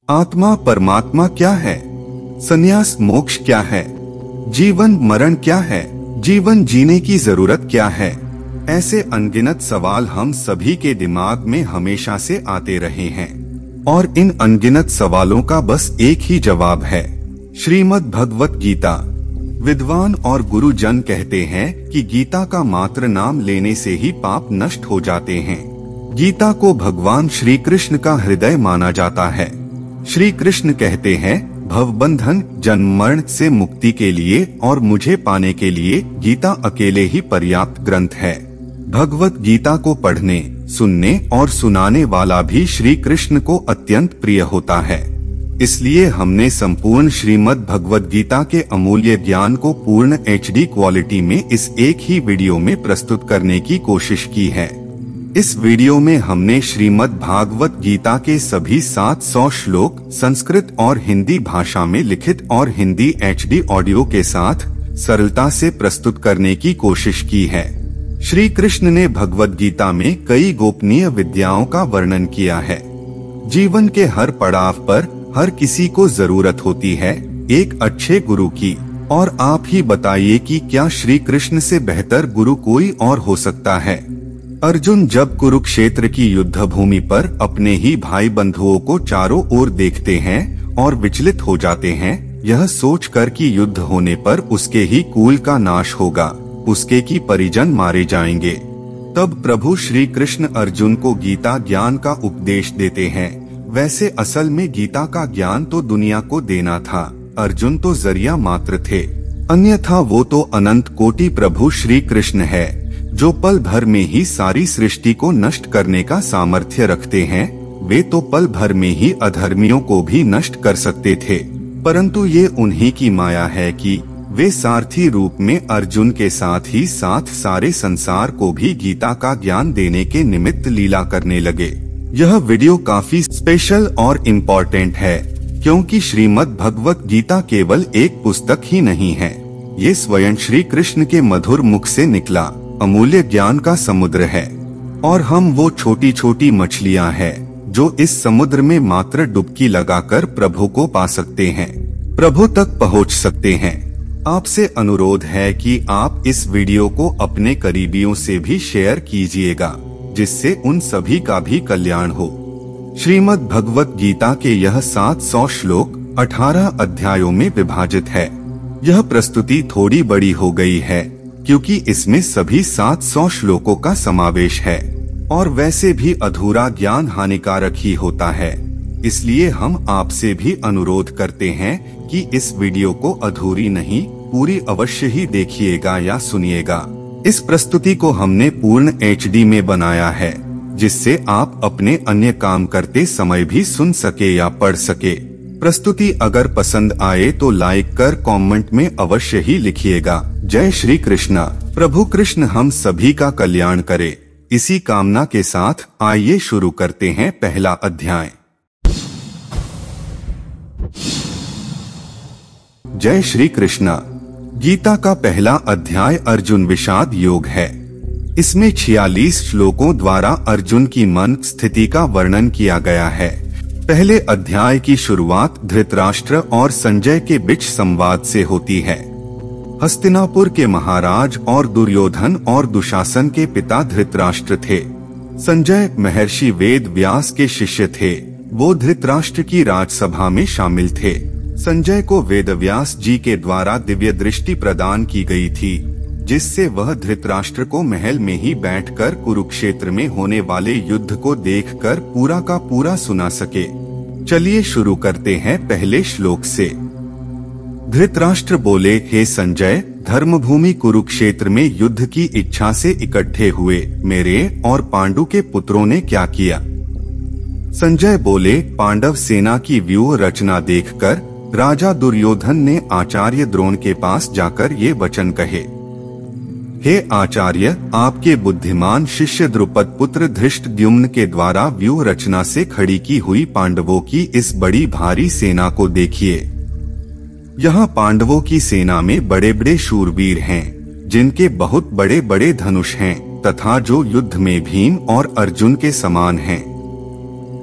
आत्मा परमात्मा क्या है? संन्यास मोक्ष क्या है? जीवन मरण क्या है? जीवन जीने की जरूरत क्या है? ऐसे अनगिनत सवाल हम सभी के दिमाग में हमेशा से आते रहे हैं और इन अनगिनत सवालों का बस एक ही जवाब है, श्रीमद् भगवत गीता। विद्वान और गुरुजन कहते हैं कि गीता का मात्र नाम लेने से ही पाप नष्ट हो जाते हैं। गीता को भगवान श्री कृष्ण का हृदय माना जाता है। श्री कृष्ण कहते हैं, भवबंधन जन्म मरण से मुक्ति के लिए और मुझे पाने के लिए गीता अकेले ही पर्याप्त ग्रंथ है। भगवत गीता को पढ़ने, सुनने और सुनाने वाला भी श्री कृष्ण को अत्यंत प्रिय होता है। इसलिए हमने संपूर्ण श्रीमद् भगवत गीता के अमूल्य ज्ञान को पूर्ण HD क्वालिटी में इस एक ही वीडियो में प्रस्तुत करने की कोशिश की है। इस वीडियो में हमने श्रीमद् भागवत गीता के सभी 700 श्लोक संस्कृत और हिंदी भाषा में लिखित और हिंदी HD ऑडियो के साथ सरलता से प्रस्तुत करने की कोशिश की है। श्री कृष्ण ने भगवत गीता में कई गोपनीय विद्याओं का वर्णन किया है। जीवन के हर पड़ाव पर हर किसी को जरूरत होती है एक अच्छे गुरु की, और आप ही बताइए कि क्या श्री कृष्ण से बेहतर गुरु कोई और हो सकता है? अर्जुन जब कुरुक्षेत्र की युद्ध भूमि पर अपने ही भाई बंधुओं को चारों ओर देखते हैं और विचलित हो जाते हैं, यह सोचकर कि युद्ध होने पर उसके ही कुल का नाश होगा, उसके की परिजन मारे जाएंगे, तब प्रभु श्री कृष्ण अर्जुन को गीता ज्ञान का उपदेश देते हैं। वैसे असल में गीता का ज्ञान तो दुनिया को देना था, अर्जुन तो जरिया मात्र थे, अन्यथा वो तो अनंत कोटि प्रभु श्री कृष्ण है जो पल भर में ही सारी सृष्टि को नष्ट करने का सामर्थ्य रखते हैं। वे तो पल भर में ही अधर्मियों को भी नष्ट कर सकते थे, परंतु ये उन्हीं की माया है कि वे सारथी रूप में अर्जुन के साथ ही साथ सारे संसार को भी गीता का ज्ञान देने के निमित्त लीला करने लगे। यह वीडियो काफी स्पेशल और इम्पोर्टेंट है क्योंकि श्रीमद् भगवत गीता केवल एक पुस्तक ही नहीं है, ये स्वयं श्री कृष्ण के मधुर मुख से निकला अमूल्य ज्ञान का समुद्र है, और हम वो छोटी छोटी मछलियां हैं जो इस समुद्र में मात्र डुबकी लगाकर प्रभु को पा सकते हैं, प्रभु तक पहुंच सकते हैं। आपसे अनुरोध है कि आप इस वीडियो को अपने करीबियों से भी शेयर कीजिएगा, जिससे उन सभी का भी कल्याण हो। श्रीमद् भगवत गीता के यह 700 श्लोक 18 अध्यायों में विभाजित है। यह प्रस्तुति थोड़ी बड़ी हो गई है क्योंकि इसमें सभी 700 श्लोकों का समावेश है, और वैसे भी अधूरा ज्ञान हानिकारक ही होता है। इसलिए हम आपसे भी अनुरोध करते हैं कि इस वीडियो को अधूरी नहीं, पूरी अवश्य ही देखिएगा या सुनिएगा। इस प्रस्तुति को हमने पूर्ण HD में बनाया है, जिससे आप अपने अन्य काम करते समय भी सुन सके या पढ़ सके। प्रस्तुति अगर पसंद आए तो लाइक कर कमेंट में अवश्य ही लिखिएगा। जय श्री कृष्णा। प्रभु कृष्ण हम सभी का कल्याण करे, इसी कामना के साथ आइए शुरू करते हैं पहला अध्याय। जय श्री कृष्णा। गीता का पहला अध्याय अर्जुन विषाद योग है। इसमें 46 श्लोकों द्वारा अर्जुन की मन स्थिति का वर्णन किया गया है। पहले अध्याय की शुरुआत धृतराष्ट्र और संजय के बीच संवाद से होती है। हस्तिनापुर के महाराज और दुर्योधन और दुशासन के पिता धृतराष्ट्र थे। संजय महर्षि वेद व्यास के शिष्य थे। वो धृतराष्ट्र की राजसभा में शामिल थे। संजय को वेदव्यास जी के द्वारा दिव्य दृष्टि प्रदान की गई थी, जिससे वह धृतराष्ट्र को महल में ही बैठकर कुरुक्षेत्र में होने वाले युद्ध को देखकर पूरा का पूरा सुना सके। चलिए शुरू करते हैं पहले श्लोक से। धृतराष्ट्र बोले, हे संजय, धर्मभूमि कुरुक्षेत्र में युद्ध की इच्छा से इकट्ठे हुए मेरे और पांडु के पुत्रों ने क्या किया? संजय बोले, पांडव सेना की व्यूह रचना देखकर राजा दुर्योधन ने आचार्य द्रोण के पास जाकर ये वचन कहे, हे आचार्य, आपके बुद्धिमान शिष्य द्रुपद पुत्र धृष्टद्युम्न के द्वारा व्यूह रचना से खड़ी की हुई पांडवों की इस बड़ी भारी सेना को देखिए। यहाँ पांडवों की सेना में बड़े बड़े शूरवीर हैं, जिनके बहुत बड़े बड़े धनुष हैं, तथा जो युद्ध में भीम और अर्जुन के समान हैं।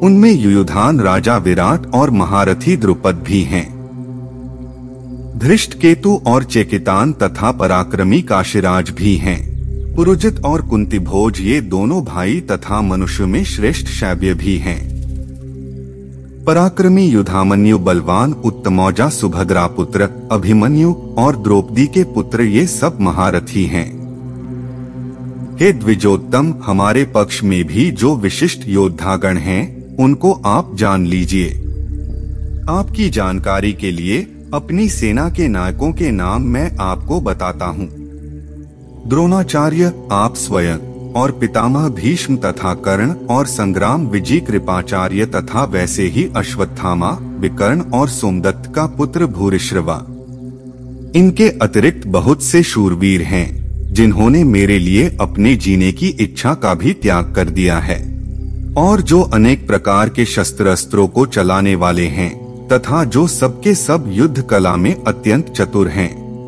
उनमें युयुधान राजा विराट और महारथी द्रुपद भी हैं। धृष्टकेतु और चेकितान तथा पराक्रमी काशीराज भी हैं। पुरुजित और कुंतीभोज ये दोनों भाई तथा मनुष्य में श्रेष्ठ शैव्य भी हैं। पराक्रमी युधामन्यु, बलवान उत्तमौजा, सुभद्रा पुत्र अभिमन्यु और द्रौपदी के पुत्र ये सब महारथी हैं। हे द्विजोत्तम, हमारे पक्ष में भी जो विशिष्ट योद्धागण हैं, उनको आप जान लीजिए। आपकी जानकारी के लिए अपनी सेना के नायकों के नाम मैं आपको बताता हूँ। द्रोणाचार्य आप स्वयं, और पितामह भीष्म तथा कर्ण, और संग्राम विजय कृपाचार्य तथा वैसे ही अश्वत्थामा, विकर्ण और सोमदत्त का पुत्र भूरिश्रवा। इनके अतिरिक्त बहुत से शूरवीर हैं, जिन्होंने मेरे लिए अपने जीने की इच्छा का भी त्याग कर दिया है, और जो अनेक प्रकार के शस्त्र अस्त्रों को चलाने वाले हैं तथा जो सबके सब युद्ध कला में अत्यंत चतुर हैं।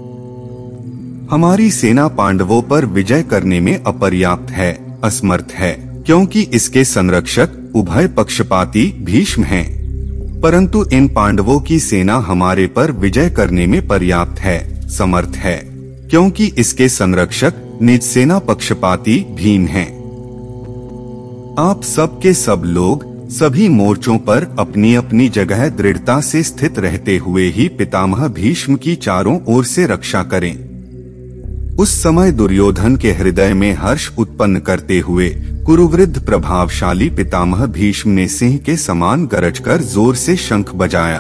हमारी सेना पांडवों पर विजय करने में अपर्याप्त है, असमर्थ है, क्योंकि इसके संरक्षक उभय पक्षपाती भीष्म हैं। परंतु इन पांडवों की सेना हमारे पर विजय करने में पर्याप्त है, समर्थ है, क्योंकि इसके संरक्षक निज सेना पक्षपाती भीम हैं। आप सब के सब लोग सभी मोर्चों पर अपनी अपनी जगह दृढ़ता से स्थित रहते हुए ही पितामह भीष्म की चारों ओर से रक्षा करें। उस समय दुर्योधन के हृदय में हर्ष उत्पन्न करते हुए कुरुवृद्ध प्रभावशाली पितामह भीष्म ने सिंह के समान गरजकर जोर से शंख बजाया।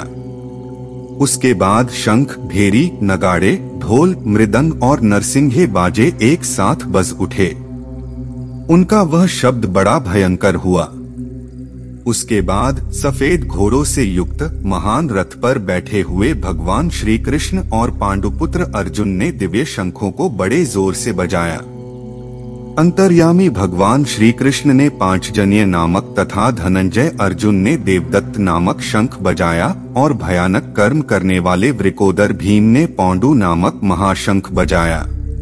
उसके बाद शंख, भेरी, नगाड़े, ढोल, मृदंग और नरसिंघे बाजे एक साथ बज उठे। उनका वह शब्द बड़ा भयंकर हुआ। उसके बाद सफेद घोड़ों से युक्त महान रथ पर बैठे हुए भगवान श्री कृष्ण और पांडुपुत्र अर्जुन ने दिव्य शंखों को बड़े जोर से बजाया। अंतर्यामी भगवान श्री कृष्ण ने पांचजन्य नामक तथा धनंजय अर्जुन ने देवदत्त नामक शंख बजाया, और भयानक कर्म करने वाले वृकोदर भीम ने पौंडु नामक महाशंख बजाया।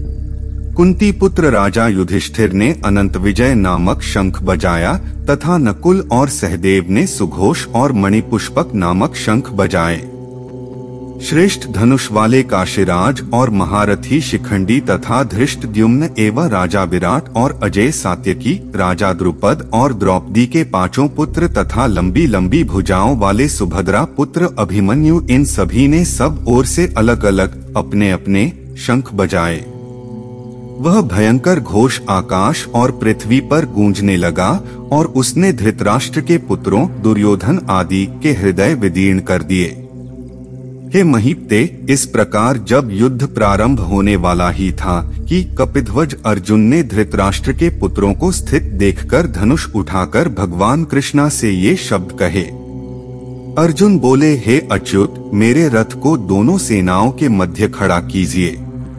कुंती पुत्र राजा युधिष्ठिर ने अनंत विजय नामक शंख बजाया तथा नकुल और सहदेव ने सुघोष और मणिपुष्पक नामक शंख बजाए। श्रेष्ठ धनुष वाले काशीराज और महारथी शिखंडी तथा धृष्टद्युम्न एवं राजा विराट और अजय सात्यकी, राजा द्रुपद और द्रौपदी के पांचों पुत्र तथा लंबी लंबी भुजाओं वाले सुभद्रा पुत्र अभिमन्यु, इन सभी ने सब ओर से अलग अलग अपने अपने शंख बजाए। वह भयंकर घोष आकाश और पृथ्वी पर गूंजने लगा, और उसने धृतराष्ट्र के पुत्रों दुर्योधन आदि के हृदय विदीर्ण कर दिए। हे महीपते, इस प्रकार जब युद्ध प्रारंभ होने वाला ही था कि कपिध्वज अर्जुन ने धृतराष्ट्र के पुत्रों को स्थित देखकर धनुष उठाकर भगवान कृष्णा से ये शब्द कहे। अर्जुन बोले, हे अच्युत, मेरे रथ को दोनों सेनाओं के मध्य खड़ा कीजिए,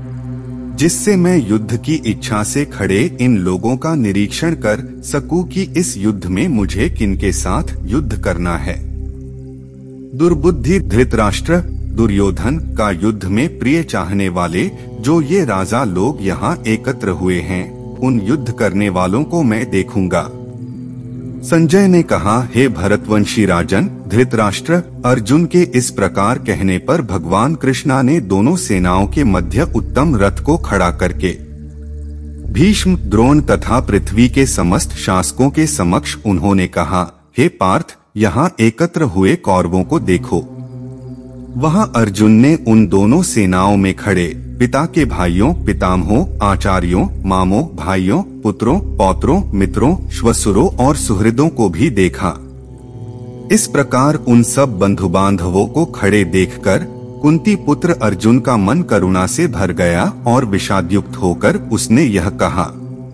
जिससे मैं युद्ध की इच्छा से खड़े इन लोगों का निरीक्षण कर सकूं कि इस युद्ध में मुझे किनके साथ युद्ध करना है। दुर्बुद्धि धृतराष्ट्र, दुर्योधन का युद्ध में प्रिय चाहने वाले जो ये राजा लोग यहाँ एकत्र हुए हैं, उन युद्ध करने वालों को मैं देखूंगा। संजय ने कहा, हे भरतवंशी राजन, धृतराष्ट्र, अर्जुन के इस प्रकार कहने पर भगवान कृष्णा ने दोनों सेनाओं के मध्य उत्तम रथ को खड़ा करके भीष्म, द्रोण तथा पृथ्वी के समस्त शासकों के समक्ष उन्होंने कहा, हे पार्थ, यहाँ एकत्र हुए कौरवों को देखो। वहाँ अर्जुन ने उन दोनों सेनाओं में खड़े पिता के भाइयों, पितामहों, आचार्यों, मामों, भाइयों, पुत्रों, पौत्रों, मित्रों, श्वसुरों और सुहृदों को भी देखा। इस प्रकार उन सब बंधु बांधवों को खड़े देखकर कुंती पुत्र अर्जुन का मन करुणा से भर गया, और विषादयुक्त होकर उसने यह कहा।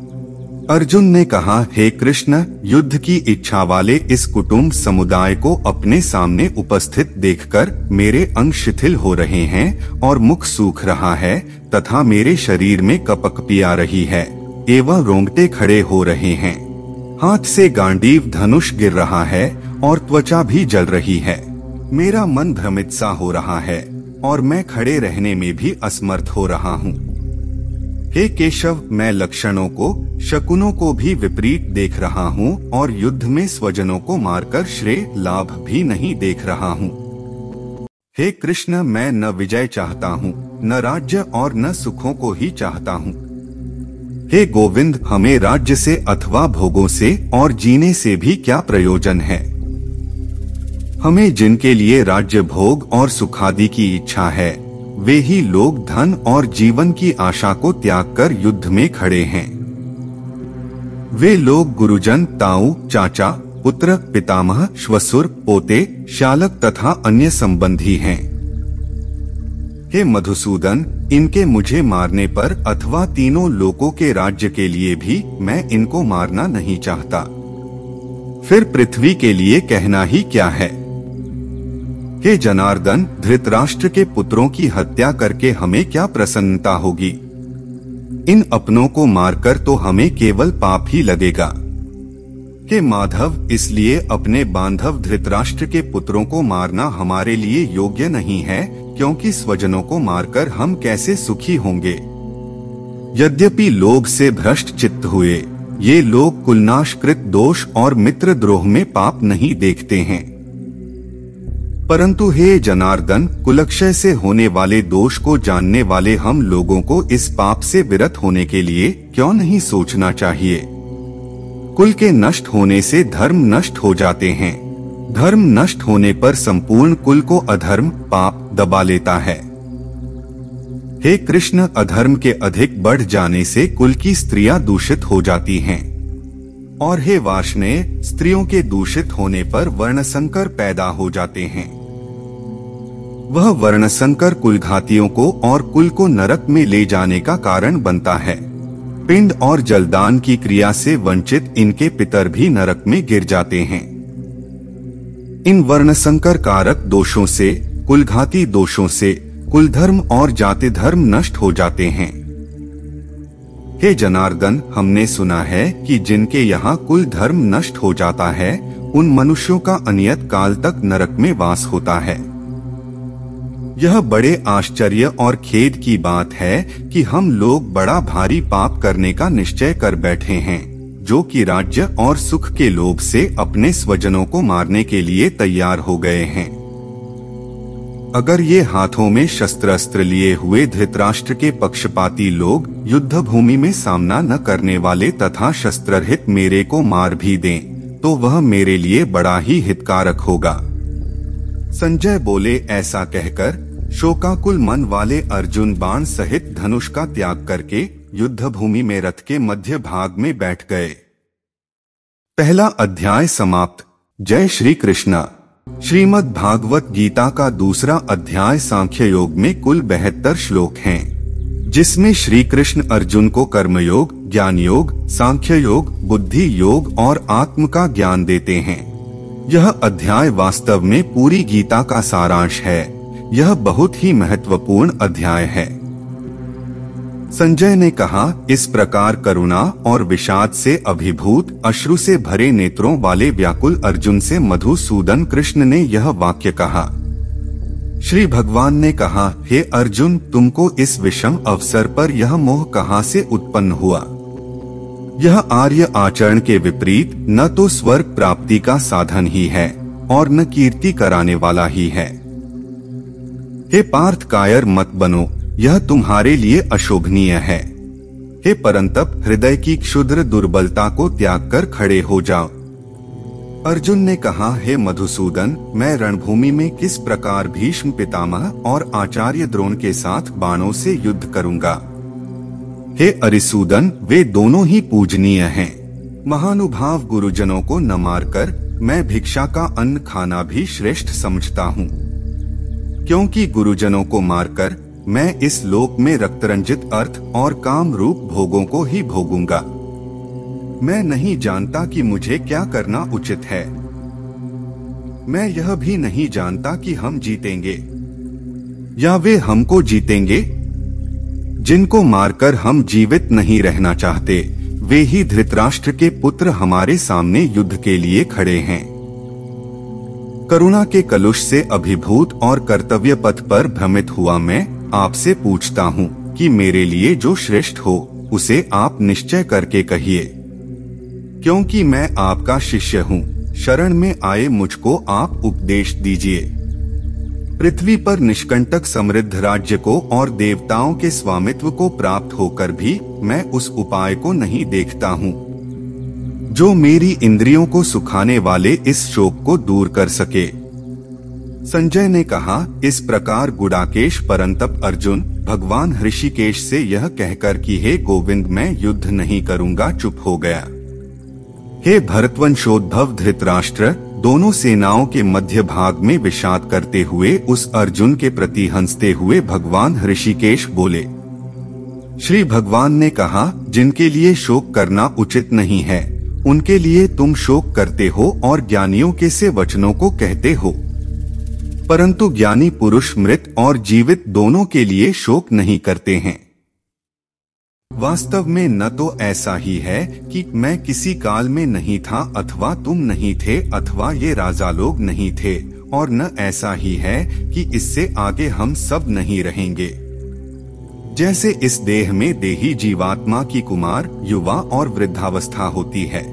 अर्जुन ने कहा, हे कृष्ण, युद्ध की इच्छा वाले इस कुटुंब समुदाय को अपने सामने उपस्थित देखकर मेरे अंग शिथिल हो रहे हैं और मुख सूख रहा है तथा मेरे शरीर में कपकपी आ रही है एवं रोंगटे खड़े हो रहे हैं। हाथ से गांडीव धनुष गिर रहा है और त्वचा भी जल रही है। मेरा मन भ्रमित सा हो रहा है और मैं खड़े रहने में भी असमर्थ हो रहा हूँ। हे केशव, मैं लक्षणों को, शकुनों को भी विपरीत देख रहा हूँ और युद्ध में स्वजनों को मारकर श्रेय लाभ भी नहीं देख रहा हूँ। हे कृष्ण, मैं न विजय चाहता हूँ, न राज्य और न सुखों को ही चाहता हूँ। हे गोविंद, हमें राज्य से अथवा भोगों से और जीने से भी क्या प्रयोजन है। हमें जिनके लिए राज्य भोग और सुखादि की इच्छा है, वे ही लोग धन और जीवन की आशा को त्याग कर युद्ध में खड़े हैं। वे लोग गुरुजन, ताऊ, चाचा, पुत्र, पितामह, श्वशुर, पोते, शालक तथा अन्य संबंधी हैं। हे मधुसूदन, इनके मुझे मारने पर अथवा तीनों लोकों के राज्य के लिए भी मैं इनको मारना नहीं चाहता। फिर पृथ्वी के लिए कहना ही क्या है। हे जनार्दन, धृतराष्ट्र के पुत्रों की हत्या करके हमें क्या प्रसन्नता होगी। इन अपनों को मारकर तो हमें केवल पाप ही लगेगा। हे माधव, इसलिए अपने बांधव धृतराष्ट्र के पुत्रों को मारना हमारे लिए योग्य नहीं है, क्योंकि स्वजनों को मारकर हम कैसे सुखी होंगे। यद्यपि लोभ से भ्रष्ट चित्त हुए ये लोग कुलनाशकृत दोष और मित्र द्रोह में पाप नहीं देखते हैं। परंतु हे जनार्दन, कुलक्षय से होने वाले दोष को जानने वाले हम लोगों को इस पाप से विरत होने के लिए क्यों नहीं सोचना चाहिए। कुल के नष्ट होने से धर्म नष्ट हो जाते हैं। धर्म नष्ट होने पर संपूर्ण कुल को अधर्म, पाप दबा लेता है। हे कृष्ण, अधर्म के अधिक बढ़ जाने से कुल की स्त्रियां दूषित हो जाती हैं। और हे वार्ष्णेय, स्त्रियों के दूषित होने पर वर्णसंकर पैदा हो जाते हैं। वह वर्णसंकर कुलघातियों को और कुल को नरक में ले जाने का कारण बनता है। पिंड और जलदान की क्रिया से वंचित इनके पितर भी नरक में गिर जाते हैं। इन वर्णसंकर कारक दोषों से, कुलघाती दोषों से कुलधर्म और जाति धर्म नष्ट हो जाते हैं। हे जनार्दन, हमने सुना है कि जिनके यहाँ कुल धर्म नष्ट हो जाता है, उन मनुष्यों का अनियत काल तक नरक में वास होता है। यह बड़े आश्चर्य और खेद की बात है कि हम लोग बड़ा भारी पाप करने का निश्चय कर बैठे हैं, जो कि राज्य और सुख के लोभ से अपने स्वजनों को मारने के लिए तैयार हो गए हैं। अगर ये हाथों में शस्त्र लिए हुए धृतराष्ट्र के पक्षपाती लोग युद्ध भूमि में सामना न करने वाले तथा शस्त्ररहित मेरे को मार भी दें, तो वह मेरे लिए बड़ा ही हितकारक होगा। संजय बोले। ऐसा कहकर शोकाकुल मन वाले अर्जुन बाण सहित धनुष का त्याग करके युद्ध भूमि में रथ के मध्य भाग में बैठ गए। पहला अध्याय समाप्त। जय श्री कृष्ण। श्रीमद् भागवत गीता का दूसरा अध्याय सांख्य योग में कुल 72 श्लोक हैं, जिसमें श्री कृष्ण अर्जुन को कर्मयोग, ज्ञान योग, सांख्य योग, बुद्धि योग और आत्म का ज्ञान देते हैं। यह अध्याय वास्तव में पूरी गीता का सारांश है। यह बहुत ही महत्वपूर्ण अध्याय है। संजय ने कहा, इस प्रकार करुणा और विषाद से अभिभूत अश्रु से भरे नेत्रों वाले व्याकुल अर्जुन से मधुसूदन कृष्ण ने यह वाक्य कहा। श्री भगवान ने कहा, हे अर्जुन, तुमको इस विषम अवसर पर यह मोह कहाँ से उत्पन्न हुआ। यह आर्य आचरण के विपरीत न तो स्वर्ग प्राप्ति का साधन ही है और न कीर्ति कराने वाला ही है। हे पार्थ, कायर मत बनो, यह तुम्हारे लिए अशोभनीय है। हे परंतप, हृदय की क्षुद्र दुर्बलता को त्याग कर खड़े हो जाओ। अर्जुन ने कहा, हे मधुसूदन, मैं रणभूमि में किस प्रकार भीष्म पितामह और आचार्य द्रोण के साथ बाणों से युद्ध करूंगा। हे अरिसूदन, वे दोनों ही पूजनीय हैं। महानुभाव गुरुजनों को न मारकर मैं भिक्षा का अन्न खाना भी श्रेष्ठ समझता हूँ, क्योंकि गुरुजनों को मारकर मैं इस लोक में रक्तरंजित अर्थ और काम रूप भोगों को ही भोगूंगा। मैं नहीं जानता कि मुझे क्या करना उचित है। मैं यह भी नहीं जानता कि हम जीतेंगे या वे हमको जीतेंगे। जिनको मारकर हम जीवित नहीं रहना चाहते, वे ही धृतराष्ट्र के पुत्र हमारे सामने युद्ध के लिए खड़े हैं। करुणा के कलुष से अभिभूत और कर्तव्य पथ पर भ्रमित हुआ मैं आपसे पूछता हूँ कि मेरे लिए जो श्रेष्ठ हो उसे आप निश्चय करके कहिए, क्योंकि मैं आपका शिष्य हूँ। शरण में आए मुझको आप उपदेश दीजिए। पृथ्वी पर निष्कंटक समृद्ध राज्य को और देवताओं के स्वामित्व को प्राप्त होकर भी मैं उस उपाय को नहीं देखता हूँ जो मेरी इंद्रियों को सुखाने वाले इस शोक को दूर कर सके। संजय ने कहा, इस प्रकार गुडाकेश परंतप अर्जुन भगवान ऋषिकेश से यह कहकर कि हे गोविंद मैं युद्ध नहीं करूंगा, चुप हो गया। हे भरतवंशोद्भव धृतराष्ट्र, दोनों सेनाओं के मध्य भाग में विषाद करते हुए उस अर्जुन के प्रति हंसते हुए भगवान ऋषिकेश बोले। श्री भगवान ने कहा, जिनके लिए शोक करना उचित नहीं है उनके लिए तुम शोक करते हो और ज्ञानियों के से वचनों को कहते हो, परंतु ज्ञानी पुरुष मृत और जीवित दोनों के लिए शोक नहीं करते हैं। वास्तव में न तो ऐसा ही है कि मैं किसी काल में नहीं था अथवा तुम नहीं थे अथवा ये राजा लोग नहीं थे, और न ऐसा ही है कि इससे आगे हम सब नहीं रहेंगे। जैसे इस देह में देही जीवात्मा की कुमार, युवा और वृद्धावस्था होती है,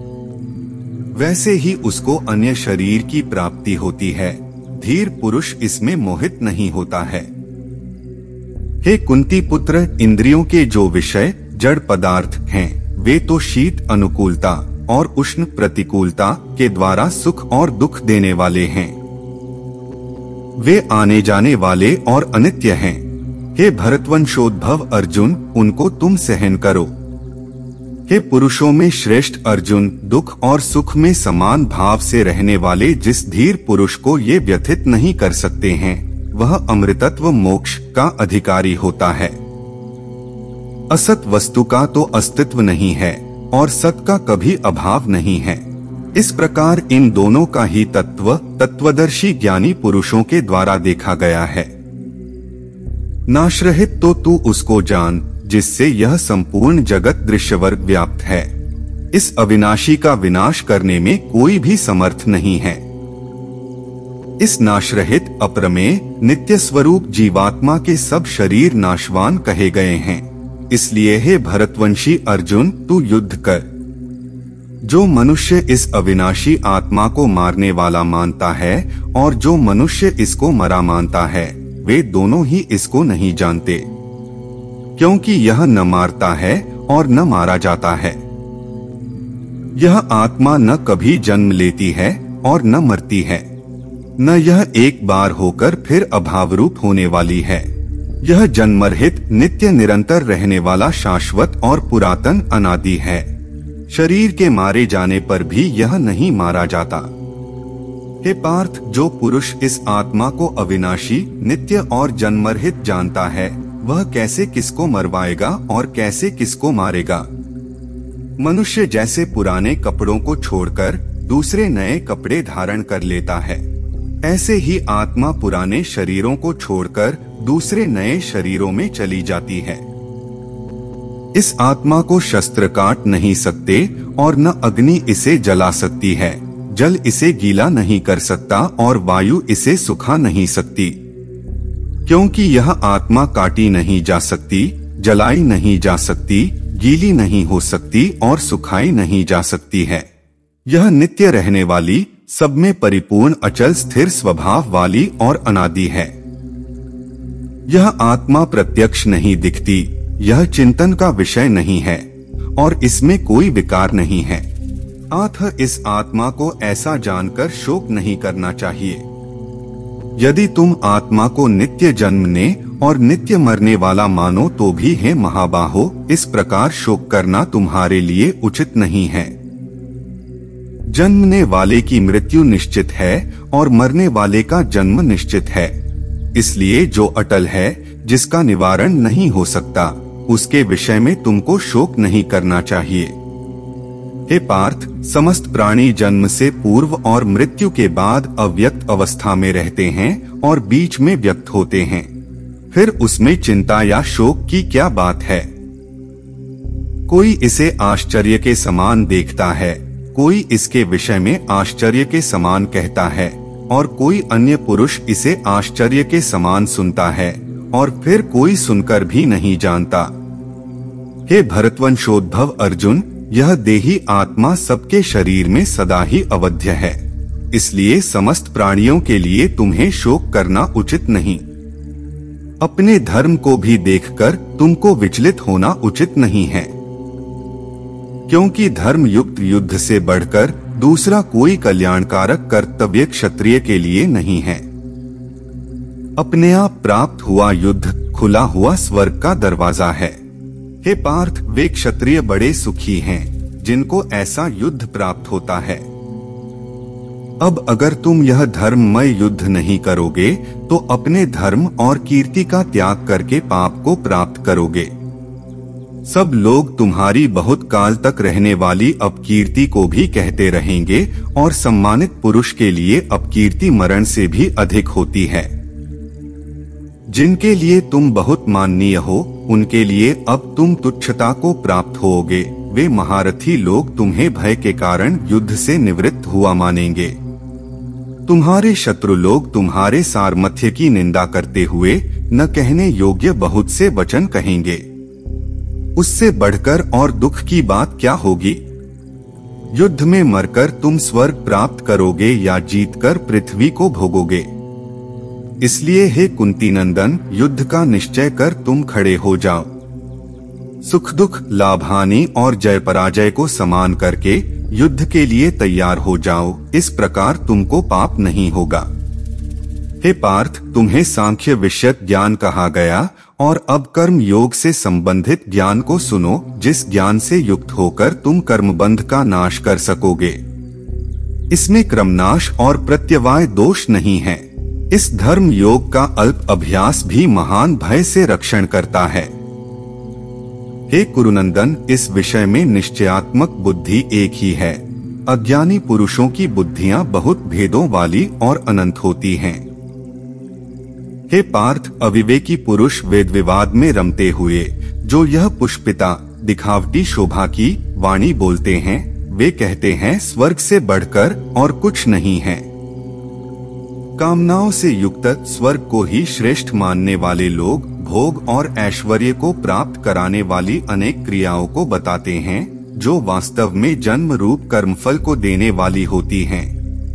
वैसे ही उसको अन्य शरीर की प्राप्ति होती है। धीर पुरुष इसमें मोहित नहीं होता है। हे कुंती पुत्र, इंद्रियों के जो विषय जड़ पदार्थ हैं, वे तो शीत अनुकूलता और उष्ण प्रतिकूलता के द्वारा सुख और दुख देने वाले हैं। वे आने जाने वाले और अनित्य हैं। हे भरतवंशोद्भव अर्जुन, उनको तुम सहन करो। हे पुरुषों में श्रेष्ठ अर्जुन, दुख और सुख में समान भाव से रहने वाले जिस धीर पुरुष को ये व्यथित नहीं कर सकते हैं, वह अमृतत्व मोक्ष का अधिकारी होता है। असत वस्तु का तो अस्तित्व नहीं है और सत का कभी अभाव नहीं है। इस प्रकार इन दोनों का ही तत्वदर्शी ज्ञानी पुरुषों के द्वारा देखा गया है। नाशरहित तो तू उसको जान जिससे यह संपूर्ण जगत दृश्यवर्ग व्याप्त है। इस अविनाशी का विनाश करने में कोई भी समर्थ नहीं है। इस नाशरहित अप्रमेय नित्य स्वरूप जीवात्मा के सब शरीर नाशवान कहे गए हैं। इसलिए हे भरतवंशी अर्जुन, तू युद्ध कर। जो मनुष्य इस अविनाशी आत्मा को मारने वाला मानता है और जो मनुष्य इसको मरा मानता है, वे दोनों ही इसको नहीं जानते, क्योंकि यह न मारता है और न मारा जाता है। यह आत्मा न कभी जन्म लेती है और न मरती है, न यह एक बार होकर फिर अभावरूप होने वाली है। यह जन्मरहित नित्य निरंतर रहने वाला शाश्वत और पुरातन अनादि है। शरीर के मारे जाने पर भी यह नहीं मारा जाता। हे पार्थ, जो पुरुष इस आत्मा को अविनाशी, नित्य और जन्मरहित जानता है, वह कैसे किसको मरवाएगा और कैसे किसको मारेगा। मनुष्य जैसे पुराने कपड़ों को छोड़कर दूसरे नए कपड़े धारण कर लेता है, ऐसे ही आत्मा पुराने शरीरों को छोड़कर दूसरे नए शरीरों में चली जाती है। इस आत्मा को शस्त्र काट नहीं सकते और न अग्नि इसे जला सकती है, जल इसे गीला नहीं कर सकता और वायु इसे सुखा नहीं सकती, क्योंकि यह आत्मा काटी नहीं जा सकती, जलाई नहीं जा सकती, गीली नहीं हो सकती और सुखाई नहीं जा सकती है। यह नित्य रहने वाली, सब में परिपूर्ण अचल स्थिर स्वभाव वाली और अनादि है। यह आत्मा प्रत्यक्ष नहीं दिखती, यह चिंतन का विषय नहीं है और इसमें कोई विकार नहीं है। अतः इस आत्मा को ऐसा जानकर शोक नहीं करना चाहिए। यदि तुम आत्मा को नित्य जन्मने और नित्य मरने वाला मानो तो भी है महाबाहो, इस प्रकार शोक करना तुम्हारे लिए उचित नहीं है। जन्मने वाले की मृत्यु निश्चित है और मरने वाले का जन्म निश्चित है। इसलिए जो अटल है, जिसका निवारण नहीं हो सकता, उसके विषय में तुमको शोक नहीं करना चाहिए। हे पार्थ, समस्त प्राणी जन्म से पूर्व और मृत्यु के बाद अव्यक्त अवस्था में रहते हैं और बीच में व्यक्त होते हैं। फिर उसमें चिंता या शोक की क्या बात है? कोई इसे आश्चर्य के समान देखता है, कोई इसके विषय में आश्चर्य के समान कहता है और कोई अन्य पुरुष इसे आश्चर्य के समान सुनता है और फिर कोई सुनकर भी नहीं जानता। हे भरतवंशोद्भव अर्जुन, यह देही आत्मा सबके शरीर में सदा ही अवध्य है, इसलिए समस्त प्राणियों के लिए तुम्हें शोक करना उचित नहीं। अपने धर्म को भी देखकर तुमको विचलित होना उचित नहीं है, क्योंकि धर्म युक्त युद्ध से बढ़कर दूसरा कोई कल्याणकारक कर्तव्य क्षत्रिय के लिए नहीं है। अपने आप प्राप्त हुआ युद्ध खुला हुआ स्वर्ग का दरवाजा है। हे पार्थ, वे क्षत्रिय बड़े सुखी हैं जिनको ऐसा युद्ध प्राप्त होता है। अब अगर तुम यह धर्ममय युद्ध नहीं करोगे तो अपने धर्म और कीर्ति का त्याग करके पाप को प्राप्त करोगे। सब लोग तुम्हारी बहुत काल तक रहने वाली अपकीर्ति को भी कहते रहेंगे और सम्मानित पुरुष के लिए अपकीर्ति मरण से भी अधिक होती है। जिनके लिए तुम बहुत माननीय हो उनके लिए अब तुम तुच्छता को प्राप्त होगे। वे महारथी लोग तुम्हें भय के कारण युद्ध से निवृत्त हुआ मानेंगे। तुम्हारे शत्रु लोग तुम्हारे सामर्थ्य की निंदा करते हुए न कहने योग्य बहुत से वचन कहेंगे। उससे बढ़कर और दुख की बात क्या होगी? युद्ध में मरकर तुम स्वर्ग प्राप्त करोगे या जीतकर पृथ्वी को भोगोगे। इसलिए हे कुंती नंदन, युद्ध का निश्चय कर तुम खड़े हो जाओ। सुख दुख, लाभ हानि और जय पराजय को समान करके युद्ध के लिए तैयार हो जाओ। इस प्रकार तुमको पाप नहीं होगा। हे पार्थ, तुम्हें सांख्य विषयक ज्ञान कहा गया और अब कर्म योग से संबंधित ज्ञान को सुनो, जिस ज्ञान से युक्त होकर तुम कर्मबंध का नाश कर सकोगे। इसमें क्रमनाश और प्रत्यवाय दोष नहीं है। इस धर्म योग का अल्प अभ्यास भी महान भय से रक्षण करता है। हे कुरुनंदन, इस विषय में निश्चयात्मक बुद्धि एक ही है। अज्ञानी पुरुषों की बुद्धियां बहुत भेदों वाली और अनंत होती हैं। हे पार्थ, अविवेकी पुरुष वेद विवाद में रमते हुए जो यह पुष्पिता दिखावटी शोभा की वाणी बोलते हैं, वे कहते हैं स्वर्ग से बढ़कर और कुछ नहीं है। कामनाओं से युक्त स्वर्ग को ही श्रेष्ठ मानने वाले लोग भोग और ऐश्वर्य को प्राप्त कराने वाली अनेक क्रियाओं को बताते हैं जो वास्तव में जन्म रूप कर्मफल को देने वाली होती हैं।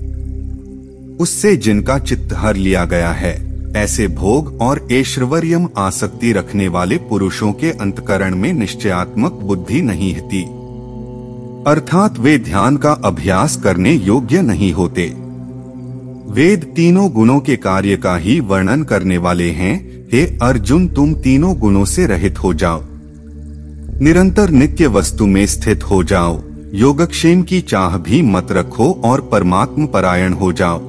उससे जिनका चित्त हर लिया गया है, ऐसे भोग और ऐश्वर्यम आसक्ति रखने वाले पुरुषों के अंतकरण में निश्चयात्मक बुद्धि नहीं रहती, अर्थात वे ध्यान का अभ्यास करने योग्य नहीं होते। वेद तीनों गुणों के कार्य का ही वर्णन करने वाले हैं। हे अर्जुन, तुम तीनों गुणों से रहित हो जाओ। निरंतर नित्य वस्तु में स्थित हो जाओ। योगक्षेम की चाह भी मत रखो और परमात्म परायण हो जाओ।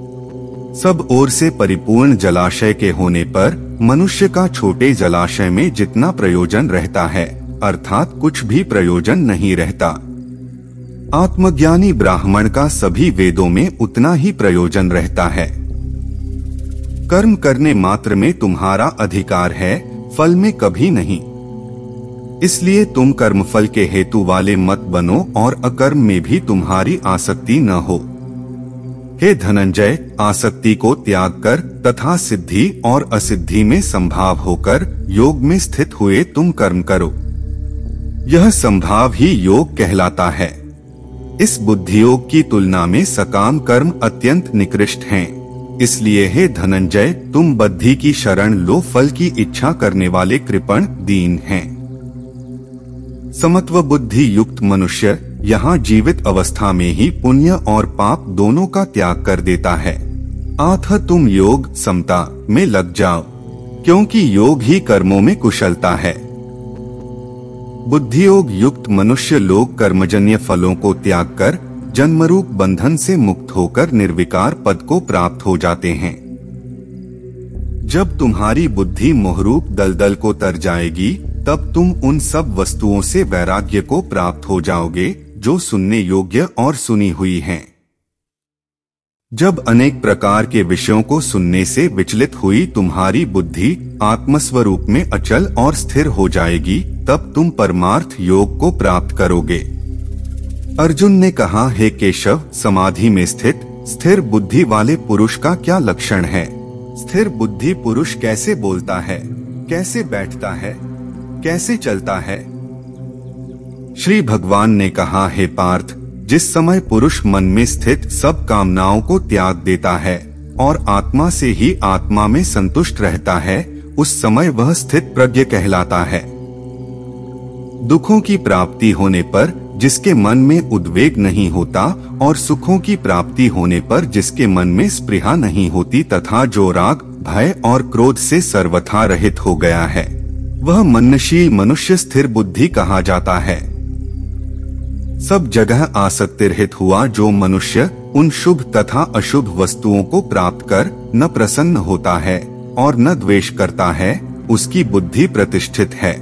सब ओर से परिपूर्ण जलाशय के होने पर मनुष्य का छोटे जलाशय में जितना प्रयोजन रहता है, अर्थात कुछ भी प्रयोजन नहीं रहता। आत्मज्ञानी ब्राह्मण का सभी वेदों में उतना ही प्रयोजन रहता है। कर्म करने मात्र में तुम्हारा अधिकार है, फल में कभी नहीं। इसलिए तुम कर्मफल के हेतु वाले मत बनो और अकर्म में भी तुम्हारी आसक्ति न हो। हे धनंजय, आसक्ति को त्याग कर तथा सिद्धि और असिद्धि में संभाव होकर योग में स्थित हुए तुम कर्म करो। यह संभाव ही योग कहलाता है। इस बुद्धि योग की तुलना में सकाम कर्म अत्यंत निकृष्ट हैं। इसलिए हे धनंजय, तुम बुद्धि की शरण लो। फल की इच्छा करने वाले कृपण दीन हैं। समत्व बुद्धि युक्त मनुष्य यहाँ जीवित अवस्था में ही पुण्य और पाप दोनों का त्याग कर देता है। अतः तुम योग समता में लग जाओ, क्योंकि योग ही कर्मों में कुशलता है। बुद्धि योग युक्त मनुष्य लोग कर्मजन्य फलों को त्याग कर जन्मरूप बंधन से मुक्त होकर निर्विकार पद को प्राप्त हो जाते हैं। जब तुम्हारी बुद्धि मोहरूप दलदल को तर जाएगी, तब तुम उन सब वस्तुओं से वैराग्य को प्राप्त हो जाओगे जो सुनने योग्य और सुनी हुई हैं। जब अनेक प्रकार के विषयों को सुनने से विचलित हुई तुम्हारी बुद्धि आत्मस्वरूप में अचल और स्थिर हो जाएगी, तब तुम परमार्थ योग को प्राप्त करोगे। अर्जुन ने कहा, हे केशव, समाधि में स्थित स्थिर बुद्धि वाले पुरुष का क्या लक्षण है? स्थिर बुद्धि पुरुष कैसे बोलता है, कैसे बैठता है, कैसे चलता है, श्री भगवान ने कहा, हे पार्थ, जिस समय पुरुष मन में स्थित सब कामनाओं को त्याग देता है और आत्मा से ही आत्मा में संतुष्ट रहता है, उस समय वह स्थित प्रज्ञ कहलाता है। दुखों की प्राप्ति होने पर जिसके मन में उद्वेग नहीं होता और सुखों की प्राप्ति होने पर जिसके मन में स्पृहा नहीं होती तथा जो राग, भय और क्रोध से सर्वथा रहित हो गया है, वह मननशील मनुष्य स्थिर बुद्धि कहा जाता है। सब जगह आसक्ति रहित हुआ जो मनुष्य उन शुभ तथा अशुभ वस्तुओं को प्राप्त कर न प्रसन्न होता है और न द्वेष करता है, उसकी बुद्धि प्रतिष्ठित है।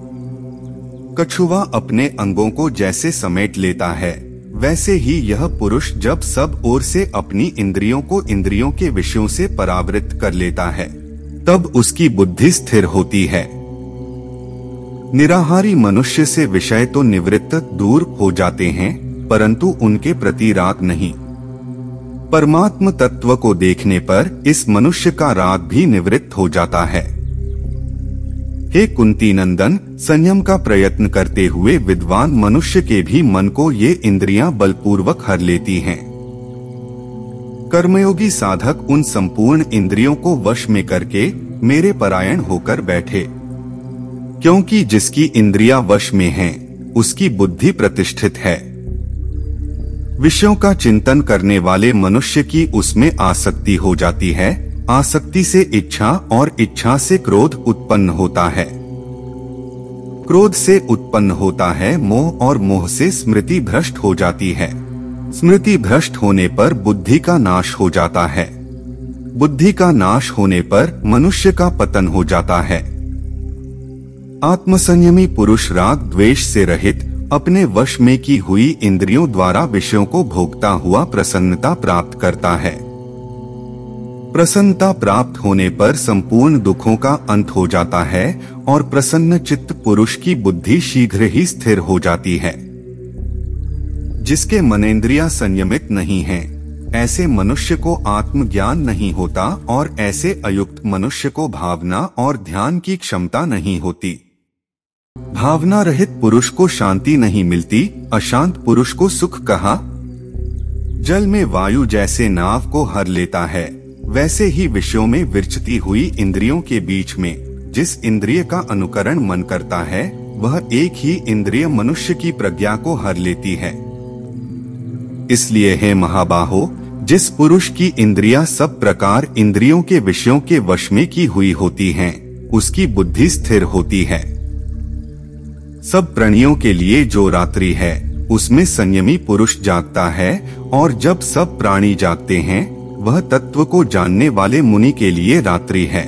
कछुआ अपने अंगों को जैसे समेट लेता है, वैसे ही यह पुरुष जब सब ओर से अपनी इंद्रियों को इंद्रियों के विषयों से परावृत कर लेता है, तब उसकी बुद्धि स्थिर होती है। निराहारी मनुष्य से विषय तो निवृत्त दूर हो जाते हैं, परंतु उनके प्रति राग नहीं। परमात्म तत्व को देखने पर इस मनुष्य का राग भी निवृत्त हो जाता है। हे कुंती नंदन, संयम का प्रयत्न करते हुए विद्वान मनुष्य के भी मन को ये इंद्रियां बलपूर्वक हर लेती हैं। कर्मयोगी साधक उन संपूर्ण इंद्रियों को वश में करके मेरे परायण होकर बैठे, क्योंकि जिसकी इंद्रियां वश में हैं, उसकी बुद्धि प्रतिष्ठित है। विषयों का चिंतन करने वाले मनुष्य की उसमें आसक्ति हो जाती है। आसक्ति से इच्छा और इच्छा से क्रोध उत्पन्न होता है। क्रोध से उत्पन्न होता है मोह और मोह से स्मृति भ्रष्ट हो जाती है। स्मृति भ्रष्ट होने पर बुद्धि का नाश हो जाता है। बुद्धि का नाश होने पर मनुष्य का पतन हो जाता है। आत्मसंयमी पुरुष राग द्वेष से रहित अपने वश में की हुई इंद्रियों द्वारा विषयों को भोगता हुआ प्रसन्नता प्राप्त करता है। प्रसन्नता प्राप्त होने पर संपूर्ण दुखों का अंत हो जाता है और प्रसन्न चित्त पुरुष की बुद्धि शीघ्र ही स्थिर हो जाती है। जिसके मनेंद्रियां संयमित नहीं हैं, ऐसे मनुष्य को आत्मज्ञान नहीं होता और ऐसे अयुक्त मनुष्य को भावना और ध्यान की क्षमता नहीं होती। भावना रहित पुरुष को शांति नहीं मिलती। अशांत पुरुष को सुख कहा। जल में वायु जैसे नाव को हर लेता है, वैसे ही विषयों में विरचती हुई इंद्रियों के बीच में जिस इंद्रिय का अनुकरण मन करता है, वह एक ही इंद्रिय मनुष्य की प्रज्ञा को हर लेती है। इसलिए हे महाबाहो, जिस पुरुष की इंद्रियां सब प्रकार इंद्रियों के विषयों के वश में की हुई होती हैं, उसकी बुद्धि स्थिर होती है। सब प्राणियों के लिए जो रात्रि है, उसमें संयमी पुरुष जागता है, और जब सब प्राणी जागते हैं, वह तत्व को जानने वाले मुनि के लिए रात्रि है।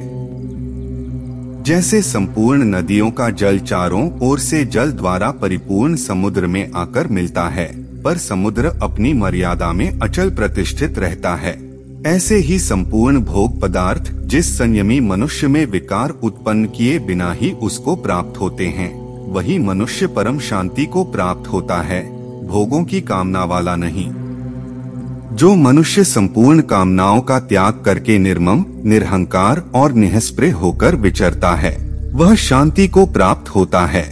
जैसे संपूर्ण नदियों का जल चारों ओर से जल द्वारा परिपूर्ण समुद्र में आकर मिलता है, पर समुद्र अपनी मर्यादा में अचल प्रतिष्ठित रहता है, ऐसे ही संपूर्ण भोग पदार्थ जिस संयमी मनुष्य में विकार उत्पन्न किए बिना ही उसको प्राप्त होते हैं, वही मनुष्य परम शांति को प्राप्त होता है, भोगों की कामना वाला नहीं। जो मनुष्य संपूर्ण कामनाओं का त्याग करके निर्मम, निरहंकार और निःस्पृह होकर विचरता है, वह शांति को प्राप्त होता है।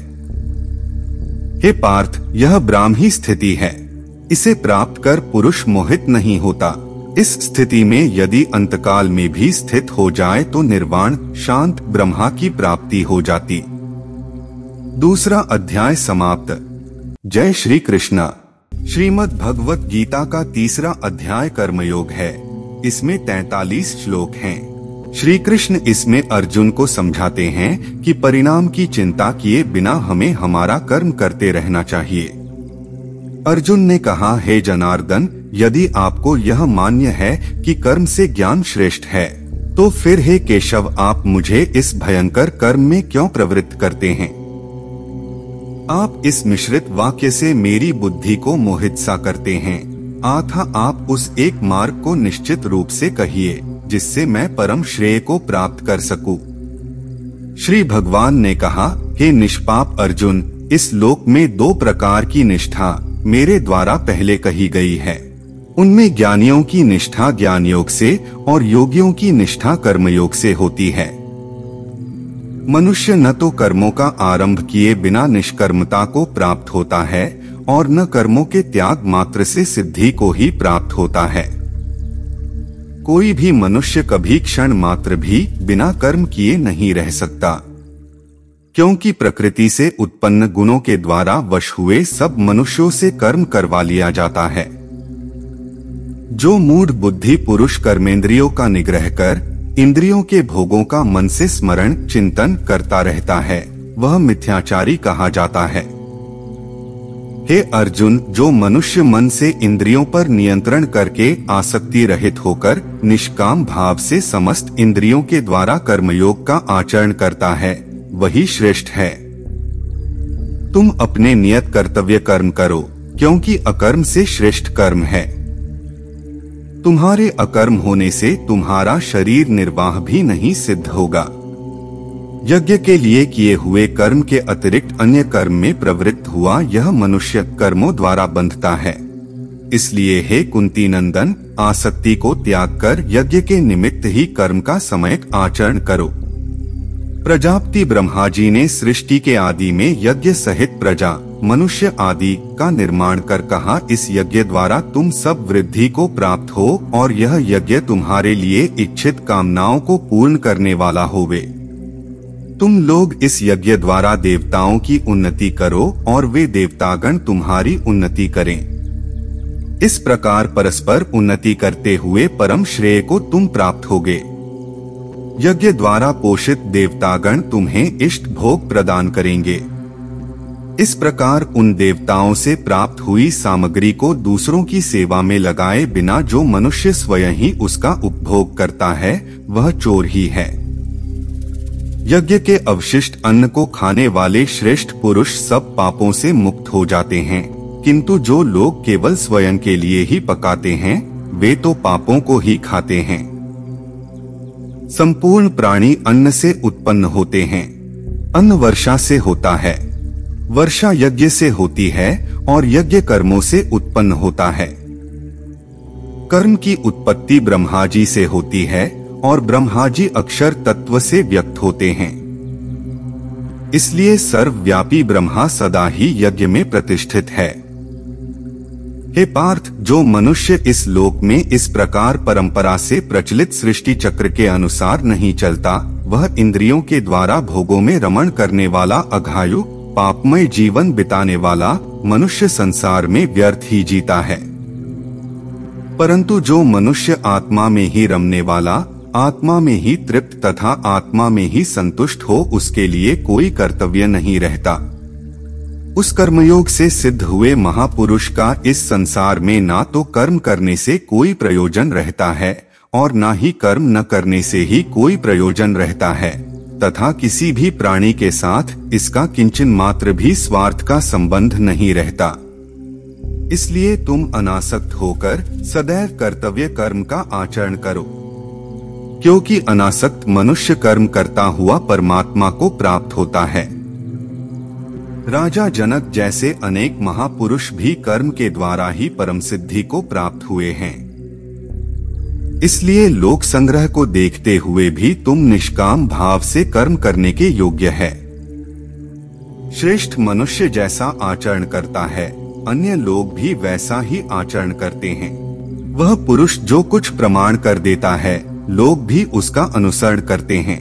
हे पार्थ, यह ब्राह्मी स्थिति है। इसे प्राप्त कर पुरुष मोहित नहीं होता। इस स्थिति में यदि अंतकाल में भी स्थित हो जाए तो निर्वाण शांत ब्रह्मा की प्राप्ति हो जाती। दूसरा अध्याय समाप्त। जय श्री कृष्ण। श्रीमद् भगवत गीता का तीसरा अध्याय कर्मयोग है। इसमें 43 श्लोक हैं। श्री कृष्ण इसमें अर्जुन को समझाते हैं कि परिणाम की चिंता किए बिना हमें हमारा कर्म करते रहना चाहिए। अर्जुन ने कहा, हे जनार्दन, यदि आपको यह मान्य है कि कर्म से ज्ञान श्रेष्ठ है, तो फिर हे केशव, आप मुझे इस भयंकर कर्म में क्यों प्रवृत्त करते हैं? आप इस मिश्रित वाक्य से मेरी बुद्धि को मोहित सा करते हैं। अतः आप उस एक मार्ग को निश्चित रूप से कहिए जिससे मैं परम श्रेय को प्राप्त कर सकूं। श्री भगवान ने कहा, हे निष्पाप अर्जुन, इस लोक में 2 प्रकार की निष्ठा मेरे द्वारा पहले कही गई है। उनमें ज्ञानियों की निष्ठा ज्ञान योग से और योगियों की निष्ठा कर्मयोग से होती है। मनुष्य न तो कर्मों का आरंभ किए बिना निष्कर्मता को प्राप्त होता है और न कर्मों के त्याग मात्र से सिद्धि को ही प्राप्त होता है। कोई भी मनुष्य कभी क्षण मात्र भी बिना कर्म किए नहीं रह सकता, क्योंकि प्रकृति से उत्पन्न गुणों के द्वारा वश हुए सब मनुष्यों से कर्म करवा लिया जाता है। जो मूढ़ बुद्धि पुरुष कर्मेंद्रियों का निग्रह कर इंद्रियों के भोगों का मन से स्मरण चिंतन करता रहता है, वह मिथ्याचारी कहा जाता है। हे अर्जुन, जो मनुष्य मन से इंद्रियों पर नियंत्रण करके आसक्ति रहित होकर निष्काम भाव से समस्त इंद्रियों के द्वारा कर्मयोग का आचरण करता है, वही श्रेष्ठ है। तुम अपने नियत कर्तव्य कर्म करो, क्योंकि अकर्म से श्रेष्ठ कर्म है। तुम्हारे अकर्म होने से तुम्हारा शरीर निर्वाह भी नहीं सिद्ध होगा। यज्ञ के लिए किए हुए कर्म के अतिरिक्त अन्य कर्म में प्रवृत्त हुआ यह मनुष्य कर्मों द्वारा बंधता है। इसलिए हे कुंती नंदन, आसक्ति को त्याग कर यज्ञ के निमित्त ही कर्म का समयक आचरण करो। प्रजापति ब्रह्मा जी ने सृष्टि के आदि में यज्ञ सहित प्रजा मनुष्य आदि का निर्माण कर कहा, इस यज्ञ द्वारा तुम सब वृद्धि को प्राप्त हो और यह यज्ञ तुम्हारे लिए इच्छित कामनाओं को पूर्ण करने वाला होवे। तुम लोग इस यज्ञ द्वारा देवताओं की उन्नति करो और वे देवतागण तुम्हारी उन्नति करें। इस प्रकार परस्पर उन्नति करते हुए परम श्रेय को तुम प्राप्त होगे। यज्ञ द्वारा पोषित देवतागण तुम्हें इष्ट भोग प्रदान करेंगे। इस प्रकार उन देवताओं से प्राप्त हुई सामग्री को दूसरों की सेवा में लगाए बिना जो मनुष्य स्वयं ही उसका उपभोग करता है, वह चोर ही है। यज्ञ के अवशिष्ट अन्न को खाने वाले श्रेष्ठ पुरुष सब पापों से मुक्त हो जाते हैं, किंतु जो लोग केवल स्वयं के लिए ही पकाते हैं, वे तो पापों को ही खाते हैं। संपूर्ण प्राणी अन्न से उत्पन्न होते हैं। अन्न वर्षा से होता है, वर्षा यज्ञ से होती है और यज्ञ कर्मों से उत्पन्न होता है। कर्म की उत्पत्ति ब्रह्मा जी से होती है और ब्रह्मा जी अक्षर तत्व से व्यक्त होते हैं। इसलिए सर्वव्यापी ब्रह्मा सदा ही यज्ञ में प्रतिष्ठित है। हे पार्थ, जो मनुष्य इस लोक में इस प्रकार परंपरा से प्रचलित सृष्टि चक्र के अनुसार नहीं चलता, वह इंद्रियों के द्वारा भोगों में रमण करने वाला अघायु पापमय जीवन बिताने वाला मनुष्य संसार में व्यर्थ ही जीता है। परंतु जो मनुष्य आत्मा में ही रमने वाला, आत्मा में ही तृप्त तथा आत्मा में ही संतुष्ट हो, उसके लिए कोई कर्तव्य नहीं रहता। उस कर्मयोग से सिद्ध हुए महापुरुष का इस संसार में ना तो कर्म करने से कोई प्रयोजन रहता है और ना ही कर्म न करने से ही कोई प्रयोजन रहता है, तथा किसी भी प्राणी के साथ इसका किंचन मात्र भी स्वार्थ का संबंध नहीं रहता। इसलिए तुम अनासक्त होकर सदैव कर्तव्य कर्म का आचरण करो, क्योंकि अनासक्त मनुष्य कर्म करता हुआ परमात्मा को प्राप्त होता है। राजा जनक जैसे अनेक महापुरुष भी कर्म के द्वारा ही परम सिद्धि को प्राप्त हुए हैं। इसलिए लोक संग्रह को देखते हुए भी तुम निष्काम भाव से कर्म करने के योग्य है। श्रेष्ठ मनुष्य जैसा आचरण करता है, अन्य लोग भी वैसा ही आचरण करते हैं। वह पुरुष जो कुछ प्रमाण कर देता है, लोग भी उसका अनुसरण करते हैं।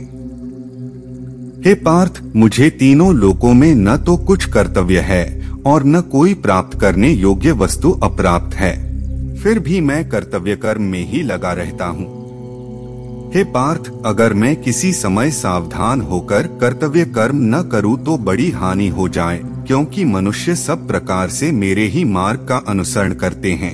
हे पार्थ, मुझे तीनों लोकों में न तो कुछ कर्तव्य है और न कोई प्राप्त करने योग्य वस्तु अप्राप्त है, फिर भी मैं कर्तव्य कर्म में ही लगा रहता हूँ। हे पार्थ, अगर मैं किसी समय सावधान होकर कर्तव्य कर्म न करूँ तो बड़ी हानि हो जाए, क्योंकि मनुष्य सब प्रकार से मेरे ही मार्ग का अनुसरण करते हैं।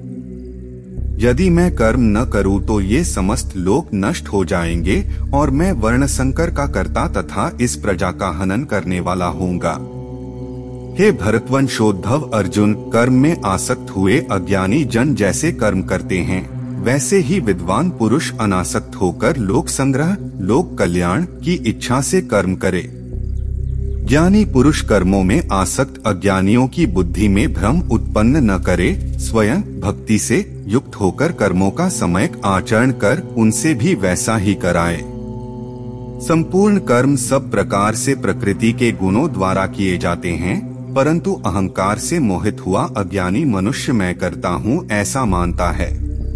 यदि मैं कर्म न करूँ तो ये समस्त लोक नष्ट हो जाएंगे और मैं वर्ण संकर का कर्ता तथा इस प्रजा का हनन करने वाला होऊंगा। हे भरतवंशोद्भव अर्जुन, कर्म में आसक्त हुए अज्ञानी जन जैसे कर्म करते हैं, वैसे ही विद्वान पुरुष अनासक्त होकर लोक संग्रह लोक कल्याण की इच्छा से कर्म करे। ज्ञानी पुरुष कर्मों में आसक्त अज्ञानियों की बुद्धि में भ्रम उत्पन्न न करे, स्वयं भक्ति से युक्त होकर कर्मों का समयक आचरण कर उनसे भी वैसा ही कराए। संपूर्ण कर्म सब प्रकार से प्रकृति के गुणों द्वारा किए जाते हैं, परंतु अहंकार से मोहित हुआ अज्ञानी मनुष्य मैं करता हूँ ऐसा मानता है।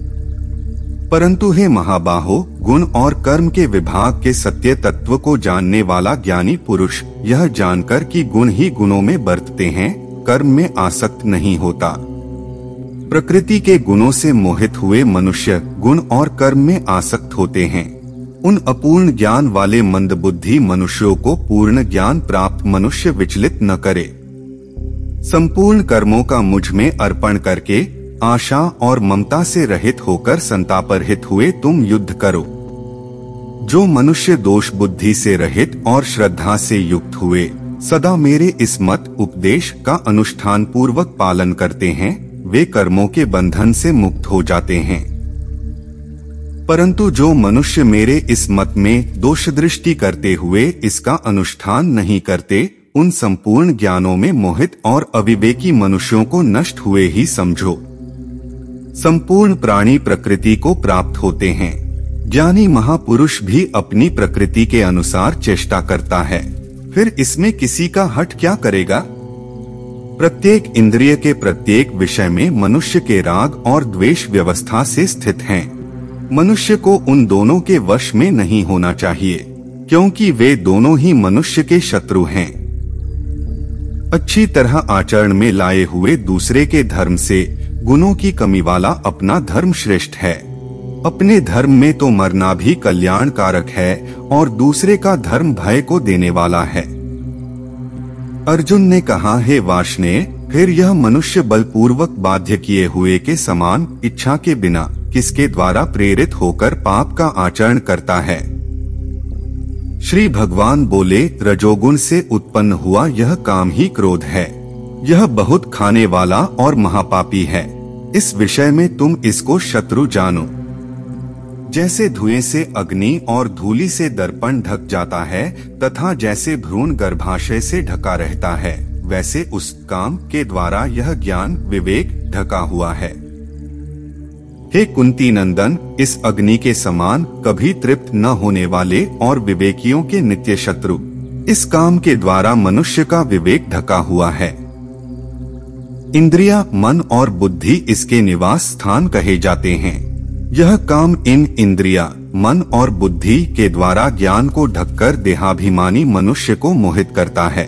परंतु हे महाबाहो, गुण और कर्म के विभाग के सत्य तत्व को जानने वाला ज्ञानी पुरुष यह जानकर कि गुण ही गुणों में बरतते हैं, कर्म में आसक्त नहीं होता। प्रकृति के गुणों से मोहित हुए मनुष्य गुण और कर्म में आसक्त होते हैं। उन अपूर्ण ज्ञान वाले मंदबुद्धि मनुष्यों को पूर्ण ज्ञान प्राप्त मनुष्य विचलित न करे। संपूर्ण कर्मों का मुझ में अर्पण करके आशा और ममता से रहित होकर संतापरहित हुए तुम युद्ध करो। जो मनुष्य दोष बुद्धि से रहित और श्रद्धा से युक्त हुए सदा मेरे इस मत उपदेश का अनुष्ठान पूर्वक पालन करते हैं, वे कर्मों के बंधन से मुक्त हो जाते हैं। परंतु जो मनुष्य मेरे इस मत में दोष दृष्टि करते हुए इसका अनुष्ठान नहीं करते, उन संपूर्ण ज्ञानों में मोहित और अविवेकी मनुष्यों को नष्ट हुए ही समझो। संपूर्ण प्राणी प्रकृति को प्राप्त होते हैं। ज्ञानी महापुरुष भी अपनी प्रकृति के अनुसार चेष्टा करता है, फिर इसमें किसी का हठ क्या करेगा। प्रत्येक इंद्रिय के प्रत्येक विषय में मनुष्य के राग और द्वेष व्यवस्था से स्थित हैं। मनुष्य को उन दोनों के वश में नहीं होना चाहिए, क्योंकि वे दोनों ही मनुष्य के शत्रु हैं। अच्छी तरह आचरण में लाए हुए दूसरे के धर्म से गुणों की कमी वाला अपना धर्म श्रेष्ठ है। अपने धर्म में तो मरना भी कल्याणकारक है और दूसरे का धर्म भय को देने वाला है। अर्जुन ने कहा, हे वार्ष्णेय, फिर यह मनुष्य बलपूर्वक बाध्य किए हुए के समान इच्छा के बिना किसके द्वारा प्रेरित होकर पाप का आचरण करता है। श्री भगवान बोले, रजोगुण से उत्पन्न हुआ यह काम ही क्रोध है। यह बहुत खाने वाला और महापापी है। इस विषय में तुम इसको शत्रु जानो। जैसे धुएं से अग्नि और धूलि से दर्पण ढक जाता है तथा जैसे भ्रूण गर्भाशय से ढका रहता है, वैसे उस काम के द्वारा यह ज्ञान विवेक ढका हुआ है। हे कुंती नंदन, इस अग्नि के समान कभी तृप्त न होने वाले और विवेकियों के नित्य शत्रु इस काम के द्वारा मनुष्य का विवेक ढका हुआ है। इंद्रिया, मन और बुद्धि इसके निवास स्थान कहे जाते हैं। यह काम इन इंद्रिया, मन और बुद्धि के द्वारा ज्ञान को ढककर देहाभिमानी मनुष्य को मोहित करता है।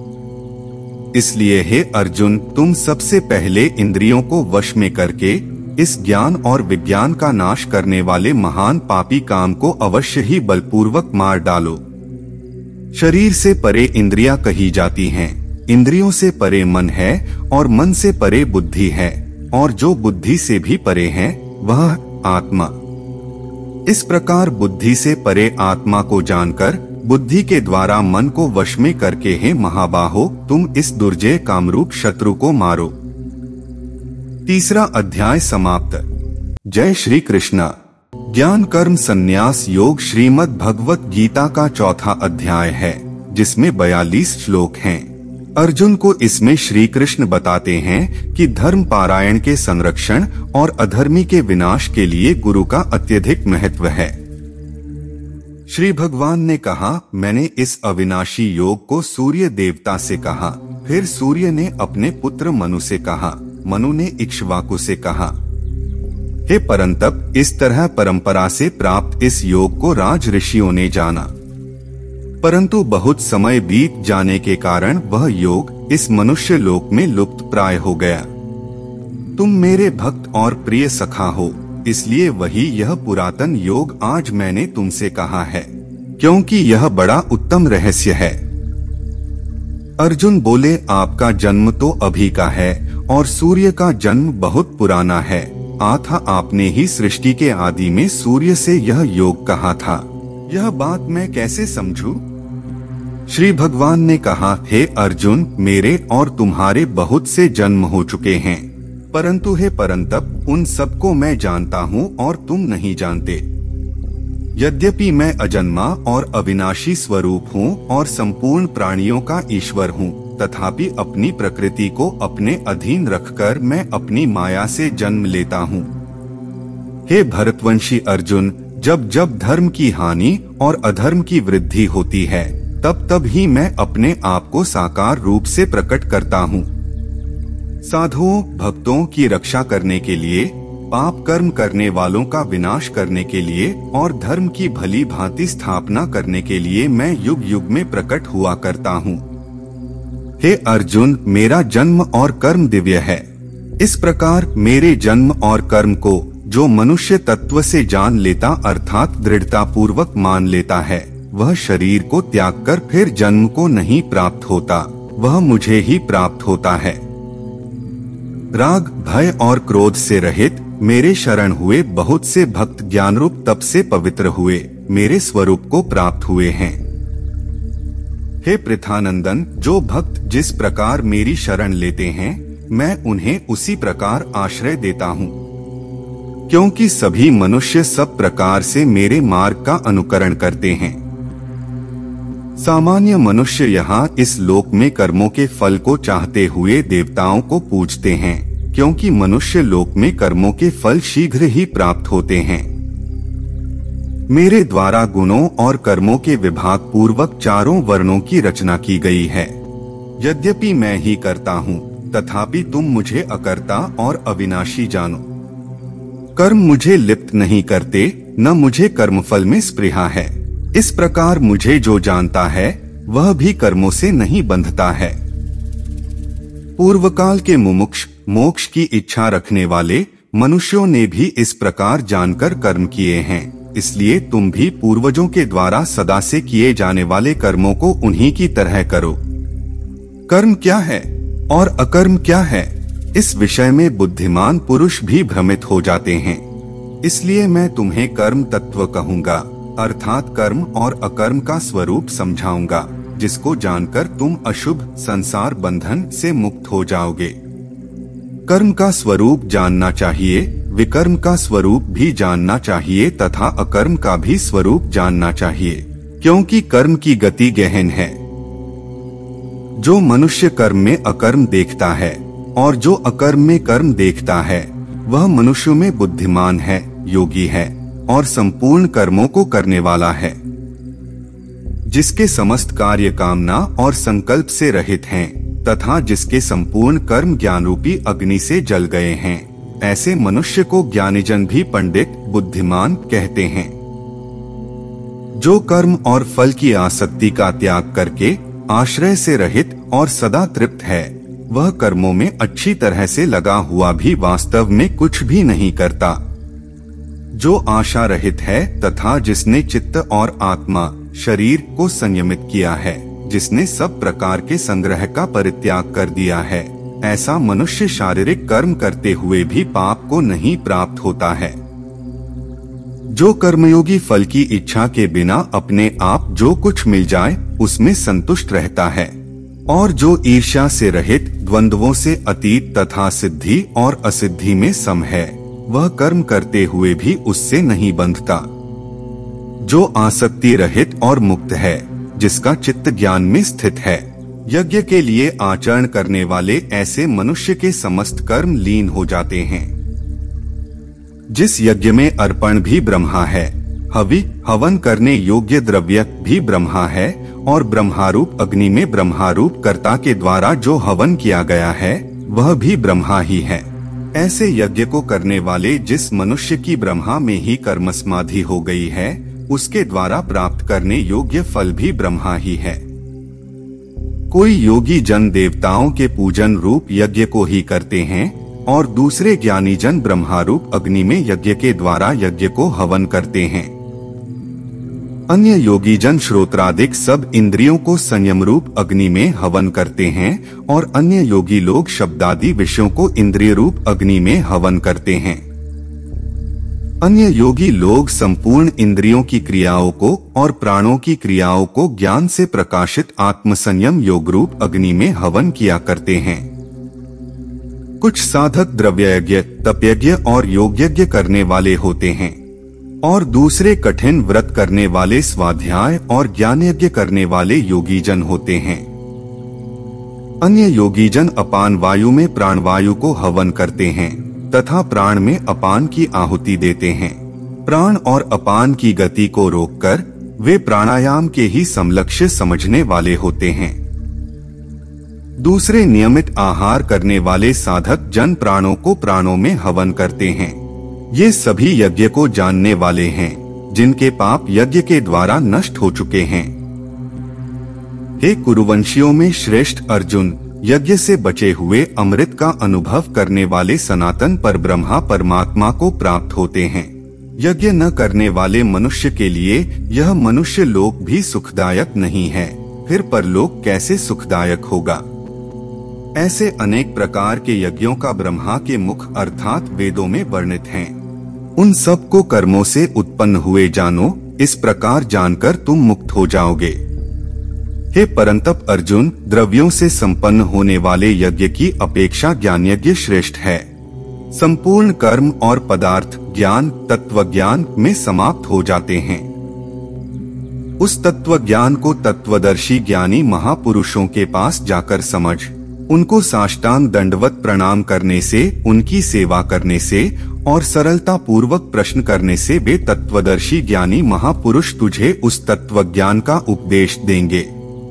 इसलिए हे अर्जुन, तुम सबसे पहले इंद्रियों को वश में करके इस ज्ञान और विज्ञान का नाश करने वाले महान पापी काम को अवश्य ही बलपूर्वक मार डालो। शरीर से परे इंद्रियां कही जाती हैं, इंद्रियों से परे मन है और मन से परे बुद्धि है, और जो बुद्धि से भी परे है वह आत्मा। इस प्रकार बुद्धि से परे आत्मा को जानकर बुद्धि के द्वारा मन को वश में करके हे महाबाहो, तुम इस दुर्जय कामरूप शत्रु को मारो। तीसरा अध्याय समाप्त। जय श्री कृष्णा। ज्ञान कर्म संन्यास योग श्रीमद् भगवत गीता का चौथा अध्याय है, जिसमें 42 श्लोक हैं। अर्जुन को इसमें श्री कृष्ण बताते हैं कि धर्म पारायण के संरक्षण और अधर्मी के विनाश के लिए गुरु का अत्यधिक महत्व है। श्री भगवान ने कहा, मैंने इस अविनाशी योग को सूर्य देवता से कहा, फिर सूर्य ने अपने पुत्र मनु से कहा, मनु ने इक्ष्वाकु से कहा। हे परंतप, इस तरह परंपरा से प्राप्त इस योग को राज ऋषियों ने जाना, परंतु बहुत समय बीत जाने के कारण वह योग इस मनुष्य लोक में लुप्त प्राय हो गया। तुम मेरे भक्त और प्रिय सखा हो, इसलिए वही यह पुरातन योग आज मैंने तुमसे कहा है, क्योंकि यह बड़ा उत्तम रहस्य है। अर्जुन बोले, आपका जन्म तो अभी का है और सूर्य का जन्म बहुत पुराना है। आथा आपने ही सृष्टि के आदि में सूर्य से यह योग कहा था। यह बात मैं कैसे समझूं? श्री भगवान ने कहा, हे अर्जुन, मेरे और तुम्हारे बहुत से जन्म हो चुके हैं, परंतु हे परंतप, उन सबको मैं जानता हूँ और तुम नहीं जानते। यद्यपि मैं अजन्मा और अविनाशी स्वरूप हूँ और संपूर्ण प्राणियों का ईश्वर हूँ, तथापि अपनी प्रकृति को अपने अधीन रखकर मैं अपनी माया से जन्म लेता हूँ। हे भरतवंशी अर्जुन, जब जब धर्म की हानि और अधर्म की वृद्धि होती है, तब तब ही मैं अपने आप को साकार रूप से प्रकट करता हूँ। साधुओं भक्तों की रक्षा करने के लिए, पाप कर्म करने वालों का विनाश करने के लिए और धर्म की भली भांति स्थापना करने के लिए मैं युग युग में प्रकट हुआ करता हूँ। हे अर्जुन, मेरा जन्म और कर्म दिव्य है। इस प्रकार मेरे जन्म और कर्म को जो मनुष्य तत्व से जान लेता अर्थात दृढ़ता पूर्वक मान लेता है, वह शरीर को त्याग कर फिर जन्म को नहीं प्राप्त होता, वह मुझे ही प्राप्त होता है। राग भय और क्रोध से रहित मेरे शरण हुए बहुत से भक्त ज्ञान रूप तप से पवित्र हुए मेरे स्वरूप को प्राप्त हुए हैं। हे पृथानंदन, जो भक्त जिस प्रकार मेरी शरण लेते हैं, मैं उन्हें उसी प्रकार आश्रय देता हूँ, क्योंकि सभी मनुष्य सब प्रकार से मेरे मार्ग का अनुकरण करते हैं। सामान्य मनुष्य यहाँ इस लोक में कर्मों के फल को चाहते हुए देवताओं को पूजते हैं, क्योंकि मनुष्य लोक में कर्मों के फल शीघ्र ही प्राप्त होते हैं। मेरे द्वारा गुणों और कर्मों के विभाग पूर्वक चारों वर्णों की रचना की गई है। यद्यपि मैं ही करता हूँ, तथापि तुम मुझे अकर्ता और अविनाशी जानो। कर्म मुझे लिप्त नहीं करते, न मुझे कर्मफल में स्पृहा है। इस प्रकार मुझे जो जानता है, वह भी कर्मों से नहीं बंधता है। पूर्वकाल के मुमुक्ष मोक्ष की इच्छा रखने वाले मनुष्यों ने भी इस प्रकार जानकर कर्म किए हैं, इसलिए तुम भी पूर्वजों के द्वारा सदा से किए जाने वाले कर्मों को उन्हीं की तरह करो। कर्म क्या है और अकर्म क्या है, इस विषय में बुद्धिमान पुरुष भी भ्रमित हो जाते हैं। इसलिए मैं तुम्हें कर्म तत्व कहूँगा, अर्थात कर्म और अकर्म का स्वरूप समझाऊंगा, जिसको जानकर तुम अशुभ संसार बंधन से मुक्त हो जाओगे। कर्म का स्वरूप जानना चाहिए, विकर्म का स्वरूप भी जानना चाहिए तथा अकर्म का भी स्वरूप जानना चाहिए, क्योंकि कर्म की गति गहन है। जो मनुष्य कर्म में अकर्म देखता है और जो अकर्म में कर्म देखता है, वह मनुष्यों में बुद्धिमान है, योगी है और संपूर्ण कर्मों को करने वाला है। जिसके समस्त कार्य कामना और संकल्प से रहित हैं, तथा जिसके संपूर्ण कर्म ज्ञान रूपी अग्नि से जल गए हैं, ऐसे मनुष्य को ज्ञानीजन भी पंडित बुद्धिमान कहते हैं। जो कर्म और फल की आसक्ति का त्याग करके आश्रय से रहित और सदा तृप्त है, वह कर्मों में अच्छी तरह से लगा हुआ भी वास्तव में कुछ भी नहीं करता। जो आशा रहित है तथा जिसने चित्त और आत्मा शरीर को संयमित किया है, जिसने सब प्रकार के संग्रह का परित्याग कर दिया है, ऐसा मनुष्य शारीरिक कर्म करते हुए भी पाप को नहीं प्राप्त होता है। जो कर्मयोगी फल की इच्छा के बिना अपने आप जो कुछ मिल जाए उसमें संतुष्ट रहता है, और जो ईर्ष्या से रहित द्वंद्वों से अतीत तथा सिद्धि और असिद्धि में सम है, वह कर्म करते हुए भी उससे नहीं बंधता। जो आसक्ति रहित और मुक्त है, जिसका चित्त ज्ञान में स्थित है, यज्ञ के लिए आचरण करने वाले ऐसे मनुष्य के समस्त कर्म लीन हो जाते हैं। जिस यज्ञ में अर्पण भी ब्रह्मा है, हवन करने योग्य द्रव्य भी ब्रह्मा है, और ब्रह्मारूप अग्नि में ब्रह्मारूप कर्ता के द्वारा जो हवन किया गया है, वह भी ब्रह्मा ही है। ऐसे यज्ञ को करने वाले जिस मनुष्य की ब्रह्मा में ही कर्म समाधि हो गई है, उसके द्वारा प्राप्त करने योग्य फल भी ब्रह्मा ही है। कोई योगी जन देवताओं के पूजन रूप यज्ञ को ही करते हैं, और दूसरे ज्ञानी जन ब्रह्मारूप अग्नि में यज्ञ के द्वारा यज्ञ को हवन करते हैं। अन्य योगी जन श्रोत्रादिक सब इंद्रियों को संयम रूप अग्नि में हवन करते हैं, और अन्य योगी लोग शब्दादि विषयों को इंद्रिय रूप अग्नि में हवन करते हैं। अन्य योगी लोग संपूर्ण इंद्रियों की क्रियाओं को और प्राणों की क्रियाओं को ज्ञान से प्रकाशित आत्मसंयम योग रूप अग्नि में हवन किया करते हैं। कुछ साधक द्रव्ययज्ञ, तपयज्ञ और योगयज्ञ करने वाले होते हैं, और दूसरे कठिन व्रत करने वाले स्वाध्याय और ज्ञान यज्ञ करने वाले योगीजन होते हैं। अन्य योगीजन अपान वायु में प्राणवायु को हवन करते हैं तथा प्राण में अपान की आहुति देते हैं। प्राण और अपान की गति को रोककर वे प्राणायाम के ही समलक्ष्य समझने वाले होते हैं। दूसरे नियमित आहार करने वाले साधक जन प्राणों को प्राणों में हवन करते हैं। ये सभी यज्ञ को जानने वाले हैं, जिनके पाप यज्ञ के द्वारा नष्ट हो चुके हैं। हे कुरुवंशियों में श्रेष्ठ अर्जुन, यज्ञ से बचे हुए अमृत का अनुभव करने वाले सनातन पर ब्रह्मा परमात्मा को प्राप्त होते हैं। यज्ञ न करने वाले मनुष्य के लिए यह मनुष्य लोक भी सुखदायक नहीं है, फिर परलोक कैसे सुखदायक होगा। ऐसे अनेक प्रकार के यज्ञों का ब्रह्मा के मुख अर्थात वेदों में वर्णित हैं। उन सब को कर्मों से उत्पन्न हुए जानो, इस प्रकार जानकर तुम मुक्त हो जाओगे। हे परंतप अर्जुन, द्रव्यों से संपन्न होने वाले यज्ञ की अपेक्षा ज्ञान यज्ञ श्रेष्ठ है। संपूर्ण कर्म और पदार्थ ज्ञान तत्व ज्ञान में समाप्त हो जाते हैं। उस तत्व ज्ञान को तत्वदर्शी ज्ञानी महापुरुषों के पास जाकर समझ, उनको साष्टांग दंडवत प्रणाम करने से, उनकी सेवा करने से और सरलता पूर्वक प्रश्न करने से वे तत्वदर्शी ज्ञानी महापुरुष तुझे उस तत्व ज्ञान का उपदेश देंगे,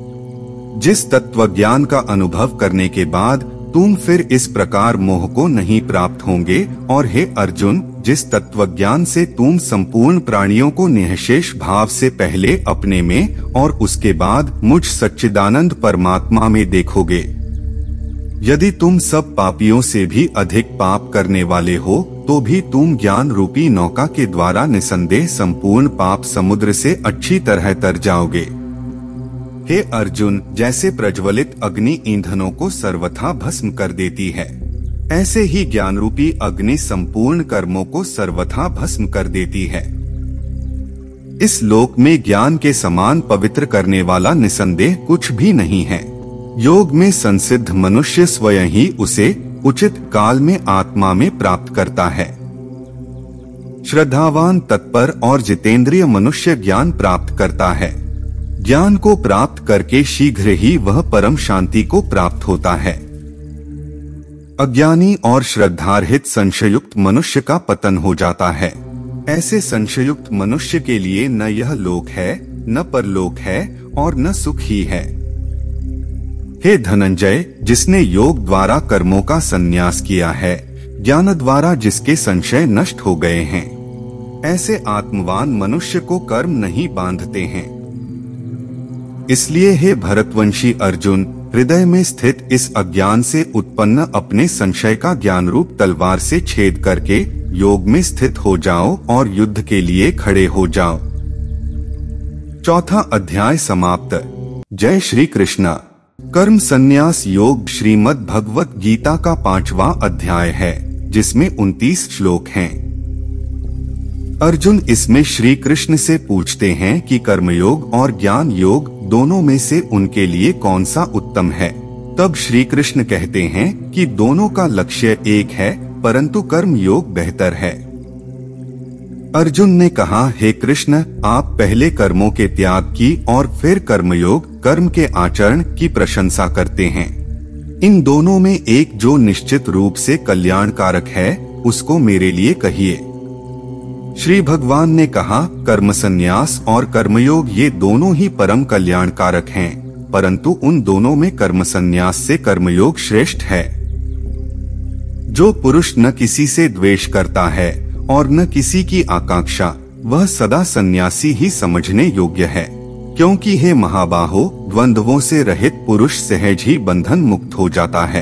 जिस तत्व ज्ञान का अनुभव करने के बाद तुम फिर इस प्रकार मोह को नहीं प्राप्त होंगे। और हे अर्जुन, जिस तत्व ज्ञान से तुम संपूर्ण प्राणियों को निःशेष भाव से पहले अपने में और उसके बाद मुझ सच्चिदानंद परमात्मा में देखोगे। यदि तुम सब पापियों से भी अधिक पाप करने वाले हो, तो भी तुम ज्ञान रूपी नौका के द्वारा निसंदेह संपूर्ण पाप समुद्र से अच्छी तरह तर जाओगे। हे अर्जुन, जैसे प्रज्वलित अग्नि ईंधनों को सर्वथा भस्म कर देती है, ऐसे ही ज्ञान रूपी अग्नि संपूर्ण कर्मों को सर्वथा भस्म कर देती है। इस लोक में ज्ञान के समान पवित्र करने वाला निसंदेह कुछ भी नहीं है। योग में संसिद्ध मनुष्य स्वयं ही उसे उचित काल में आत्मा में प्राप्त करता है। श्रद्धावान, तत्पर और जितेंद्रिय मनुष्य ज्ञान प्राप्त करता है। ज्ञान को प्राप्त करके शीघ्र ही वह परम शांति को प्राप्त होता है। अज्ञानी और श्रद्धारहित संशयुक्त मनुष्य का पतन हो जाता है। ऐसे संशयुक्त मनुष्य के लिए न यह लोक है, न परलोक है और न सुख ही है। हे धनंजय, जिसने योग द्वारा कर्मों का संन्यास किया है, ज्ञान द्वारा जिसके संशय नष्ट हो गए हैं, ऐसे आत्मवान मनुष्य को कर्म नहीं बांधते हैं। इसलिए हे भरतवंशी अर्जुन, हृदय में स्थित इस अज्ञान से उत्पन्न अपने संशय का ज्ञान रूप तलवार से छेद करके योग में स्थित हो जाओ और युद्ध के लिए खड़े हो जाओ। चौथा अध्याय समाप्त। जय श्री कृष्ण। कर्म संन्यास योग श्रीमद् भगवत गीता का 5वां अध्याय है, जिसमें 29 श्लोक हैं। अर्जुन इसमें श्री कृष्ण से पूछते हैं कि कर्मयोग और ज्ञान योग दोनों में से उनके लिए कौन सा उत्तम है। तब श्री कृष्ण कहते हैं कि दोनों का लक्ष्य एक है, परंतु कर्म योग बेहतर है। अर्जुन ने कहा, हे कृष्ण, आप पहले कर्मों के त्याग की और फिर कर्मयोग कर्म के आचरण की प्रशंसा करते हैं। इन दोनों में एक जो निश्चित रूप से कल्याणकारक है, उसको मेरे लिए कहिए। श्री भगवान ने कहा, कर्म संन्यास और कर्मयोग ये दोनों ही परम कल्याणकारक हैं, परंतु उन दोनों में कर्म संन्यास से कर्मयोग श्रेष्ठ है। जो पुरुष न किसी से द्वेष करता है और न किसी की आकांक्षा, वह सदा सन्यासी ही समझने योग्य है। क्योंकि हे महाबाहो, द्वंद्वों से रहित पुरुष सहज ही बंधन मुक्त हो जाता है।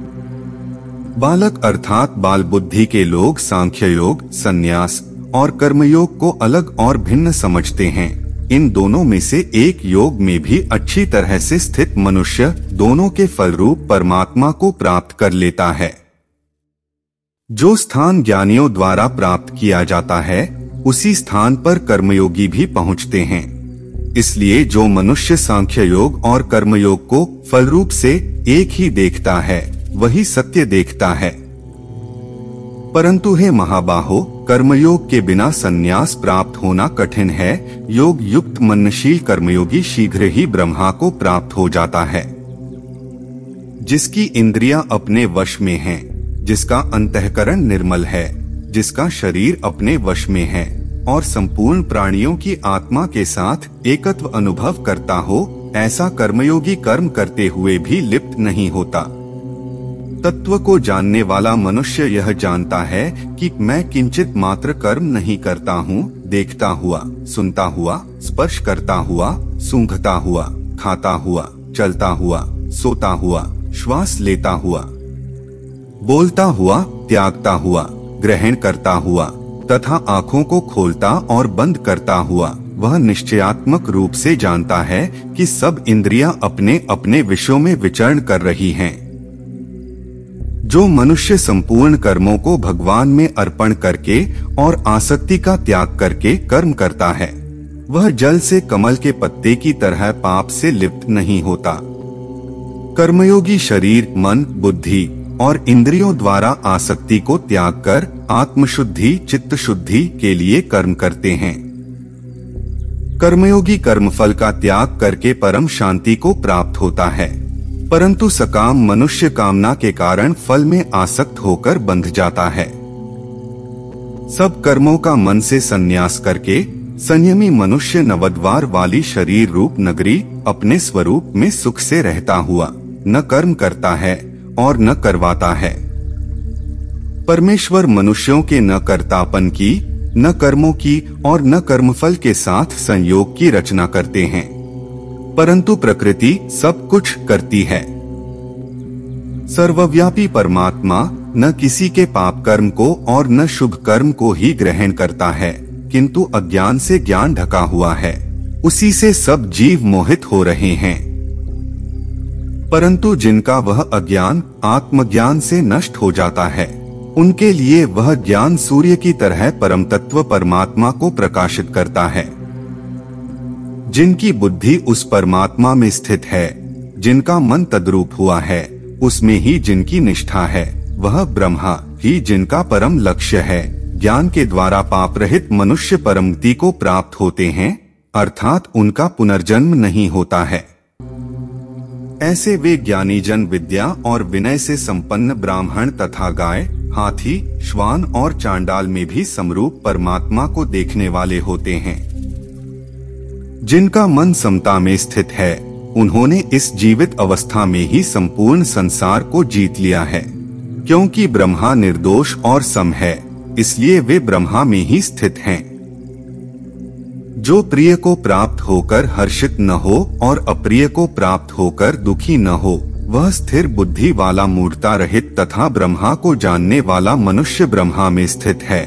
बालक अर्थात बाल बुद्धि के लोग सांख्य योग, संन्यास और कर्मयोग को अलग और भिन्न समझते हैं। इन दोनों में से एक योग में भी अच्छी तरह से स्थित मनुष्य दोनों के फलरूप परमात्मा को प्राप्त कर लेता है। जो स्थान ज्ञानियों द्वारा प्राप्त किया जाता है, उसी स्थान पर कर्मयोगी भी पहुंचते हैं। इसलिए जो मनुष्य सांख्य योग और कर्मयोग को फलरूप से एक ही देखता है, वही सत्य देखता है। परंतु हे महाबाहो, कर्मयोग के बिना संन्यास प्राप्त होना कठिन है। योग युक्त मननशील कर्मयोगी शीघ्र ही ब्रह्मा को प्राप्त हो जाता है। जिसकी इंद्रियां अपने वश में हैं, जिसका अंतःकरण निर्मल है, जिसका शरीर अपने वश में है और संपूर्ण प्राणियों की आत्मा के साथ एकत्व अनुभव करता हो, ऐसा कर्मयोगी कर्म करते हुए भी लिप्त नहीं होता। तत्व को जानने वाला मनुष्य यह जानता है कि मैं किंचित मात्र कर्म नहीं करता हूँ, देखता हुआ, सुनता हुआ, स्पर्श करता हुआ, सूंघता हुआ, खाता हुआ, चलता हुआ, सोता हुआ, श्वास लेता हुआ, बोलता हुआ, त्यागता हुआ, ग्रहण करता हुआ तथा आँखों को खोलता और बंद करता हुआ वह निश्चयात्मक रूप से जानता है कि सब इंद्रियां अपने अपने विषयों में विचरण कर रही हैं। जो मनुष्य संपूर्ण कर्मों को भगवान में अर्पण करके और आसक्ति का त्याग करके कर्म करता है, वह जल से कमल के पत्ते की तरह पाप से लिप्त नहीं होता। कर्मयोगी शरीर, मन, बुद्धि और इंद्रियों द्वारा आसक्ति को त्याग कर आत्मशुद्धि, चित्त शुद्धि के लिए कर्म करते हैं। कर्मयोगी कर्मफल का त्याग करके परम शांति को प्राप्त होता है, परंतु सकाम मनुष्य कामना के कारण फल में आसक्त होकर बंध जाता है। सब कर्मों का मन से संन्यास करके संयमी मनुष्य नवद्वार वाली शरीर रूप नगरी अपने स्वरूप में सुख से रहता हुआ न कर्म करता है और न करवाता है। परमेश्वर मनुष्यों के न कर्तापन की, न कर्मों की और न कर्मफल के साथ संयोग की रचना करते हैं, परंतु प्रकृति सब कुछ करती है। सर्वव्यापी परमात्मा न किसी के पाप कर्म को और न शुभ कर्म को ही ग्रहण करता है, किंतु अज्ञान से ज्ञान ढका हुआ है, उसी से सब जीव मोहित हो रहे हैं। परंतु जिनका वह अज्ञान आत्मज्ञान से नष्ट हो जाता है, उनके लिए वह ज्ञान सूर्य की तरह परम तत्व परमात्मा को प्रकाशित करता है। जिनकी बुद्धि उस परमात्मा में स्थित है, जिनका मन तद्रूप हुआ है, उसमें ही जिनकी निष्ठा है, वह ब्रह्मा ही जिनका परम लक्ष्य है। ज्ञान के द्वारा पाप रहित मनुष्य परमगति को प्राप्त होते हैं, अर्थात उनका पुनर्जन्म नहीं होता है। ऐसे वे ज्ञानी जन विद्या और विनय से संपन्न ब्राह्मण तथा गाय, हाथी, श्वान और चांडाल में भी समरूप परमात्मा को देखने वाले होते हैं। जिनका मन समता में स्थित है, उन्होंने इस जीवित अवस्था में ही संपूर्ण संसार को जीत लिया है। क्योंकि ब्रह्मा निर्दोष और सम है, इसलिए वे ब्रह्मा में ही स्थित हैं। जो प्रिय को प्राप्त होकर हर्षित न हो और अप्रिय को प्राप्त होकर दुखी न हो, वह स्थिर बुद्धि वाला मूढ़ता रहित तथा ब्रह्मा को जानने वाला मनुष्य ब्रह्मा में स्थित है।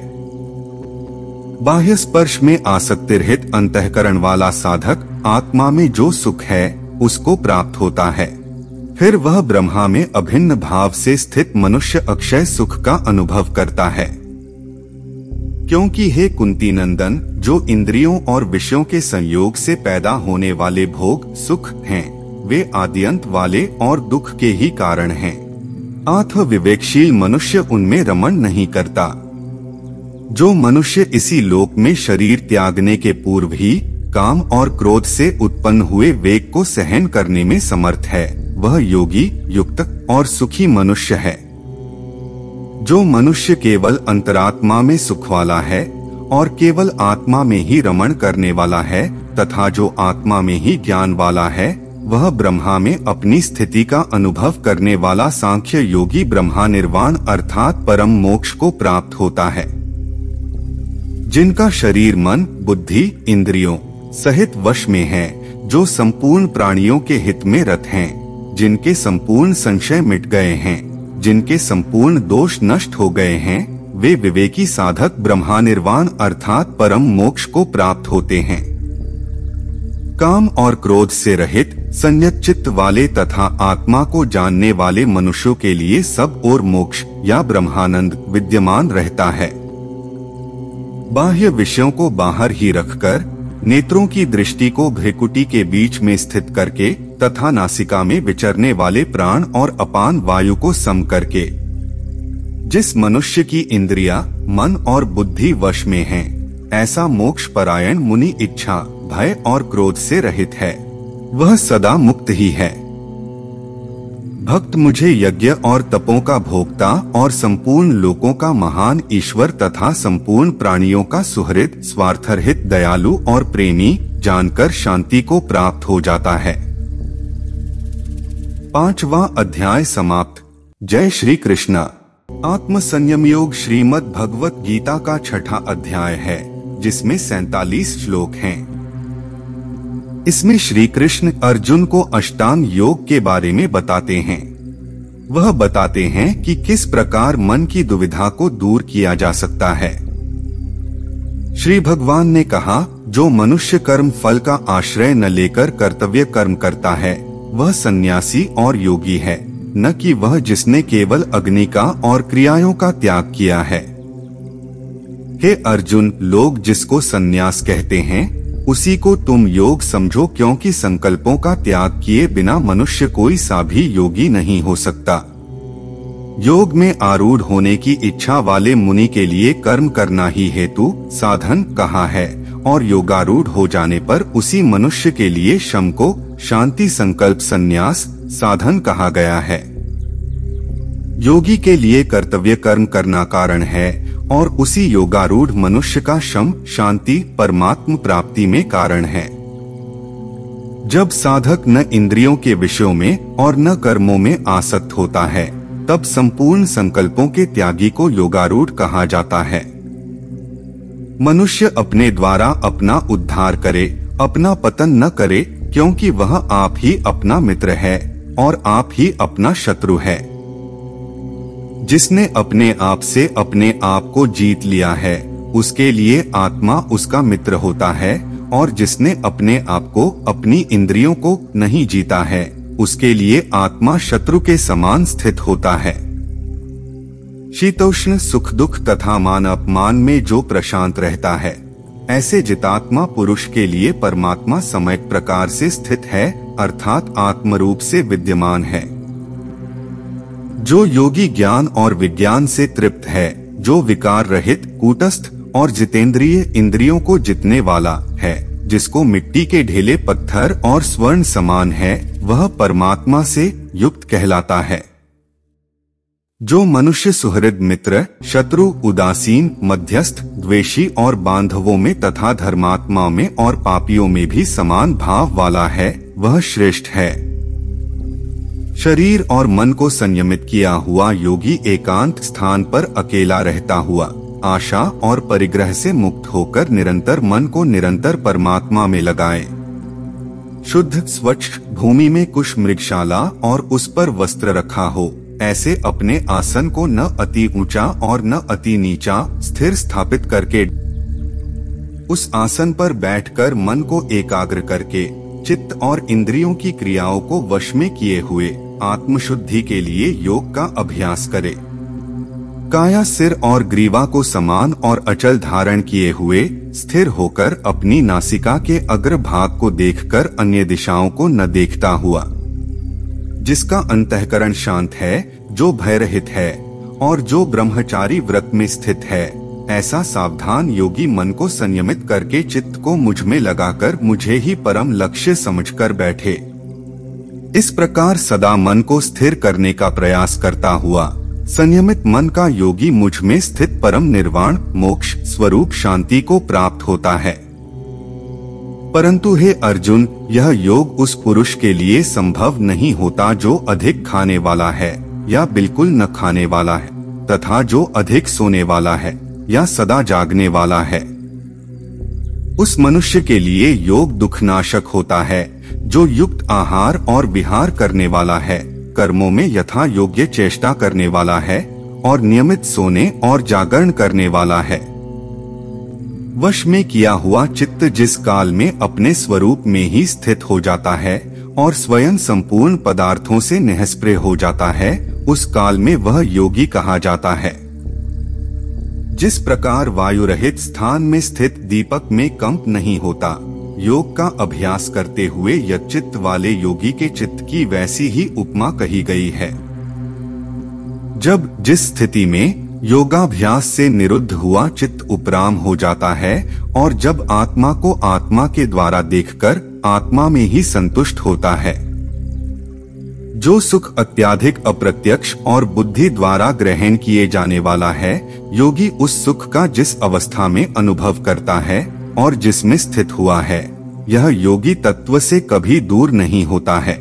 बाह्य स्पर्श में आसक्ति रहित अंतःकरण वाला साधक आत्मा में जो सुख है उसको प्राप्त होता है। फिर वह ब्रह्मा में अभिन्न भाव से स्थित मनुष्य अक्षय सुख का अनुभव करता है। क्योंकि हे कुंती नंदन, जो इंद्रियों और विषयों के संयोग से पैदा होने वाले भोग सुख हैं, वे आद्यंत वाले और दुख के ही कारण हैं। अथ विवेकशील मनुष्य उनमें रमण नहीं करता। जो मनुष्य इसी लोक में शरीर त्यागने के पूर्व ही काम और क्रोध से उत्पन्न हुए वेग को सहन करने में समर्थ है, वह योगी, युक्त और सुखी मनुष्य है। जो मनुष्य केवल अंतरात्मा में सुख वाला है और केवल आत्मा में ही रमण करने वाला है तथा जो आत्मा में ही ज्ञान वाला है, वह ब्रह्मा में अपनी स्थिति का अनुभव करने वाला सांख्य योगी ब्रह्मा निर्वाण अर्थात परम मोक्ष को प्राप्त होता है। जिनका शरीर मन, बुद्धि, इंद्रियों सहित वश में है, जो संपूर्ण प्राणियों के हित में रत हैं, जिनके संपूर्ण संशय मिट गए हैं, जिनके संपूर्ण दोष नष्ट हो गए हैं, वे विवेकी साधक ब्रह्मा निर्वाण अर्थात परम मोक्ष को प्राप्त होते हैं। काम और क्रोध से रहित संयत चित्त वाले तथा आत्मा को जानने वाले मनुष्यों के लिए सब और मोक्ष या ब्रह्मानंद विद्यमान रहता है। बाह्य विषयों को बाहर ही रखकर, नेत्रों की दृष्टि को भ्रुकुटी के बीच में स्थित करके तथा नासिका में विचरने वाले प्राण और अपान वायु को सम करके, जिस मनुष्य की इंद्रियां, मन और बुद्धि वश में हैं, ऐसा मोक्ष परायण मुनि इच्छा, भय और क्रोध से रहित है, वह सदा मुक्त ही है। भक्त मुझे यज्ञ और तपों का भोक्ता और संपूर्ण लोकों का महान ईश्वर तथा संपूर्ण प्राणियों का सुहृद, स्वार्थरहित, दयालु और प्रेमी जानकर शांति को प्राप्त हो जाता है। 5वां अध्याय समाप्त। जय श्री कृष्ण। आत्म संयम योग श्रीमद् भगवत गीता का 6ठा अध्याय है, जिसमें 47 श्लोक हैं। इसमें श्री कृष्ण अर्जुन को अष्टांग योग के बारे में बताते हैं। वह बताते हैं कि किस प्रकार मन की दुविधा को दूर किया जा सकता है। श्री भगवान ने कहा, जो मनुष्य कर्म फल का आश्रय न लेकर कर्तव्य कर्म करता है वह सन्यासी और योगी है, न कि वह जिसने केवल अग्नि का और क्रियाओं का त्याग किया है। हे अर्जुन, लोग जिसको सन्यास कहते हैं उसी को तुम योग समझो, क्योंकि संकल्पों का त्याग किए बिना मनुष्य कोई सा भी योगी नहीं हो सकता। योग में आरूढ़ होने की इच्छा वाले मुनि के लिए कर्म करना ही हेतु साधन कहा है, और योगारूढ़ हो जाने पर उसी मनुष्य के लिए शम को शांति संकल्प संन्यास साधन कहा गया है। योगी के लिए कर्तव्य कर्म करना कारण है और उसी योगारूढ़ मनुष्य का शम शांति परमात्म प्राप्ति में कारण है। जब साधक न इंद्रियों के विषयों में और न कर्मों में आसक्त होता है, तब संपूर्ण संकल्पों के त्यागी को योगारूढ़ कहा जाता है। मनुष्य अपने द्वारा अपना उद्धार करे, अपना पतन न करे, क्योंकि वह आप ही अपना मित्र है और आप ही अपना शत्रु है। जिसने अपने आप से अपने आप को जीत लिया है उसके लिए आत्मा उसका मित्र होता है, और जिसने अपने आप को अपनी इंद्रियों को नहीं जीता है उसके लिए आत्मा शत्रु के समान स्थित होता है। शीतोष्ण सुख दुख तथा मान अपमान में जो प्रशांत रहता है, ऐसे जितात्मा पुरुष के लिए परमात्मा सम्यक प्रकार से स्थित है, अर्थात आत्मरूप से विद्यमान है। जो योगी ज्ञान और विज्ञान से तृप्त है, जो विकार रहित, कूटस्थ और जितेंद्रिय इंद्रियों को जितने वाला है, जिसको मिट्टी के ढेले पत्थर और स्वर्ण समान है, वह परमात्मा से युक्त कहलाता है। जो मनुष्य सुहृद, मित्र, शत्रु, उदासीन, मध्यस्थ, द्वेषी और बांधवों में तथा धर्मात्मा में और पापियों में भी समान भाव वाला है, वह श्रेष्ठ है। शरीर और मन को संयमित किया हुआ योगी एकांत स्थान पर अकेला रहता हुआ आशा और परिग्रह से मुक्त होकर निरंतर मन को निरंतर परमात्मा में लगाए। शुद्ध स्वच्छ भूमि में कुछ मृगशाला और उस पर वस्त्र रखा हो, ऐसे अपने आसन को न अति ऊंचा और न अति नीचा स्थिर स्थापित करके उस आसन पर बैठकर मन को एकाग्र करके चित्त और इंद्रियों की क्रियाओं को वश में किए हुए आत्मशुद्धि के लिए योग का अभ्यास करे। काया, सिर और ग्रीवा को समान और अचल धारण किए हुए स्थिर होकर अपनी नासिका के अग्र भाग को देखकर अन्य दिशाओं को न देखता हुआ, जिसका अंतःकरण शांत है, जो भयरहित है और जो ब्रह्मचारी व्रत में स्थित है, ऐसा सावधान योगी मन को संयमित करके चित्त को मुझ में लगाकर मुझे ही परम लक्ष्य समझकर बैठे। इस प्रकार सदा मन को स्थिर करने का प्रयास करता हुआ संयमित मन का योगी मुझ में स्थित परम निर्वाण मोक्ष स्वरूप शांति को प्राप्त होता है। परंतु हे अर्जुन, यह योग उस पुरुष के लिए संभव नहीं होता जो अधिक खाने वाला है या बिल्कुल न खाने वाला है, तथा जो अधिक सोने वाला है या सदा जागने वाला है। उस मनुष्य के लिए योग दुखनाशक होता है जो युक्त आहार और विहार करने वाला है, कर्मों में यथा योग्य चेष्टा करने वाला है और नियमित सोने और जागरण करने वाला है। वश में किया हुआ चित्त जिस काल में अपने स्वरूप में ही स्थित हो जाता है और स्वयं संपूर्ण पदार्थों से निःस्पृह हो जाता है, उस काल में वह योगी कहा जाता है। जिस प्रकार वायु रहित स्थान में स्थित दीपक में कंप नहीं होता, योग का अभ्यास करते हुए यच्चित्त वाले योगी के चित्त की वैसी ही उपमा कही गई है। जब जिस स्थिति में योगाभ्यास से निरुद्ध हुआ चित्त उपराम हो जाता है और जब आत्मा को आत्मा के द्वारा देखकर आत्मा में ही संतुष्ट होता है, जो सुख अत्यधिक अप्रत्यक्ष और बुद्धि द्वारा ग्रहण किए जाने वाला है, योगी उस सुख का जिस अवस्था में अनुभव करता है और जिसमें स्थित हुआ है, यह योगी तत्व से कभी दूर नहीं होता है।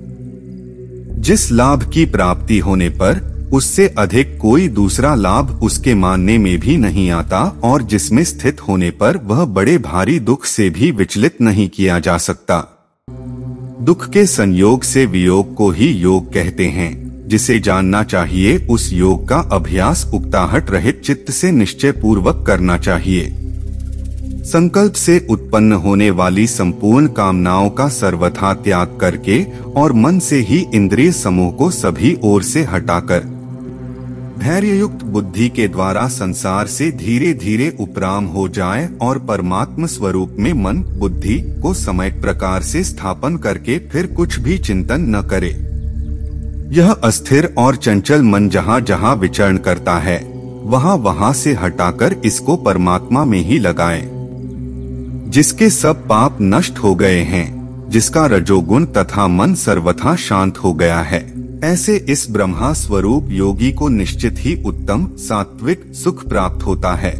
जिस लाभ की प्राप्ति होने पर उससे अधिक कोई दूसरा लाभ उसके मानने में भी नहीं आता और जिसमें स्थित होने पर वह बड़े भारी दुख से भी विचलित नहीं किया जा सकता। दुख के संयोग से वियोग को ही योग कहते हैं। जिसे जानना चाहिए उस योग का अभ्यास उकताहट रहित चित्त से निश्चय पूर्वक करना चाहिए। संकल्प से उत्पन्न होने वाली संपूर्ण कामनाओं का सर्वथा त्याग करके और मन से ही इंद्रिय समूह को सभी ओर से हटाकर धैर्ययुक्त बुद्धि के द्वारा संसार से धीरे धीरे उपराम हो जाए और परमात्म स्वरूप में मन बुद्धि को सम्यक प्रकार से स्थापन करके फिर कुछ भी चिंतन न करे। यह अस्थिर और चंचल मन जहाँ जहाँ विचरण करता है वहाँ वहाँ से हटाकर इसको परमात्मा में ही लगाए। जिसके सब पाप नष्ट हो गए हैं, जिसका रजोगुण तथा मन सर्वथा शांत हो गया है, ऐसे इस ब्रह्मा स्वरूप योगी को निश्चित ही उत्तम सात्विक सुख प्राप्त होता है।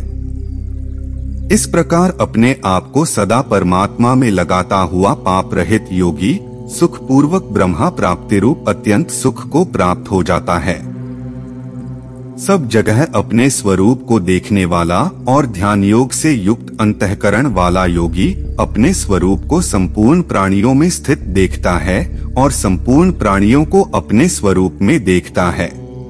इस प्रकार अपने आप को सदा परमात्मा में लगाता हुआ पाप रहित योगी सुख पूर्वक ब्रह्मा प्राप्ति रूप अत्यंत सुख को प्राप्त हो जाता है। सब जगह अपने स्वरूप को देखने वाला और ध्यान योग से युक्त अंतःकरण वाला योगी अपने स्वरूप को संपूर्ण प्राणियों में स्थित देखता है और संपूर्ण प्राणियों को अपने स्वरूप में देखता है।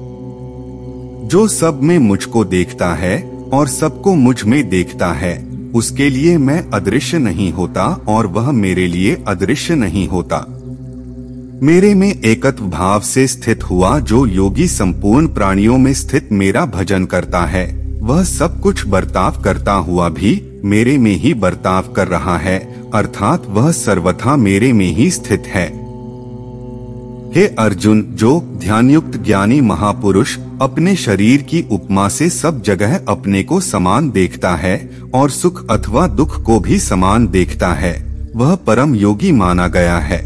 जो सब में मुझको देखता है और सबको मुझ में देखता है, उसके लिए मैं अदृश्य नहीं होता और वह मेरे लिए अदृश्य नहीं होता। मेरे में एकत्व भाव से स्थित हुआ जो योगी संपूर्ण प्राणियों में स्थित मेरा भजन करता है, वह सब कुछ बर्ताव करता हुआ भी मेरे में ही बर्ताव कर रहा है, अर्थात वह सर्वथा मेरे में ही स्थित है। हे अर्जुन, जो ध्यानयुक्त ज्ञानी महापुरुष अपने शरीर की उपमा से सब जगह अपने को समान देखता है और सुख अथवा दुख को भी समान देखता है, वह परम योगी माना गया है।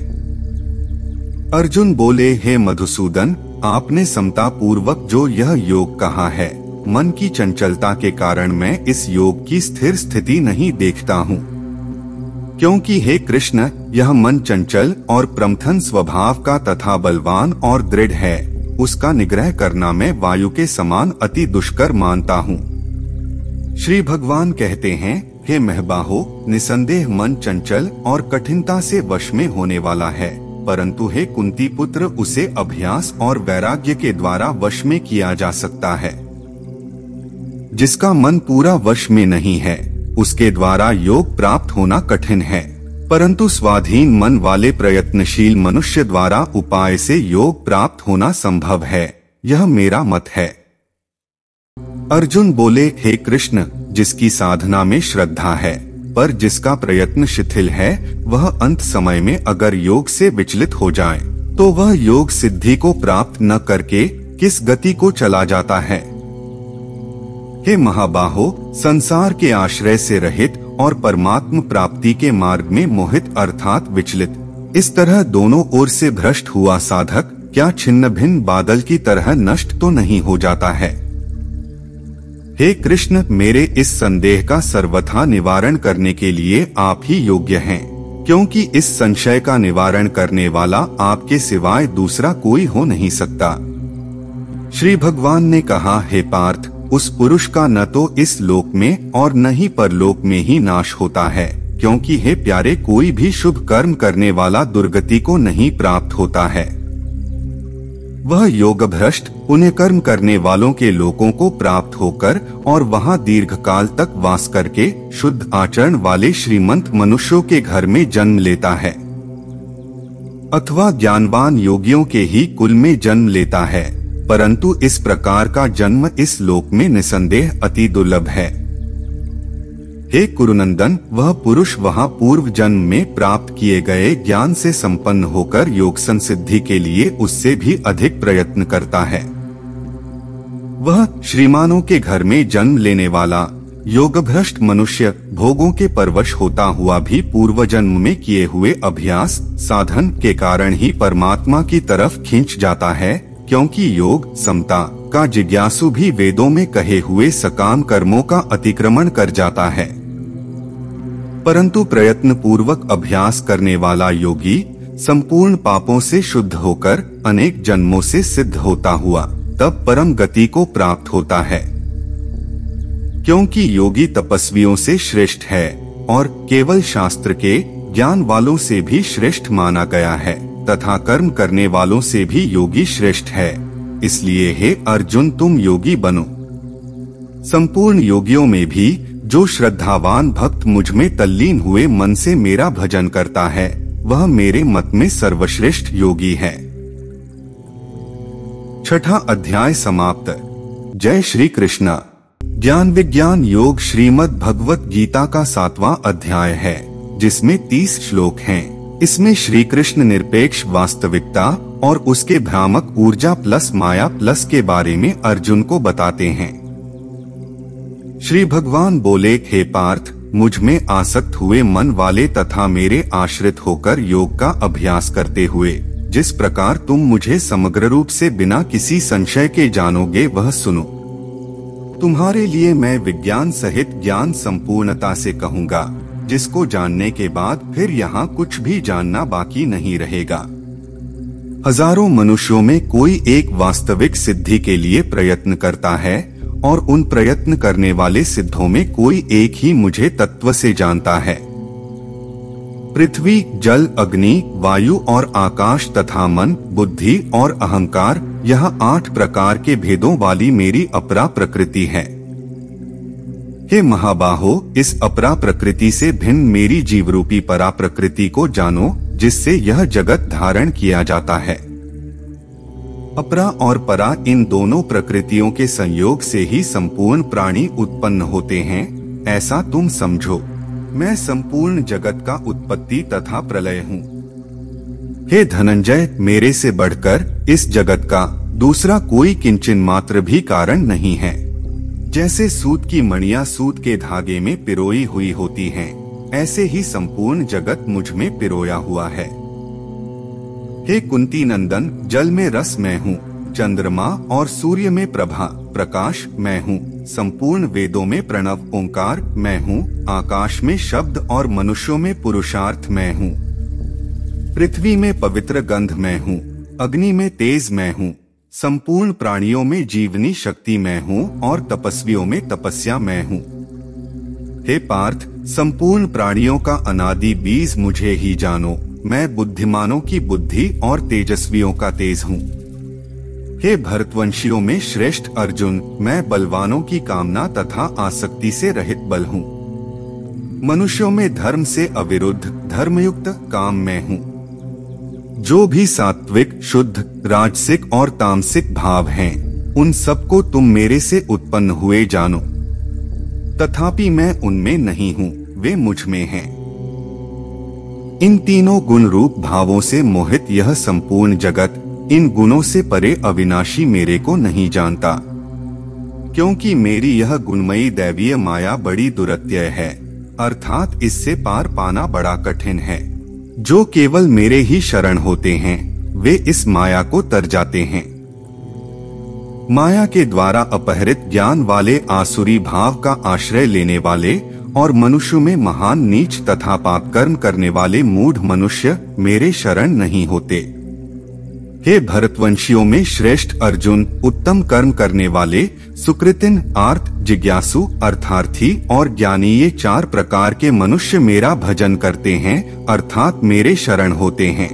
अर्जुन बोले, हे मधुसूदन, आपने समता पूर्वक जो यह योग कहा है, मन की चंचलता के कारण मैं इस योग की स्थिर स्थिति नहीं देखता हूँ। क्योंकि हे कृष्ण, यह मन चंचल और प्रमथन स्वभाव का तथा बलवान और दृढ़ है, उसका निग्रह करना मैं वायु के समान अति दुष्कर मानता हूँ। श्री भगवान कहते हैं, हे महबाहो, निसंदेह मन चंचल और कठिनता से वश में होने वाला है, परंतु हे कुंती पुत्र, उसे अभ्यास और वैराग्य के द्वारा वश में किया जा सकता है। जिसका मन पूरा वश में नहीं है, उसके द्वारा योग प्राप्त होना कठिन है, परंतु स्वाधीन मन वाले प्रयत्नशील मनुष्य द्वारा उपाय से योग प्राप्त होना संभव है। यह मेरा मत है। अर्जुन बोले, हे कृष्ण, जिसकी साधना में श्रद्धा है पर जिसका प्रयत्न शिथिल है, वह अंत समय में अगर योग से विचलित हो जाए तो वह योग सिद्धि को प्राप्त न करके किस गति को चला जाता है। हे महाबाहो, संसार के आश्रय से रहित और परमात्म प्राप्ति के मार्ग में मोहित अर्थात विचलित, इस तरह दोनों ओर से भ्रष्ट हुआ साधक क्या छिन्न भिन्न बादल की तरह नष्ट तो नहीं हो जाता है। हे कृष्ण, मेरे इस संदेह का सर्वथा निवारण करने के लिए आप ही योग्य हैं, क्योंकि इस संशय का निवारण करने वाला आपके सिवाय दूसरा कोई हो नहीं सकता। श्री भगवान ने कहा, हे पार्थ, उस पुरुष का न तो इस लोक में और न ही परलोक में ही नाश होता है, क्योंकि हे प्यारे, कोई भी शुभ कर्म करने वाला दुर्गति को नहीं प्राप्त होता है। वह योग भ्रष्ट पुण्य कर्म करने वालों के लोकों को प्राप्त होकर और वहां दीर्घ काल तक वास करके शुद्ध आचरण वाले श्रीमंत मनुष्यों के घर में जन्म लेता है, अथवा ज्ञानवान योगियों के ही कुल में जन्म लेता है, परंतु इस प्रकार का जन्म इस लोक में निसंदेह अति दुर्लभ है। हे कुरुनंदन, वह पुरुष वहाँ पूर्व जन्म में प्राप्त किए गए ज्ञान से संपन्न होकर योग संसिद्धि के लिए उससे भी अधिक प्रयत्न करता है। वह श्रीमानों के घर में जन्म लेने वाला योगभ्रष्ट मनुष्य भोगों के परवश होता हुआ भी पूर्व जन्म में किए हुए अभ्यास साधन के कारण ही परमात्मा की तरफ खींच जाता है, क्योंकि योग समता का जिज्ञासु भी वेदों में कहे हुए सकाम कर्मों का अतिक्रमण कर जाता है। परंतु प्रयत्न पूर्वक अभ्यास करने वाला योगी संपूर्ण पापों से शुद्ध होकर अनेक जन्मों से सिद्ध होता हुआ तब परम गति को प्राप्त होता है। क्योंकि योगी तपस्वियों से श्रेष्ठ है और केवल शास्त्र के ज्ञान वालों से भी श्रेष्ठ माना गया है तथा कर्म करने वालों से भी योगी श्रेष्ठ है। इसलिए हे अर्जुन, तुम योगी बनो। संपूर्ण योगियों में भी जो श्रद्धावान भक्त मुझ में तल्लीन हुए मन से मेरा भजन करता है वह मेरे मत में सर्वश्रेष्ठ योगी है। छठा अध्याय समाप्त। जय श्री कृष्ण। ज्ञान विज्ञान योग श्रीमद् भगवत गीता का 7वां अध्याय है, जिसमें 30 श्लोक हैं। इसमें श्री कृष्ण निरपेक्ष वास्तविकता और उसके भ्रामक ऊर्जा प्लस माया प्लस के बारे में अर्जुन को बताते हैं। श्री भगवान बोले, हे पार्थ, मुझ में आसक्त हुए मन वाले तथा मेरे आश्रित होकर योग का अभ्यास करते हुए जिस प्रकार तुम मुझे समग्र रूप से बिना किसी संशय के जानोगे वह सुनो। तुम्हारे लिए मैं विज्ञान सहित ज्ञान संपूर्णता से कहूँगा, जिसको जानने के बाद फिर यहाँ कुछ भी जानना बाकी नहीं रहेगा। हजारों मनुष्यों में कोई एक वास्तविक सिद्धि के लिए प्रयत्न करता है और उन प्रयत्न करने वाले सिद्धों में कोई एक ही मुझे तत्व से जानता है। पृथ्वी, जल, अग्नि, वायु और आकाश तथा मन, बुद्धि और अहंकार, यह 8 प्रकार के भेदों वाली मेरी अपरा प्रकृति है। हे महाबाहो, इस अपरा प्रकृति से भिन्न मेरी जीवरूपी परा प्रकृति को जानो, जिससे यह जगत धारण किया जाता है। अपरा और परा इन दोनों प्रकृतियों के संयोग से ही संपूर्ण प्राणी उत्पन्न होते हैं, ऐसा तुम समझो। मैं संपूर्ण जगत का उत्पत्ति तथा प्रलय हूँ। हे धनंजय, मेरे से बढ़कर इस जगत का दूसरा कोई किंचन मात्र भी कारण नहीं है। जैसे सूत की मणियां सूत के धागे में पिरोई हुई होती हैं, ऐसे ही संपूर्ण जगत मुझ में पिरोया हुआ है। हे कुंती नंदन, जल में रस मैं हूँ, चंद्रमा और सूर्य में प्रभा प्रकाश मैं हूँ, संपूर्ण वेदों में प्रणव ओंकार मैं हूँ, आकाश में शब्द और मनुष्यों में पुरुषार्थ मैं हूँ, पृथ्वी में पवित्र गंध मैं हूँ, अग्नि में तेज मैं हूँ, संपूर्ण प्राणियों में जीवनी शक्ति मैं हूँ और तपस्वियों में तपस्या मैं हूँ। हे पार्थ, संपूर्ण प्राणियों का अनादि बीज मुझे ही जानो। मैं बुद्धिमानों की बुद्धि और तेजस्वियों का तेज हूँ। हे भरतवंशियों में श्रेष्ठ अर्जुन, मैं बलवानों की कामना तथा आसक्ति से रहित बल हूँ। मनुष्यों में धर्म से अविरुद्ध धर्मयुक्त काम मैं हूँ। जो भी सात्विक, शुद्ध, राजसिक और तामसिक भाव हैं, उन सबको तुम मेरे से उत्पन्न हुए जानो। तथापि मैं उनमें नहीं हूँ, वे मुझ में हैं। इन तीनों गुण रूप भावों से मोहित यह संपूर्ण जगत इन गुणों से परे अविनाशी मेरे को नहीं जानता, क्योंकि मेरी यह गुणमयी दैवीय माया बड़ी दुरत्यय है, अर्थात इससे पार पाना बड़ा कठिन है। जो केवल मेरे ही शरण होते हैं, वे इस माया को तर जाते हैं। माया के द्वारा अपहरित ज्ञान वाले आसुरी भाव का आश्रय लेने वाले और मनुष्य में महान नीच तथा पाप कर्म करने वाले मूढ़ मनुष्य मेरे शरण नहीं होते। हे भरतवंशियों में श्रेष्ठ अर्जुन, उत्तम कर्म करने वाले, सुकृतिन, आर्त, जिज्ञासु, अर्थार्थी और ज्ञानी, ये 4 प्रकार के मनुष्य मेरा भजन करते हैं, अर्थात मेरे शरण होते हैं।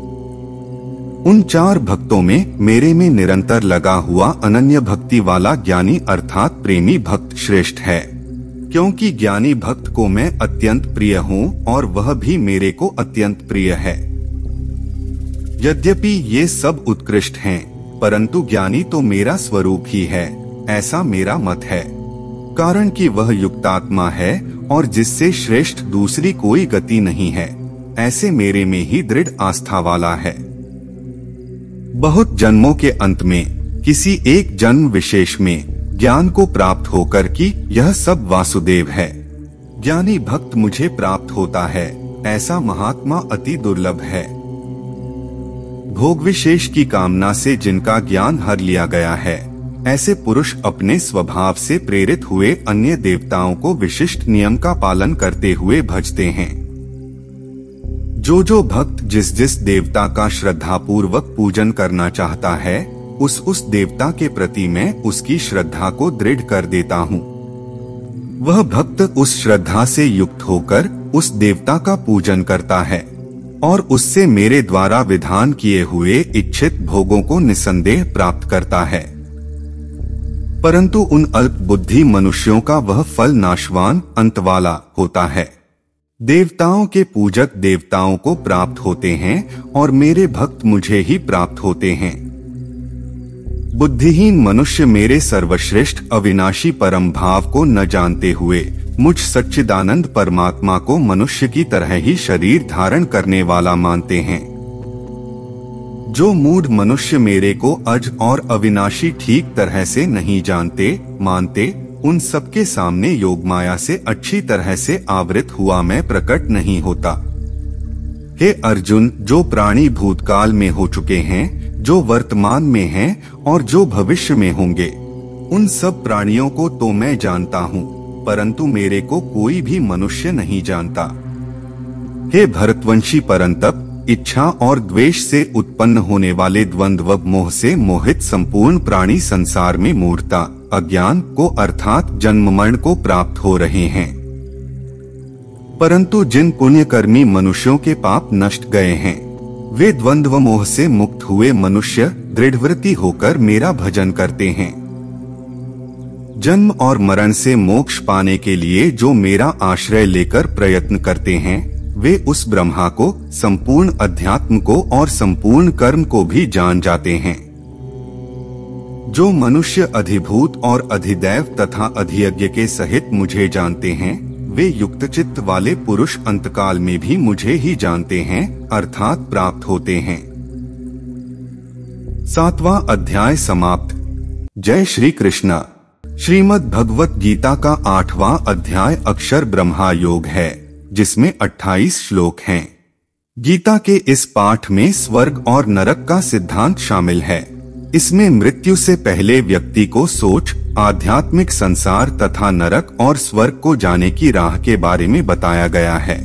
उन 4 भक्तों में मेरे में निरंतर लगा हुआ अनन्य भक्ति वाला ज्ञानी अर्थात प्रेमी भक्त श्रेष्ठ है, क्योंकि ज्ञानी भक्त को मैं अत्यंत प्रिय हूँ और वह भी मेरे को अत्यंत प्रिय है। यद्यपि ये सब उत्कृष्ट हैं, परंतु ज्ञानी तो मेरा स्वरूप ही है, ऐसा मेरा मत है। कारण कि वह युक्तात्मा है और जिससे श्रेष्ठ दूसरी कोई गति नहीं है, ऐसे मेरे में ही दृढ़ आस्था वाला है। बहुत जन्मों के अंत में किसी एक जन्म विशेष में ज्ञान को प्राप्त होकर कि यह सब वासुदेव है। ज्ञानी भक्त मुझे प्राप्त होता है, ऐसा महात्मा अति दुर्लभ है। भोग विशेष की कामना से जिनका ज्ञान हर लिया गया है, ऐसे पुरुष अपने स्वभाव से प्रेरित हुए अन्य देवताओं को विशिष्ट नियम का पालन करते हुए भजते हैं। जो भक्त जिस देवता का श्रद्धापूर्वक पूजन करना चाहता है, उस देवता के प्रति मैं उसकी श्रद्धा को दृढ़ कर देता हूँ। वह भक्त उस श्रद्धा से युक्त होकर उस देवता का पूजन करता है और उससे मेरे द्वारा विधान किए हुए इच्छित भोगों को निसंदेह प्राप्त करता है। परंतु उन अल्प बुद्धि मनुष्यों का वह फल नाशवान अंत वाला होता है। देवताओं के पूजक देवताओं को प्राप्त होते हैं और मेरे भक्त मुझे ही प्राप्त होते हैं। बुद्धिहीन मनुष्य मेरे सर्वश्रेष्ठ अविनाशी परम भाव को न जानते हुए मुझ सच्चिदानंद परमात्मा को मनुष्य की तरह ही शरीर धारण करने वाला मानते हैं। जो मूढ़ मनुष्य मेरे को अज और अविनाशी ठीक तरह से नहीं जानते मानते, उन सबके सामने योग माया से अच्छी तरह से आवृत हुआ मैं प्रकट नहीं होता। हे अर्जुन, जो प्राणी भूतकाल में हो चुके हैं, जो वर्तमान में हैं और जो भविष्य में होंगे, उन सब प्राणियों को तो मैं जानता हूँ, परंतु मेरे को कोई भी मनुष्य नहीं जानता। हे भरतवंशी परंतप, इच्छा और द्वेष से उत्पन्न होने वाले द्वंद्व मोह से मोहित संपूर्ण प्राणी संसार में मूढ़ता अज्ञान को अर्थात जन्म मरण को प्राप्त हो रहे हैं। परंतु जिन पुण्यकर्मी मनुष्यों के पाप नष्ट गए हैं, वे द्वंद्व मोह से मुक्त हुए मनुष्य दृढ़व्रती होकर मेरा भजन करते हैं। जन्म और मरण से मोक्ष पाने के लिए जो मेरा आश्रय लेकर प्रयत्न करते हैं, वे उस ब्रह्मा को, संपूर्ण अध्यात्म को और संपूर्ण कर्म को भी जान जाते हैं। जो मनुष्य अधिभूत और अधिदैव तथा अधियज्ञ के सहित मुझे जानते हैं, वे युक्त चित्त वाले पुरुष अंतकाल में भी मुझे ही जानते हैं, अर्थात प्राप्त होते हैं। 7वां अध्याय समाप्त। जय श्री कृष्ण। श्रीमद् भगवत गीता का 8वां अध्याय अक्षर ब्रह्मा योग है, जिसमें 28 श्लोक हैं। गीता के इस पाठ में स्वर्ग और नरक का सिद्धांत शामिल है। इसमें मृत्यु से पहले व्यक्ति को सोच, आध्यात्मिक संसार तथा नरक और स्वर्ग को जाने की राह के बारे में बताया गया है।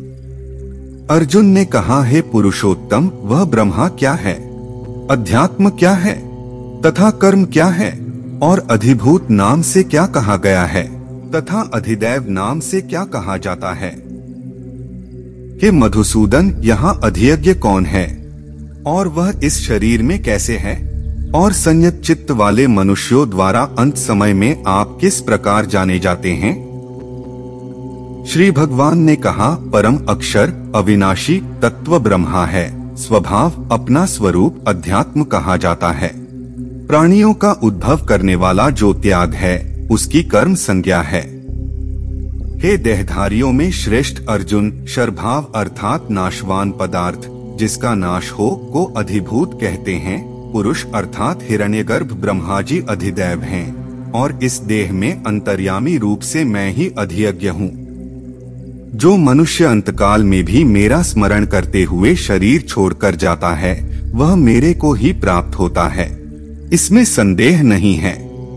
अर्जुन ने कहा, हे पुरुषोत्तम, वह ब्रह्मा क्या है, अध्यात्म क्या है तथा कर्म क्या है, और अधिभूत नाम से क्या कहा गया है तथा अधिदैव नाम से क्या कहा जाता है। हे मधुसूदन, यहाँ अधियज्ञ कौन है और वह इस शरीर में कैसे है, और संयत चित्त वाले मनुष्यों द्वारा अंत समय में आप किस प्रकार जाने जाते हैं। श्री भगवान ने कहा, परम अक्षर अविनाशी तत्व ब्रह्मा है, स्वभाव अपना स्वरूप अध्यात्म कहा जाता है। प्राणियों का उद्भव करने वाला जो त्याग है, उसकी कर्म संज्ञा है। हे देहधारियों में श्रेष्ठ अर्जुन, शरभाव अर्थात नाशवान पदार्थ जिसका नाश हो को अधिभूत कहते हैं। पुरुष अर्थात हिरण्यगर्भ ब्रह्मा जी अधिदैव हैं और इस देह में अंतर्यामी रूप से मैं ही अधियज्ञ हूँ। जो मनुष्य अंतकाल में भी मेरा स्मरण करते हुए शरीर छोड़कर जाता है, वह मेरे को ही प्राप्त होता है, इसमें संदेह नहीं है।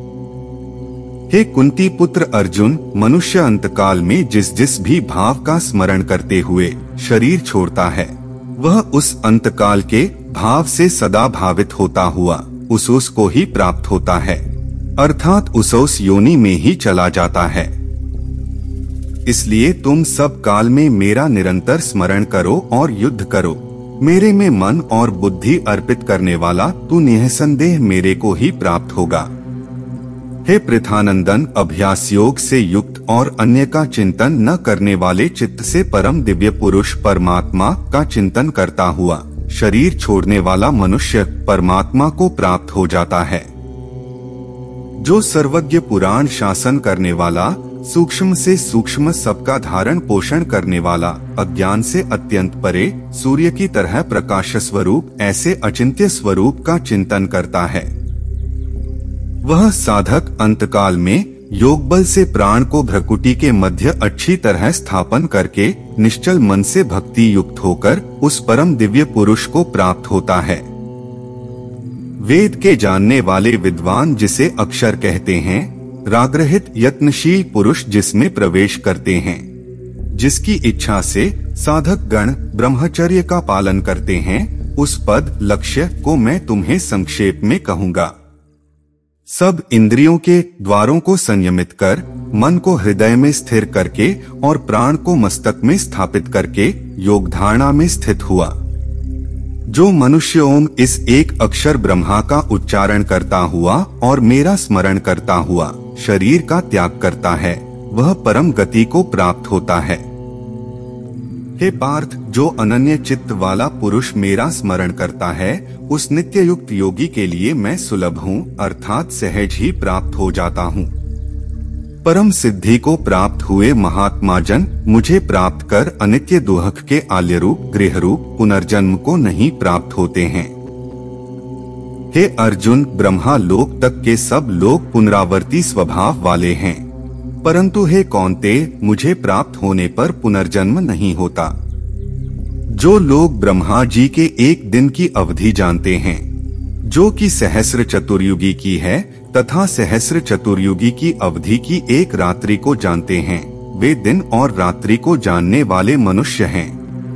हे कुंती पुत्र अर्जुन, मनुष्य अंतकाल में जिस भी भाव का स्मरण करते हुए शरीर छोड़ता है, वह उस अंतकाल के भाव से सदा भावित होता हुआ उस को ही प्राप्त होता है, अर्थात उस योनि में ही चला जाता है। इसलिए तुम सब काल में मेरा निरंतर स्मरण करो और युद्ध करो। मेरे में मन और बुद्धि अर्पित करने वाला तू निःसंदेह मेरे को ही प्राप्त होगा। हे पृथानंदन, अभ्यास योग से युक्त और अन्य का चिंतन न करने वाले चित्त से परम दिव्य पुरुष परमात्मा का चिंतन करता हुआ शरीर छोड़ने वाला मनुष्य परमात्मा को प्राप्त हो जाता है। जो सर्वज्ञ पुराण शासन करने वाला, सूक्ष्म से सूक्ष्म सबका धारण पोषण करने वाला, अज्ञान से अत्यंत परे सूर्य की तरह प्रकाश स्वरूप ऐसे अचिंत्य स्वरूप का चिंतन करता है। वह साधक अंतकाल में योग बल से प्राण को भ्रकुटी के मध्य अच्छी तरह स्थापन करके निश्चल मन से भक्ति युक्त होकर उस परम दिव्य पुरुष को प्राप्त होता है। वेद के जानने वाले विद्वान जिसे अक्षर कहते हैं, रागरहित यत्नशील पुरुष जिसमें प्रवेश करते हैं, जिसकी इच्छा से साधक गण ब्रह्मचर्य का पालन करते हैं, उस पद लक्ष्य को मैं तुम्हें संक्षेप में कहूँगा। सब इंद्रियों के द्वारों को संयमित कर, मन को हृदय में स्थिर करके और प्राण को मस्तक में स्थापित करके योग धारणा में स्थित हुआ। जो मनुष्य ओम इस एक अक्षर ब्रह्मा का उच्चारण करता हुआ और मेरा स्मरण करता हुआ शरीर का त्याग करता है, वह परम गति को प्राप्त होता है। हे पार्थ, जो अनन्य चित्त वाला पुरुष मेरा स्मरण करता है, उस नित्य युक्त योगी के लिए मैं सुलभ हूँ, अर्थात सहज ही प्राप्त हो जाता हूँ। परम सिद्धि को प्राप्त हुए महात्मा जन मुझे प्राप्त कर अनित्य दुहक के आल्य रूप गृह रूप पुनर्जन्म को नहीं प्राप्त होते हैं। हे अर्जुन, ब्रह्मा लोक तक के सब लोग पुनरावर्ती स्वभाव वाले हैं, परंतु हे कौन्तेय, मुझे प्राप्त होने पर पुनर्जन्म नहीं होता। जो लोग ब्रह्मा जी के एक दिन की अवधि जानते हैं, जो कि सहस्र चतुर्युगी की है, तथा सहस्र चतुर्युगी की अवधि की एक रात्रि को जानते हैं, वे दिन और रात्रि को जानने वाले मनुष्य हैं।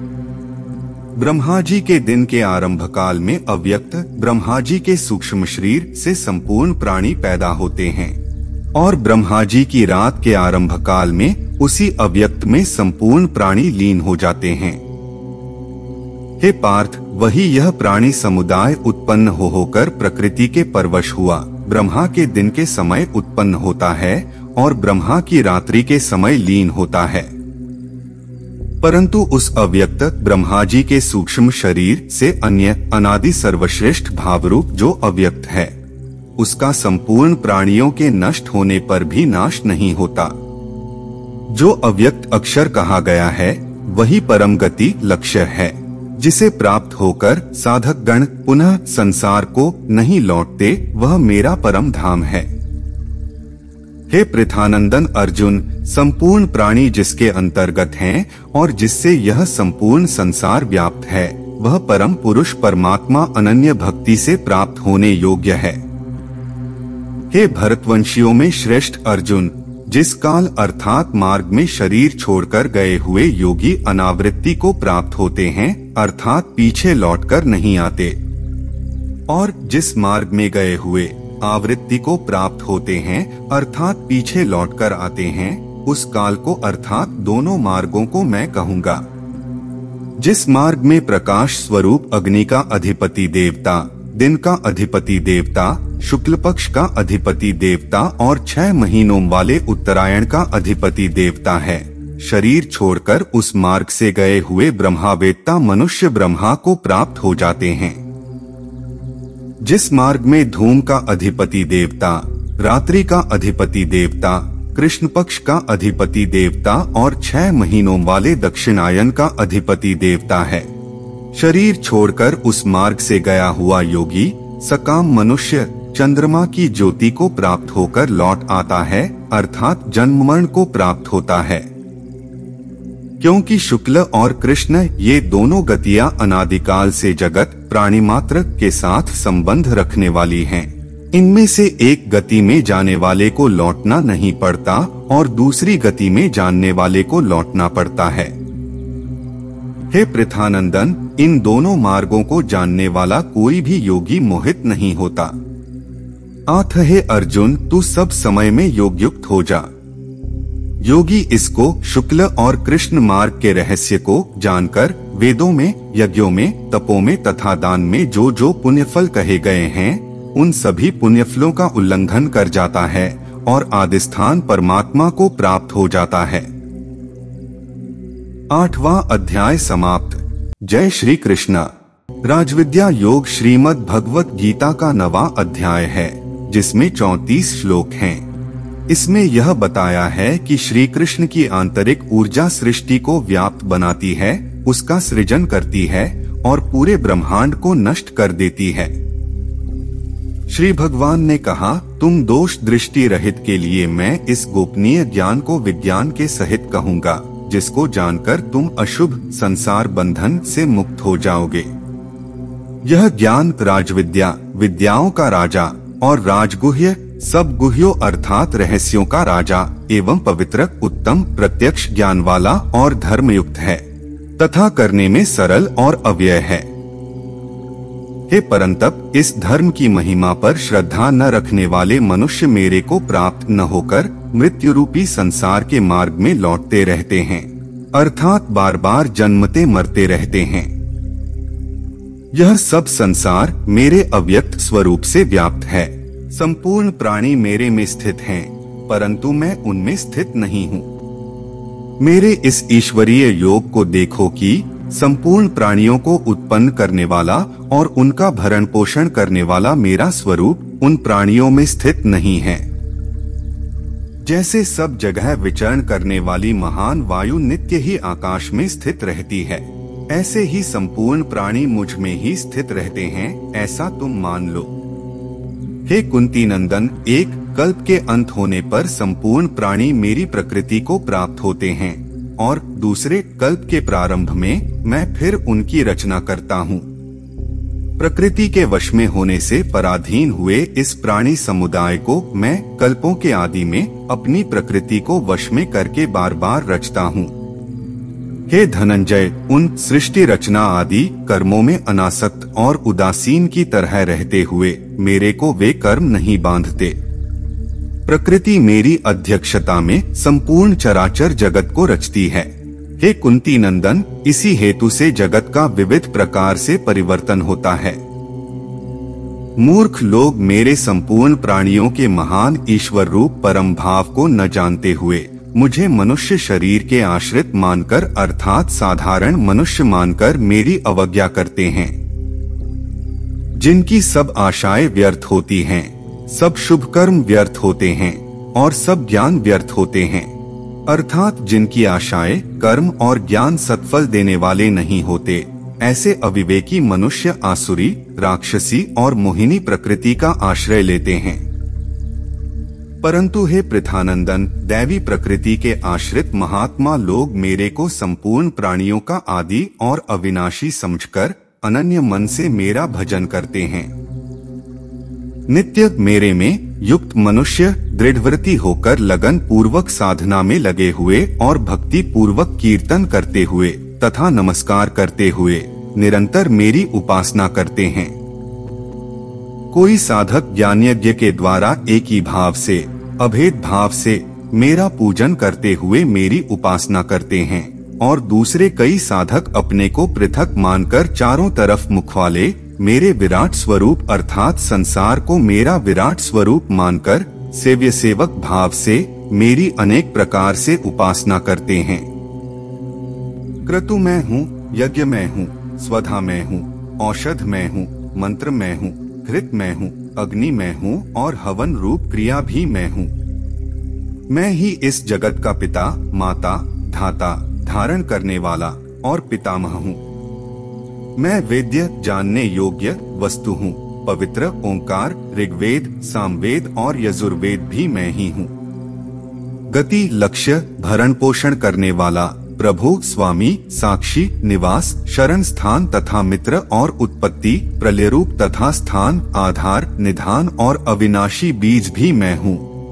ब्रह्मा जी के दिन के आरंभ काल में अव्यक्त ब्रह्मा जी के सूक्ष्म शरीर से संपूर्ण प्राणी पैदा होते हैं और ब्रह्मा जी की रात के आरंभ काल में उसी अव्यक्त में संपूर्ण प्राणी लीन हो जाते हैं। हे पार्थ, वही यह प्राणी समुदाय उत्पन्न होकर प्रकृति के परवश हुआ ब्रह्मा के दिन के समय उत्पन्न होता है और ब्रह्मा की रात्रि के समय लीन होता है। परंतु उस अव्यक्त ब्रह्मा जी के सूक्ष्म शरीर से अन्य अनादि सर्वश्रेष्ठ भावरूप जो अव्यक्त है, उसका संपूर्ण प्राणियों के नष्ट होने पर भी नाश नहीं होता। जो अव्यक्त अक्षर कहा गया है, वही परम गति लक्ष्य है, जिसे प्राप्त होकर साधक गण पुनः संसार को नहीं लौटते, वह मेरा परम धाम है। हे पृथानंदन अर्जुन, संपूर्ण प्राणी जिसके अंतर्गत हैं और जिससे यह संपूर्ण संसार व्याप्त है, वह परम पुरुष परमात्मा अनन्य भक्ति से प्राप्त होने योग्य है। हे भरतवंशियों में श्रेष्ठ अर्जुन, जिस काल अर्थात मार्ग में शरीर छोड़कर गए हुए योगी अनावृत्ति को प्राप्त होते हैं, अर्थात पीछे लौटकर नहीं आते, और जिस मार्ग में गए हुए आवृत्ति को प्राप्त होते हैं, अर्थात पीछे लौटकर आते हैं, उस काल को अर्थात दोनों मार्गों को मैं कहूँगा। जिस मार्ग में प्रकाश स्वरूप अग्नि का अधिपति देवता, दिन का अधिपति देवता, शुक्ल पक्ष का अधिपति देवता और 6 महीनों वाले उत्तरायण का अधिपति देवता है, शरीर छोड़कर उस मार्ग से गए हुए ब्रह्मावेत्ता मनुष्य ब्रह्मा को प्राप्त हो जाते हैं। जिस मार्ग में धूम का अधिपति देवता, रात्रि का अधिपति देवता, कृष्ण पक्ष का अधिपति देवता और 6 महीनों वाले दक्षिणायन का अधिपति देवता है, शरीर छोड़कर उस मार्ग से गया हुआ योगी सकाम मनुष्य चंद्रमा की ज्योति को प्राप्त होकर लौट आता है, अर्थात जन्म मरण को प्राप्त होता है। क्योंकि शुक्ल और कृष्ण ये दोनों गतियां अनादिकाल से जगत प्राणी मात्र के साथ संबंध रखने वाली हैं। इनमें से एक गति में जाने वाले को लौटना नहीं पड़ता और दूसरी गति में जानने वाले को लौटना पड़ता है। हे पृथानंदन, इन दोनों मार्गों को जानने वाला कोई भी योगी मोहित नहीं होता। आठ हे अर्जुन, तू सब समय में योग युक्त हो जा। योगी इसको शुक्ल और कृष्ण मार्ग के रहस्य को जानकर वेदों में, यज्ञों में, तपों में तथा दान में जो जो पुण्यफल कहे गए हैं, उन सभी पुण्यफलों का उल्लंघन कर जाता है और आदिस्थान परमात्मा को प्राप्त हो जाता है। 8वां अध्याय समाप्त। जय श्री कृष्ण। राजविद्या योग श्रीमद् भगवत गीता का 9वां अध्याय है, जिसमें 34 श्लोक हैं। इसमें यह बताया है कि श्री कृष्ण की आंतरिक ऊर्जा सृष्टि को व्याप्त बनाती है, उसका सृजन करती है और पूरे ब्रह्मांड को नष्ट कर देती है। श्री भगवान ने कहा, तुम दोष दृष्टि रहित के लिए मैं इस गोपनीय ज्ञान को विज्ञान के सहित कहूँगा, जिसको जानकर तुम अशुभ संसार बंधन से मुक्त हो जाओगे। यह ज्ञान राजविद्या, विद्याओं का राजा और राजगुह्य, सब गुह्यों अर्थात रहस्यों का राजा एवं पवित्र, उत्तम, प्रत्यक्ष ज्ञान वाला और धर्मयुक्त है तथा करने में सरल और अव्यय है। हे परंतप, इस धर्म की महिमा पर श्रद्धा न रखने वाले मनुष्य मेरे को प्राप्त न होकर मृत्यु रूपी संसार के मार्ग में लौटते रहते हैं, अर्थात बार बार जन्मते मरते रहते हैं। यह सब संसार मेरे अव्यक्त स्वरूप से व्याप्त है। संपूर्ण प्राणी मेरे में स्थित हैं, परंतु मैं उनमें स्थित नहीं हूँ। मेरे इस ईश्वरीय योग को देखो कि संपूर्ण प्राणियों को उत्पन्न करने वाला और उनका भरण पोषण करने वाला मेरा स्वरूप उन प्राणियों में स्थित नहीं है। जैसे सब जगह विचरण करने वाली महान वायु नित्य ही आकाश में स्थित रहती है, ऐसे ही संपूर्ण प्राणी मुझ में ही स्थित रहते हैं, ऐसा तुम मान लो। हे कुंती नंदन, एक कल्प के अंत होने पर संपूर्ण प्राणी मेरी प्रकृति को प्राप्त होते हैं और दूसरे कल्प के प्रारंभ में मैं फिर उनकी रचना करता हूँ। प्रकृति के वश में होने से पराधीन हुए इस प्राणी समुदाय को मैं कल्पों के आदि में अपनी प्रकृति को वश में करके बार बार रचता हूँ। हे धनंजय, उन सृष्टि रचना आदि कर्मों में अनासक्त और उदासीन की तरह रहते हुए मेरे को वे कर्म नहीं बांधते। प्रकृति मेरी अध्यक्षता में संपूर्ण चराचर जगत को रचती है। हे कुंती नंदन, इसी हेतु से जगत का विविध प्रकार से परिवर्तन होता है। मूर्ख लोग मेरे संपूर्ण प्राणियों के महान ईश्वर रूप परम भाव को न जानते हुए मुझे मनुष्य शरीर के आश्रित मानकर अर्थात साधारण मनुष्य मानकर मेरी अवज्ञा करते हैं। जिनकी सब आशाएं व्यर्थ होती हैं, सब शुभ कर्म व्यर्थ होते हैं और सब ज्ञान व्यर्थ होते हैं, अर्थात जिनकी आशाएं, कर्म और ज्ञान सत्फल देने वाले नहीं होते, ऐसे अविवेकी मनुष्य आसुरी, राक्षसी और मोहिनी प्रकृति का आश्रय लेते हैं। परंतु हे पृथानंदन, दैवी प्रकृति के आश्रित महात्मा लोग मेरे को संपूर्ण प्राणियों का आदि और अविनाशी समझकर अनन्य मन से मेरा भजन करते हैं। नित्य मेरे में युक्त मनुष्य दृढ़व्रती होकर लगन पूर्वक साधना में लगे हुए और भक्ति पूर्वक कीर्तन करते हुए तथा नमस्कार करते हुए निरंतर मेरी उपासना करते हैं। कोई साधक ज्ञान यज्ञ के द्वारा एक ही भाव से, अभेद भाव से मेरा पूजन करते हुए मेरी उपासना करते हैं और दूसरे कई साधक अपने को पृथक मानकर चारों तरफ मुखवाले मेरे विराट स्वरूप अर्थात संसार को मेरा विराट स्वरूप मानकर सेव्य सेवक भाव से मेरी अनेक प्रकार से उपासना करते हैं। क्रतु मैं हूँ, यज्ञ मैं हूँ, स्वधा मैं हूँ, औषध मैं हूँ, मंत्र मैं हूँ, घृत मैं हूँ, अग्नि मैं हूँ और हवन रूप क्रिया भी मैं हूँ। मैं ही इस जगत का पिता, माता, धाता, धारण करने वाला और पितामह हूँ। मैं वेद्य, जानने योग्य वस्तु हूँ। पवित्र ओंकार, ऋग्वेद, सामवेद और यजुर्वेद भी मैं ही हूँ। गति, लक्ष्य, भरण पोषण करने वाला, प्रभु, स्वामी, साक्षी, निवास, शरण स्थान तथा मित्र और उत्पत्ति, प्रलय रूप तथा स्थान, आधार, निधान और अविनाशी बीज भी मैं हूँ।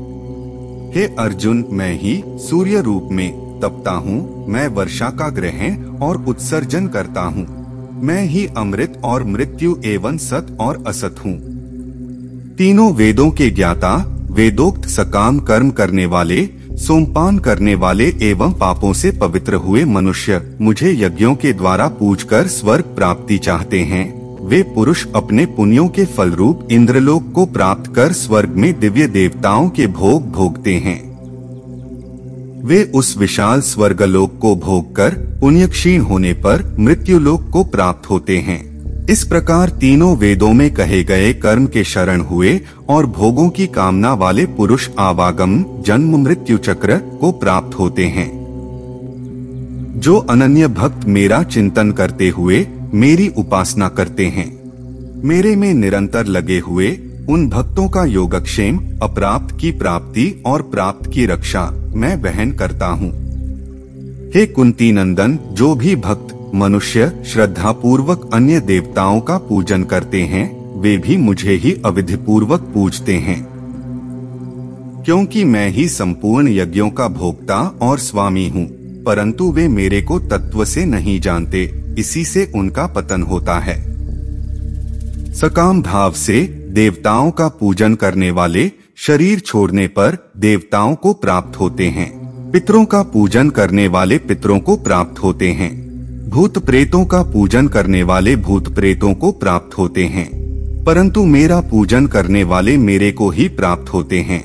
हे अर्जुन, मैं ही सूर्य रूप में तपता हूँ। मैं वर्षा का ग्रहण और उत्सर्जन करता हूँ। मैं ही अमृत और मृत्यु एवं सत और असत हूँ। तीनों वेदों के ज्ञाता, वेदोक्त सकाम कर्म करने वाले, सोमपान करने वाले एवं पापों से पवित्र हुए मनुष्य मुझे यज्ञों के द्वारा पूजकर स्वर्ग प्राप्ति चाहते हैं। वे पुरुष अपने पुण्यों के फल रूप इंद्रलोक को प्राप्त कर स्वर्ग में दिव्य देवताओं के भोग भोगते हैं। वे उस विशाल स्वर्गलोक को भोग कर पुण्य क्षीण होने पर मृत्युलोक को प्राप्त होते हैं। इस प्रकार तीनों वेदों में कहे गए कर्म के शरण हुए और भोगों की कामना वाले पुरुष आवागम जन्म मृत्यु चक्र को प्राप्त होते हैं। जो अनन्य भक्त मेरा चिंतन करते हुए मेरी उपासना करते हैं, मेरे में निरंतर लगे हुए उन भक्तों का योगक्षेम, अप्राप्त की प्राप्ति और प्राप्त की रक्षा मैं वहन करता हूँ। हे कुंती नंदन, जो भी भक्त मनुष्य श्रद्धा पूर्वक अन्य देवताओं का पूजन करते हैं, वे भी मुझे ही अविधि पूर्वक पूजते हैं, क्योंकि मैं ही संपूर्ण यज्ञों का भोक्ता और स्वामी हूँ। परंतु वे मेरे को तत्व से नहीं जानते, इसी से उनका पतन होता है। सकाम भाव से देवताओं का पूजन करने वाले शरीर छोड़ने पर देवताओं को प्राप्त होते हैं। पितरों का पूजन करने वाले पितरों को प्राप्त होते हैं। भूत प्रेतों का पूजन करने वाले भूत प्रेतों को प्राप्त होते हैं। परंतु मेरा पूजन करने वाले मेरे को ही प्राप्त होते हैं।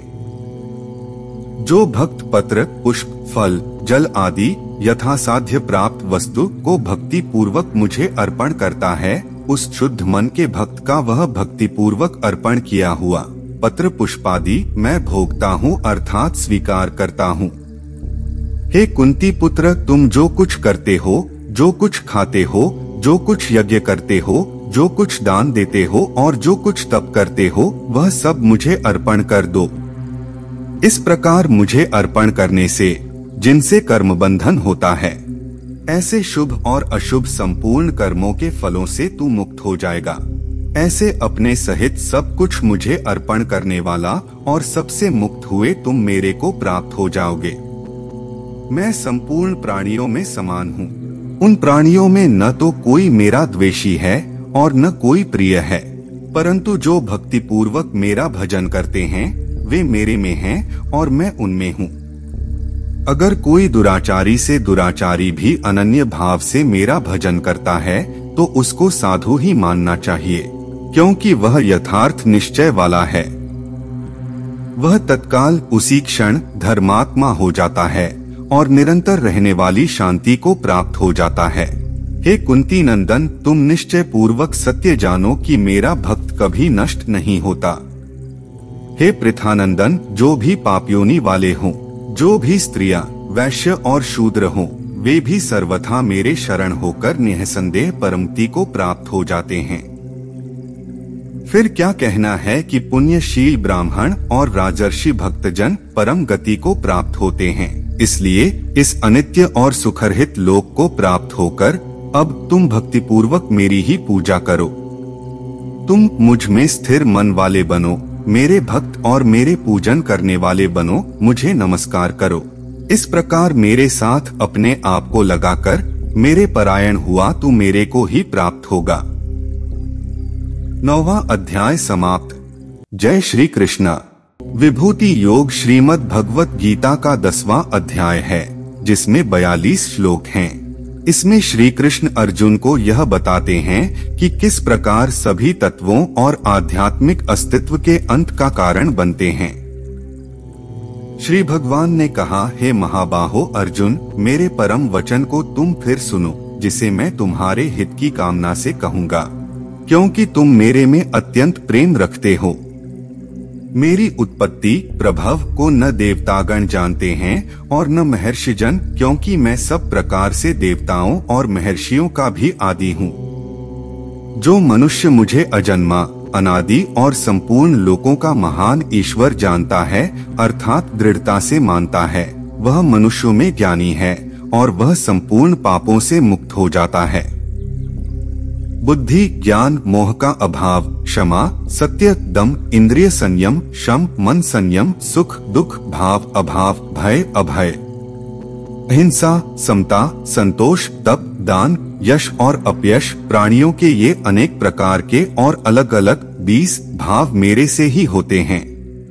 जो भक्त पत्र, पुष्प, फल, जल आदि यथासाध्य प्राप्त वस्तु को भक्ति पूर्वक मुझे अर्पण करता है, उस शुद्ध मन के भक्त का वह भक्ति पूर्वक अर्पण किया हुआ पत्र पुष्पादि मैं भोगता हूँ, अर्थात स्वीकार करता हूँ। हे कुंती पुत्र, तुम जो कुछ करते हो, जो कुछ खाते हो, जो कुछ यज्ञ करते हो, जो कुछ दान देते हो और जो कुछ तप करते हो, वह सब मुझे अर्पण कर दो। इस प्रकार मुझे अर्पण करने से जिनसे कर्म बंधन होता है, ऐसे शुभ और अशुभ संपूर्ण कर्मों के फलों से तू मुक्त हो जाएगा। ऐसे अपने सहित सब कुछ मुझे अर्पण करने वाला और सबसे मुक्त हुए तुम मेरे को प्राप्त हो जाओगे। मैं संपूर्ण प्राणियों में समान हूँ। उन प्राणियों में न तो कोई मेरा द्वेषी है और न कोई प्रिय है, परंतु जो भक्ति पूर्वक मेरा भजन करते हैं वे मेरे में हैं और मैं उनमें हूँ। अगर कोई दुराचारी से दुराचारी भी अनन्य भाव से मेरा भजन करता है तो उसको साधु ही मानना चाहिए, क्योंकि वह यथार्थ निश्चय वाला है। वह तत्काल उसी क्षण धर्मात्मा हो जाता है और निरंतर रहने वाली शांति को प्राप्त हो जाता है। हे कुंती नंदन, तुम निश्चय पूर्वक सत्य जानो कि मेरा भक्त कभी नष्ट नहीं होता। हे पृथानंदन, जो भी पापयोनि वाले हों, जो भी स्त्रियां, वैश्य और शूद्र हों, वे भी सर्वथा मेरे शरण होकर निःसंदेह परमति को प्राप्त हो जाते हैं। फिर क्या कहना है कि पुण्यशील ब्राह्मण और राजर्षि भक्तजन परम गति को प्राप्त होते हैं। इसलिए इस अनित्य और सुखरहित लोक को प्राप्त होकर अब तुम भक्ति पूर्वक मेरी ही पूजा करो। तुम मुझ में स्थिर मन वाले बनो, मेरे भक्त और मेरे पूजन करने वाले बनो, मुझे नमस्कार करो। इस प्रकार मेरे साथ अपने आप को लगाकर मेरे परायण हुआ तो मेरे को ही प्राप्त होगा। 9वां अध्याय समाप्त। जय श्री कृष्ण। विभूति योग श्रीमद् भगवत गीता का 10वां अध्याय है, जिसमें 42 श्लोक हैं। इसमें श्री कृष्ण अर्जुन को यह बताते हैं कि किस प्रकार सभी तत्वों और आध्यात्मिक अस्तित्व के अंत का कारण बनते हैं। श्री भगवान ने कहा, हे महाबाहो अर्जुन, मेरे परम वचन को तुम फिर सुनो, जिसे मैं तुम्हारे हित की कामना से कहूँगा, क्योंकि तुम मेरे में अत्यंत प्रेम रखते हो। मेरी उत्पत्ति प्रभव को न देवतागण जानते हैं और न महर्षिजन, क्योंकि मैं सब प्रकार से देवताओं और महर्षियों का भी आदि हूँ। जो मनुष्य मुझे अजन्मा, अनादि और संपूर्ण लोकों का महान ईश्वर जानता है, अर्थात दृढ़ता से मानता है, वह मनुष्यों में ज्ञानी है और वह संपूर्ण पापों से मुक्त हो जाता है। बुद्धि, ज्ञान, मोह का अभाव, क्षमा, सत्य, दम, इंद्रिय संयम, शम, मन संयम, सुख, दुख, भाव, अभाव, भय, अभय, अहिंसा, समता, संतोष, तप, दान, यश और अपयश, प्राणियों के ये अनेक प्रकार के और अलग अलग 20 भाव मेरे से ही होते हैं।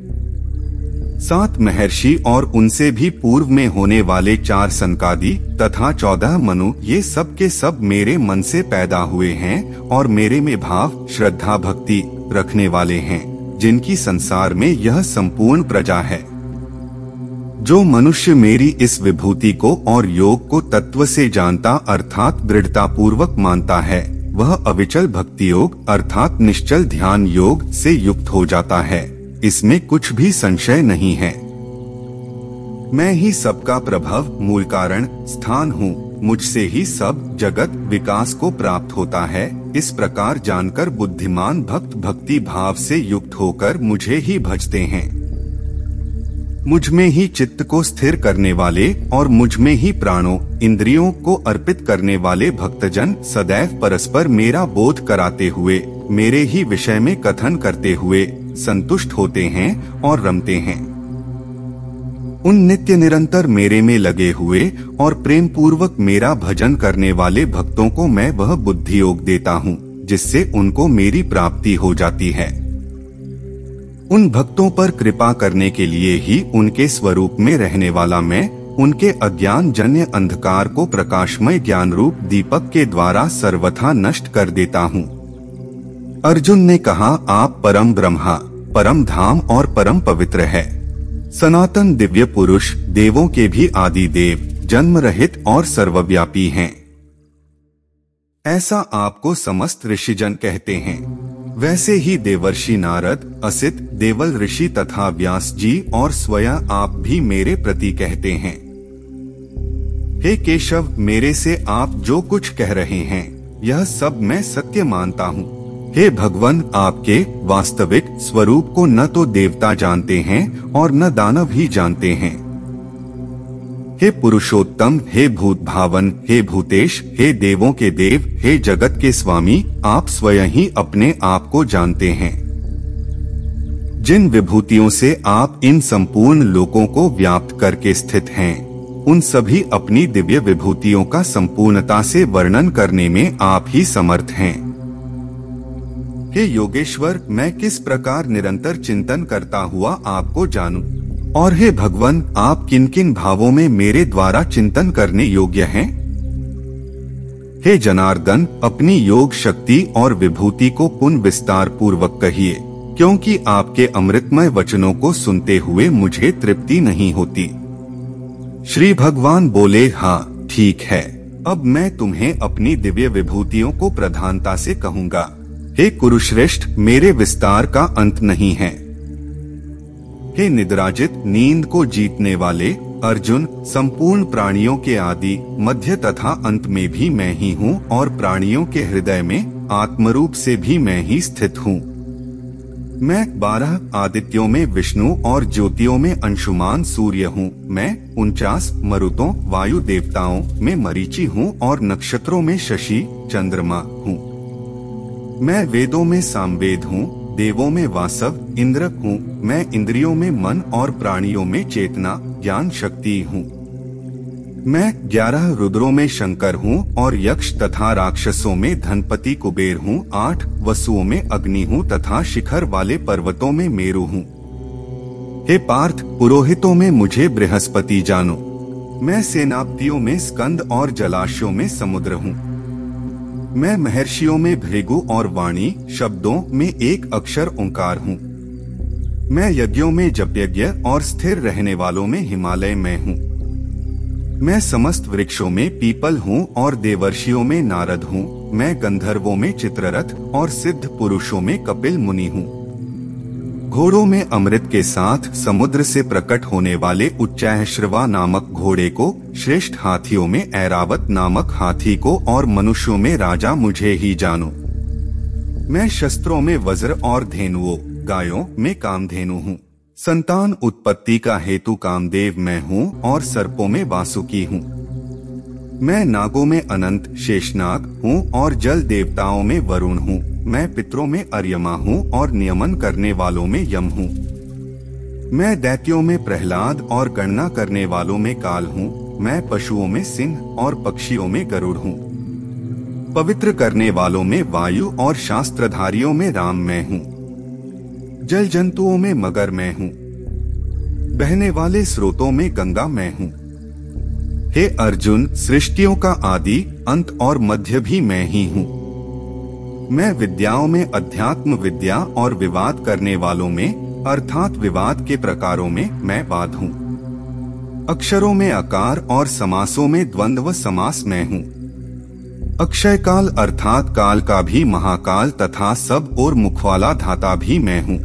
7 महर्षि और उनसे भी पूर्व में होने वाले 4 सनकादि तथा 14 मनु, ये सब के सब मेरे मन से पैदा हुए हैं और मेरे में भाव, श्रद्धा, भक्ति रखने वाले हैं, जिनकी संसार में यह संपूर्ण प्रजा है। जो मनुष्य मेरी इस विभूति को और योग को तत्व से जानता अर्थात दृढ़ता पूर्वक मानता है, वह अविचल भक्ति योग अर्थात निश्चल ध्यान योग से युक्त हो जाता है। इसमें कुछ भी संशय नहीं है। मैं ही सबका प्रभव, मूल कारण, स्थान हूँ। मुझसे ही सब जगत विकास को प्राप्त होता है। इस प्रकार जानकर बुद्धिमान भक्त भक्ति भाव से युक्त होकर मुझे ही भजते हैं। मुझ में ही चित्त को स्थिर करने वाले और मुझ में ही प्राणों इंद्रियों को अर्पित करने वाले भक्तजन सदैव परस्पर मेरा बोध कराते हुए, मेरे ही विषय में कथन करते हुए संतुष्ट होते हैं और रमते हैं। उन नित्य निरंतर मेरे में लगे हुए और प्रेम पूर्वक मेरा भजन करने वाले भक्तों को मैं वह बुद्धि योग देता हूँ, जिससे उनको मेरी प्राप्ति हो जाती है। उन भक्तों पर कृपा करने के लिए ही उनके स्वरूप में रहने वाला मैं उनके अज्ञान जन्य अंधकार को प्रकाशमय ज्ञान रूप दीपक के द्वारा सर्वथा नष्ट कर देता हूँ। अर्जुन ने कहा, आप परम ब्रह्मा, परम धाम और परम पवित्र है, सनातन दिव्य पुरुष, देवों के भी आदि देव, जन्म रहित और सर्वव्यापी हैं। ऐसा आपको समस्त ऋषिजन कहते हैं। वैसे ही देवर्षि नारद, असित, देवल ऋषि तथा व्यास जी और स्वयं आप भी मेरे प्रति कहते हैं। हे केशव, मेरे से आप जो कुछ कह रहे हैं यह सब मैं सत्य मानता हूँ। हे भगवान, आपके वास्तविक स्वरूप को न तो देवता जानते हैं और न दानव ही जानते हैं। हे पुरुषोत्तम, हे भूत भावन, हे भूतेश, हे देवों के देव, हे जगत के स्वामी, आप स्वयं ही अपने आप को जानते हैं। जिन विभूतियों से आप इन संपूर्ण लोकों को व्याप्त करके स्थित हैं, उन सभी अपनी दिव्य विभूतियों का संपूर्णता से वर्णन करने में आप ही समर्थ हैं। हे योगेश्वर, मैं किस प्रकार निरंतर चिंतन करता हुआ आपको जानूं? और हे भगवान, आप किन किन भावों में मेरे द्वारा चिंतन करने योग्य हैं? हे जनार्दन, अपनी योग शक्ति और विभूति को पुनः विस्तार पूर्वक कहिए, क्योंकि आपके अमृतमय वचनों को सुनते हुए मुझे तृप्ति नहीं होती। श्री भगवान बोले, हाँ ठीक है, अब मैं तुम्हें अपनी दिव्य विभूतियों को प्रधानता से कहूँगा। हे कुरुश्रेष्ठ, मेरे विस्तार का अंत नहीं है। हे निद्राजित, नींद को जीतने वाले अर्जुन, संपूर्ण प्राणियों के आदि, मध्य तथा अंत में भी मैं ही हूँ और प्राणियों के हृदय में आत्मरूप से भी मैं ही स्थित हूँ। मैं 12 आदित्यों में विष्णु और ज्योतियों में अंशुमान सूर्य हूँ। मैं 49 मरुतों वायु देवताओं में मरीचि हूँ और नक्षत्रों में शशि चंद्रमा हूँ। मैं वेदों में सामवेद हूँ, देवों में वासव इंद्रक हूँ। मैं इंद्रियों में मन और प्राणियों में चेतना ज्ञान शक्ति हूँ। मैं 11 रुद्रों में शंकर हूँ और यक्ष तथा राक्षसों में धनपति कुबेर हूँ। 8 वसुओं में अग्नि हूँ तथा शिखर वाले पर्वतों में मेरु हूँ। हे पार्थ, पुरोहितों में मुझे बृहस्पति जानो। मैं सेनापतियों में स्कंद और जलाशयों में समुद्र हूँ। मैं महर्षियों में भृगु और वाणी शब्दों में एक अक्षर ओंकार हूँ। मैं यज्ञों में जपयज्ञ और स्थिर रहने वालों में हिमालय में हूँ। मैं समस्त वृक्षों में पीपल हूँ और देवर्षियों में नारद हूँ। मैं गंधर्वों में चित्ररथ और सिद्ध पुरुषों में कपिल मुनि हूँ। घोड़ों में अमृत के साथ समुद्र से प्रकट होने वाले उच्चैःश्रवा नामक घोड़े को, श्रेष्ठ हाथियों में ऐरावत नामक हाथी को और मनुष्यों में राजा मुझे ही जानो। मैं शस्त्रों में वज्र और धेनुओं गायों में कामधेनु हूँ। संतान उत्पत्ति का हेतु कामदेव मैं हूँ और सर्पों में वासुकी हूँ। मैं नागों में अनंत शेषनाग हूँ और जल देवताओं में वरुण हूँ। मैं पितरों में अर्यमा हूँ और नियमन करने वालों में यम हूँ। मैं दैत्यों में प्रहलाद और गणना करने वालों में काल हूँ। मैं पशुओं में सिंह और पक्षियों में गरुड़ हूँ। पवित्र करने वालों में वायु और शास्त्रधारियों में राम मैं हूँ। जल जंतुओं में मगर मैं हूँ। बहने वाले स्रोतों में गंगा मैं हूँ। हे अर्जुन, सृष्टियों का आदि अंत और मध्य भी मैं ही हूँ। मैं विद्याओं में अध्यात्म विद्या और विवाद करने वालों में अर्थात विवाद के प्रकारों में मैं वाद हूँ। अक्षरों में आकार और समासों में द्वंद्व समास मैं हूँ। अक्षय काल अर्थात काल का भी महाकाल तथा सब और मुखवाला धाता भी मैं हूँ।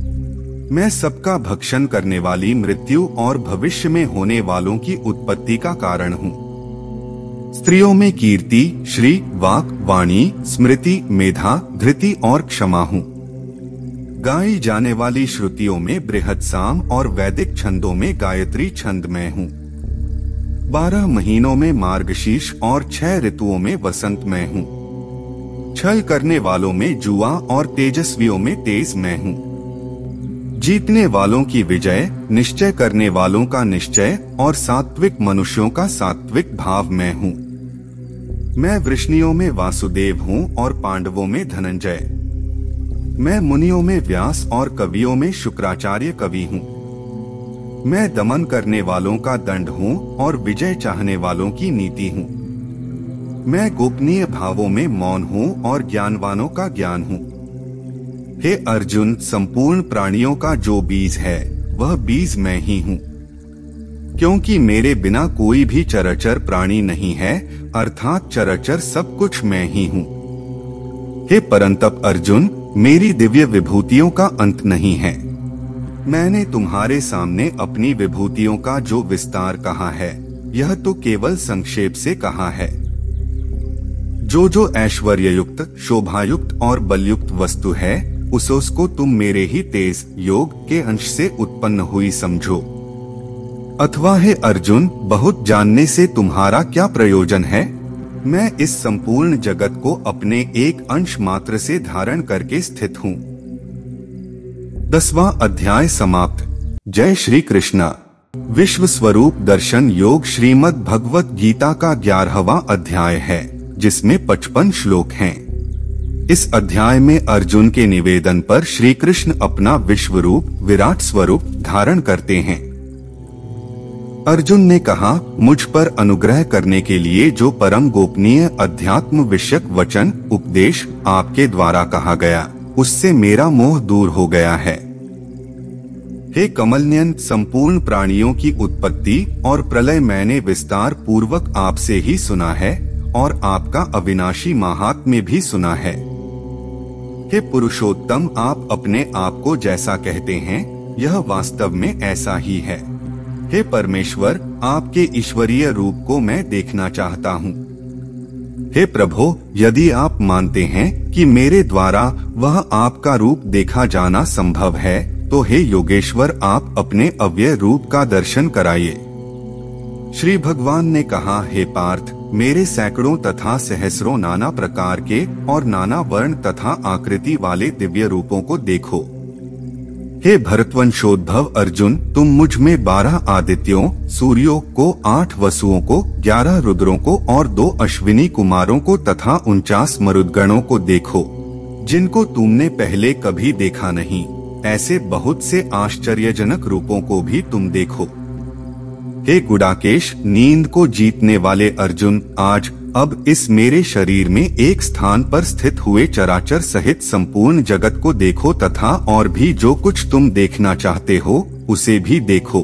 मैं सबका भक्षण करने वाली मृत्यु और भविष्य में होने वालों की उत्पत्ति का कारण हूँ। स्त्रियों में कीर्ति, श्री, वाक, वाणी, स्मृति, मेधा, धृति और क्षमा हूँ। गाई जाने वाली श्रुतियों में बृहद साम और वैदिक छंदों में गायत्री छंद मैं हूँ। 12 महीनों में मार्गशीर्ष और 6 ऋतुओं में वसंत मैं हूँ। छल करने वालों में जुआ और तेजस्वियों में तेज मैं हूँ। जीतने वालों की विजय, निश्चय करने वालों का निश्चय और सात्विक मनुष्यों का सात्विक भाव मैं हूँ। मैं वृष्णियों में वासुदेव हूँ और पांडवों में धनंजय। मैं मुनियों में व्यास और कवियों में शुक्राचार्य कवि हूँ। मैं दमन करने वालों का दंड हूँ और विजय चाहने वालों की नीति हूँ। मैं गोपनीय भावों में मौन हूँ और ज्ञानवानों का ज्ञान हूँ। हे अर्जुन, संपूर्ण प्राणियों का जो बीज है वह बीज मैं ही हूँ, क्योंकि मेरे बिना कोई भी चराचर प्राणी नहीं है, अर्थात चराचर सब कुछ मैं ही हूँ। हे परंतप अर्जुन, मेरी दिव्य विभूतियों का अंत नहीं है। मैंने तुम्हारे सामने अपनी विभूतियों का जो विस्तार कहा है, यह तो केवल संक्षेप से कहा है। जो जो ऐश्वर्ययुक्त, शोभायुक्त और बलयुक्त वस्तु है, उसको तुम मेरे ही तेज योग के अंश से उत्पन्न हुई समझो। अथवा हे अर्जुन, बहुत जानने से तुम्हारा क्या प्रयोजन है? मैं इस संपूर्ण जगत को अपने एक अंश मात्र से धारण करके स्थित हूँ। 10वां अध्याय समाप्त। जय श्री कृष्णा। विश्व स्वरूप दर्शन योग श्रीमद् भगवत गीता का 11वां अध्याय है, जिसमें 55 श्लोक हैं। इस अध्याय में अर्जुन के निवेदन पर श्री कृष्ण अपना विश्व रूप, विराट स्वरूप धारण करते हैं। अर्जुन ने कहा, मुझ पर अनुग्रह करने के लिए जो परम गोपनीय अध्यात्म विषयक वचन उपदेश आपके द्वारा कहा गया, उससे मेरा मोह दूर हो गया है। हे कमलनयन, संपूर्ण प्राणियों की उत्पत्ति और प्रलय मैंने विस्तार पूर्वक आपसे ही सुना है और आपका अविनाशी महात्म्य भी सुना है। हे पुरुषोत्तम, आप अपने आप को जैसा कहते हैं, यह वास्तव में ऐसा ही है। हे परमेश्वर, आपके ईश्वरीय रूप को मैं देखना चाहता हूँ। हे प्रभु, यदि आप मानते हैं कि मेरे द्वारा वह आपका रूप देखा जाना संभव है, तो हे योगेश्वर, आप अपने अव्यय रूप का दर्शन कराइए। श्री भगवान ने कहा, हे पार्थ, मेरे सैकड़ों तथा सहस्रों नाना प्रकार के और नाना वर्ण तथा आकृति वाले दिव्य रूपों को देखो। हे भरतवंशोद्भव अर्जुन, तुम मुझ में 12 आदित्यों, सूर्यों को, 8 वसुओं को, 11 रुद्रों को और 2 अश्विनी कुमारों को तथा 49 मरुदगणों को देखो, जिनको तुमने पहले कभी देखा नहीं। ऐसे बहुत से आश्चर्यजनक रूपों को भी तुम देखो। हे गुडाकेश, नींद को जीतने वाले अर्जुन, आज अब इस मेरे शरीर में एक स्थान पर स्थित हुए चराचर सहित संपूर्ण जगत को देखो तथा और भी जो कुछ तुम देखना चाहते हो उसे भी देखो,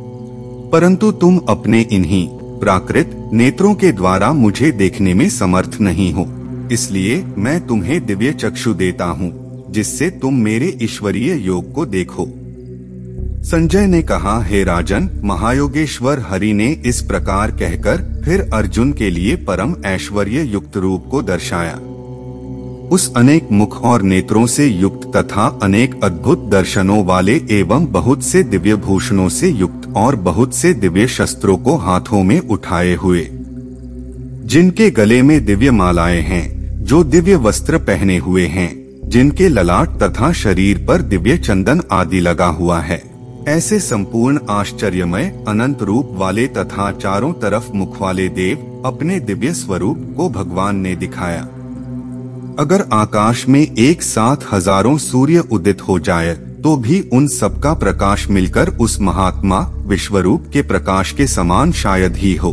परंतु तुम अपने इन्हीं प्राकृत नेत्रों के द्वारा मुझे देखने में समर्थ नहीं हो। इसलिए मैं तुम्हें दिव्य चक्षु देता हूँ, जिससे तुम मेरे ईश्वरीय योग को देखो। संजय ने कहा, हे राजन, महायोगेश्वर हरि ने इस प्रकार कहकर फिर अर्जुन के लिए परम ऐश्वर्य युक्त रूप को दर्शाया। उस अनेक मुख और नेत्रों से युक्त तथा अनेक अद्भुत दर्शनों वाले एवं बहुत से दिव्य भूषणों से युक्त और बहुत से दिव्य शस्त्रों को हाथों में उठाए हुए, जिनके गले में दिव्य मालाएं हैं, जो दिव्य वस्त्र पहने हुए हैं, जिनके ललाट तथा शरीर पर दिव्य चंदन आदि लगा हुआ है, ऐसे संपूर्ण आश्चर्यमय अनंत रूप वाले तथा चारों तरफ मुख वाले देव अपने दिव्य स्वरूप को भगवान ने दिखाया। अगर आकाश में एक साथ हजारों सूर्य उदित हो जाए तो भी उन सबका प्रकाश मिलकर उस महात्मा विश्वरूप के प्रकाश के समान शायद ही हो।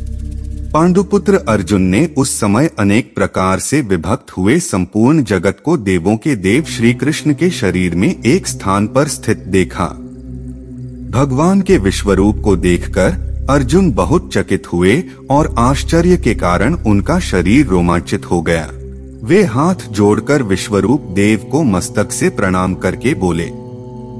पांडुपुत्र अर्जुन ने उस समय अनेक प्रकार से विभक्त हुए संपूर्ण जगत को देवों के देव श्री कृष्ण के शरीर में एक स्थान पर स्थित देखा। भगवान के विश्वरूप को देखकर अर्जुन बहुत चकित हुए और आश्चर्य के कारण उनका शरीर रोमांचित हो गया। वे हाथ जोड़कर विश्वरूप देव को मस्तक से प्रणाम करके बोले,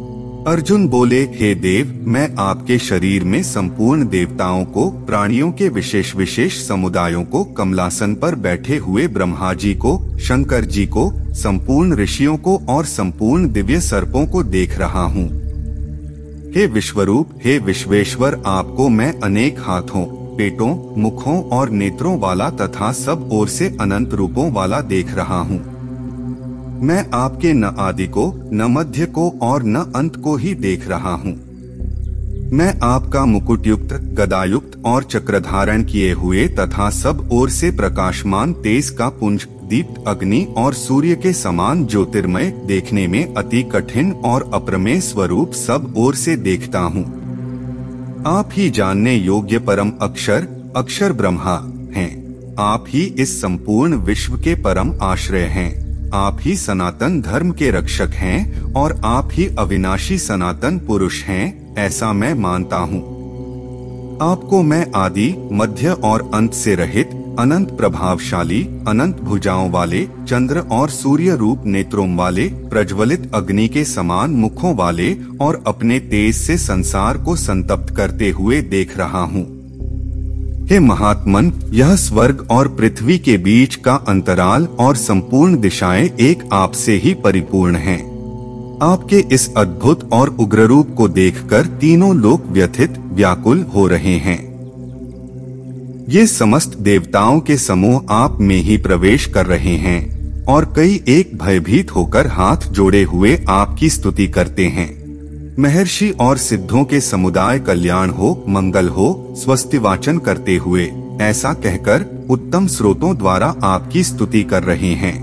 अर्जुन बोले, हे देव, मैं आपके शरीर में संपूर्ण देवताओं को, प्राणियों के विशेष विशेष समुदायों को, कमलासन पर बैठे हुए ब्रह्मा जी को, शंकर जी को, संपूर्ण ऋषियों को और संपूर्ण दिव्य सर्पों को देख रहा हूँ। हे विश्वरूप, हे विश्वेश्वर, आपको मैं अनेक हाथों, पेटों, मुखों और नेत्रों वाला तथा सब ओर से अनंत रूपों वाला देख रहा हूँ। मैं आपके न आदि को, न मध्य को और न अंत को ही देख रहा हूँ। मैं आपका मुकुटयुक्त, गदायुक्त और चक्रधारण किए हुए तथा सब ओर से प्रकाशमान तेज का पुंज, दीप्त अग्नि और सूर्य के समान ज्योतिर्मय, देखने में अति कठिन और अप्रमेय स्वरूप सब ओर से देखता हूँ। आप ही जानने योग्य परम अक्षर, अक्षर ब्रह्मा हैं। आप ही इस संपूर्ण विश्व के परम आश्रय हैं। आप ही सनातन धर्म के रक्षक हैं और आप ही अविनाशी सनातन पुरुष हैं, ऐसा मैं मानता हूँ। आपको मैं आदि, मध्य और अंत से रहित, अनंत प्रभावशाली, अनंत भुजाओं वाले, चंद्र और सूर्य रूप नेत्रों वाले, प्रज्वलित अग्नि के समान मुखों वाले और अपने तेज से संसार को संतप्त करते हुए देख रहा हूँ। हे महात्मन, यह स्वर्ग और पृथ्वी के बीच का अंतराल और संपूर्ण दिशाएं एक आप से ही परिपूर्ण हैं। आपके इस अद्भुत और उग्र रूप को देखकर तीनों लोक व्यथित, व्याकुल हो रहे हैं। ये समस्त देवताओं के समूह आप में ही प्रवेश कर रहे हैं और कई एक भयभीत होकर हाथ जोड़े हुए आपकी स्तुति करते हैं। महर्षि और सिद्धों के समुदाय कल्याण हो, मंगल हो, स्वस्ति वाचन करते हुए ऐसा कहकर उत्तम स्रोतों द्वारा आपकी स्तुति कर रहे हैं।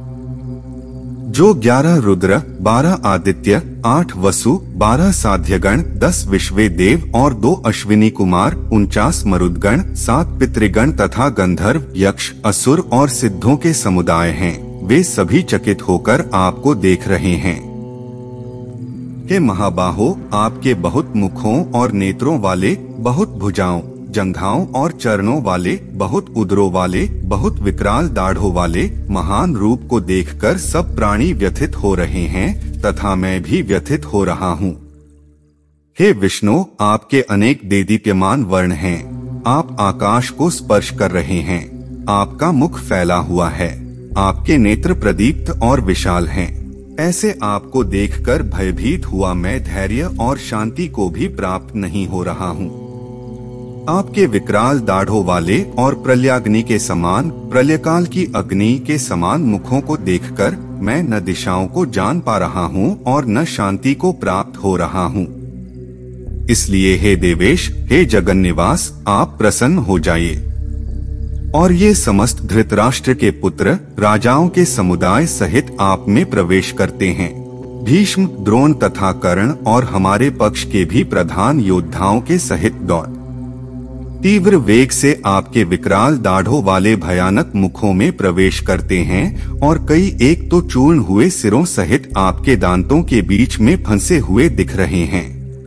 जो 11 रुद्र, 12 आदित्य, 8 वसु, 12 साध्यगण, 10 विश्वे देव और 2 अश्विनी कुमार, 49 मरुदगण, 7 पितृगण तथा गंधर्व, यक्ष, असुर और सिद्धों के समुदाय हैं, वे सभी चकित होकर आपको देख रहे हैं। हे महाबाहो, आपके बहुत मुखों और नेत्रों वाले, बहुत भुजाओं, जंघाओं और चरणों वाले, बहुत उदरों वाले, बहुत विकराल दाढ़ों वाले महान रूप को देखकर सब प्राणी व्यथित हो रहे हैं तथा मैं भी व्यथित हो रहा हूँ। हे विष्णु, आपके अनेक देदीप्यमान वर्ण हैं। आप आकाश को स्पर्श कर रहे हैं। आपका मुख फैला हुआ है। आपके नेत्र प्रदीप्त और विशाल हैं। ऐसे आपको देखकर भयभीत हुआ मैं धैर्य और शांति को भी प्राप्त नहीं हो रहा हूँ। आपके विकराल दाढ़ों वाले और प्रलयाग्नि के समान, प्रलयकाल की अग्नि के समान मुखों को देखकर मैं न दिशाओं को जान पा रहा हूँ और न शांति को प्राप्त हो रहा हूँ। इसलिए हे देवेश, हे जगन्निवास, आप प्रसन्न हो जाइए और ये समस्त धृतराष्ट्र के पुत्र राजाओं के समुदाय सहित आप में प्रवेश करते हैं। भीष्म, द्रोण तथा कर्ण और हमारे पक्ष के भी प्रधान योद्धाओं के सहित दौड़ तीव्र वेग से आपके विकराल दाढ़ों वाले भयानक मुखों में प्रवेश करते हैं और कई एक तो चूर्ण हुए सिरों सहित आपके दांतों के बीच में फंसे हुए दिख रहे हैं।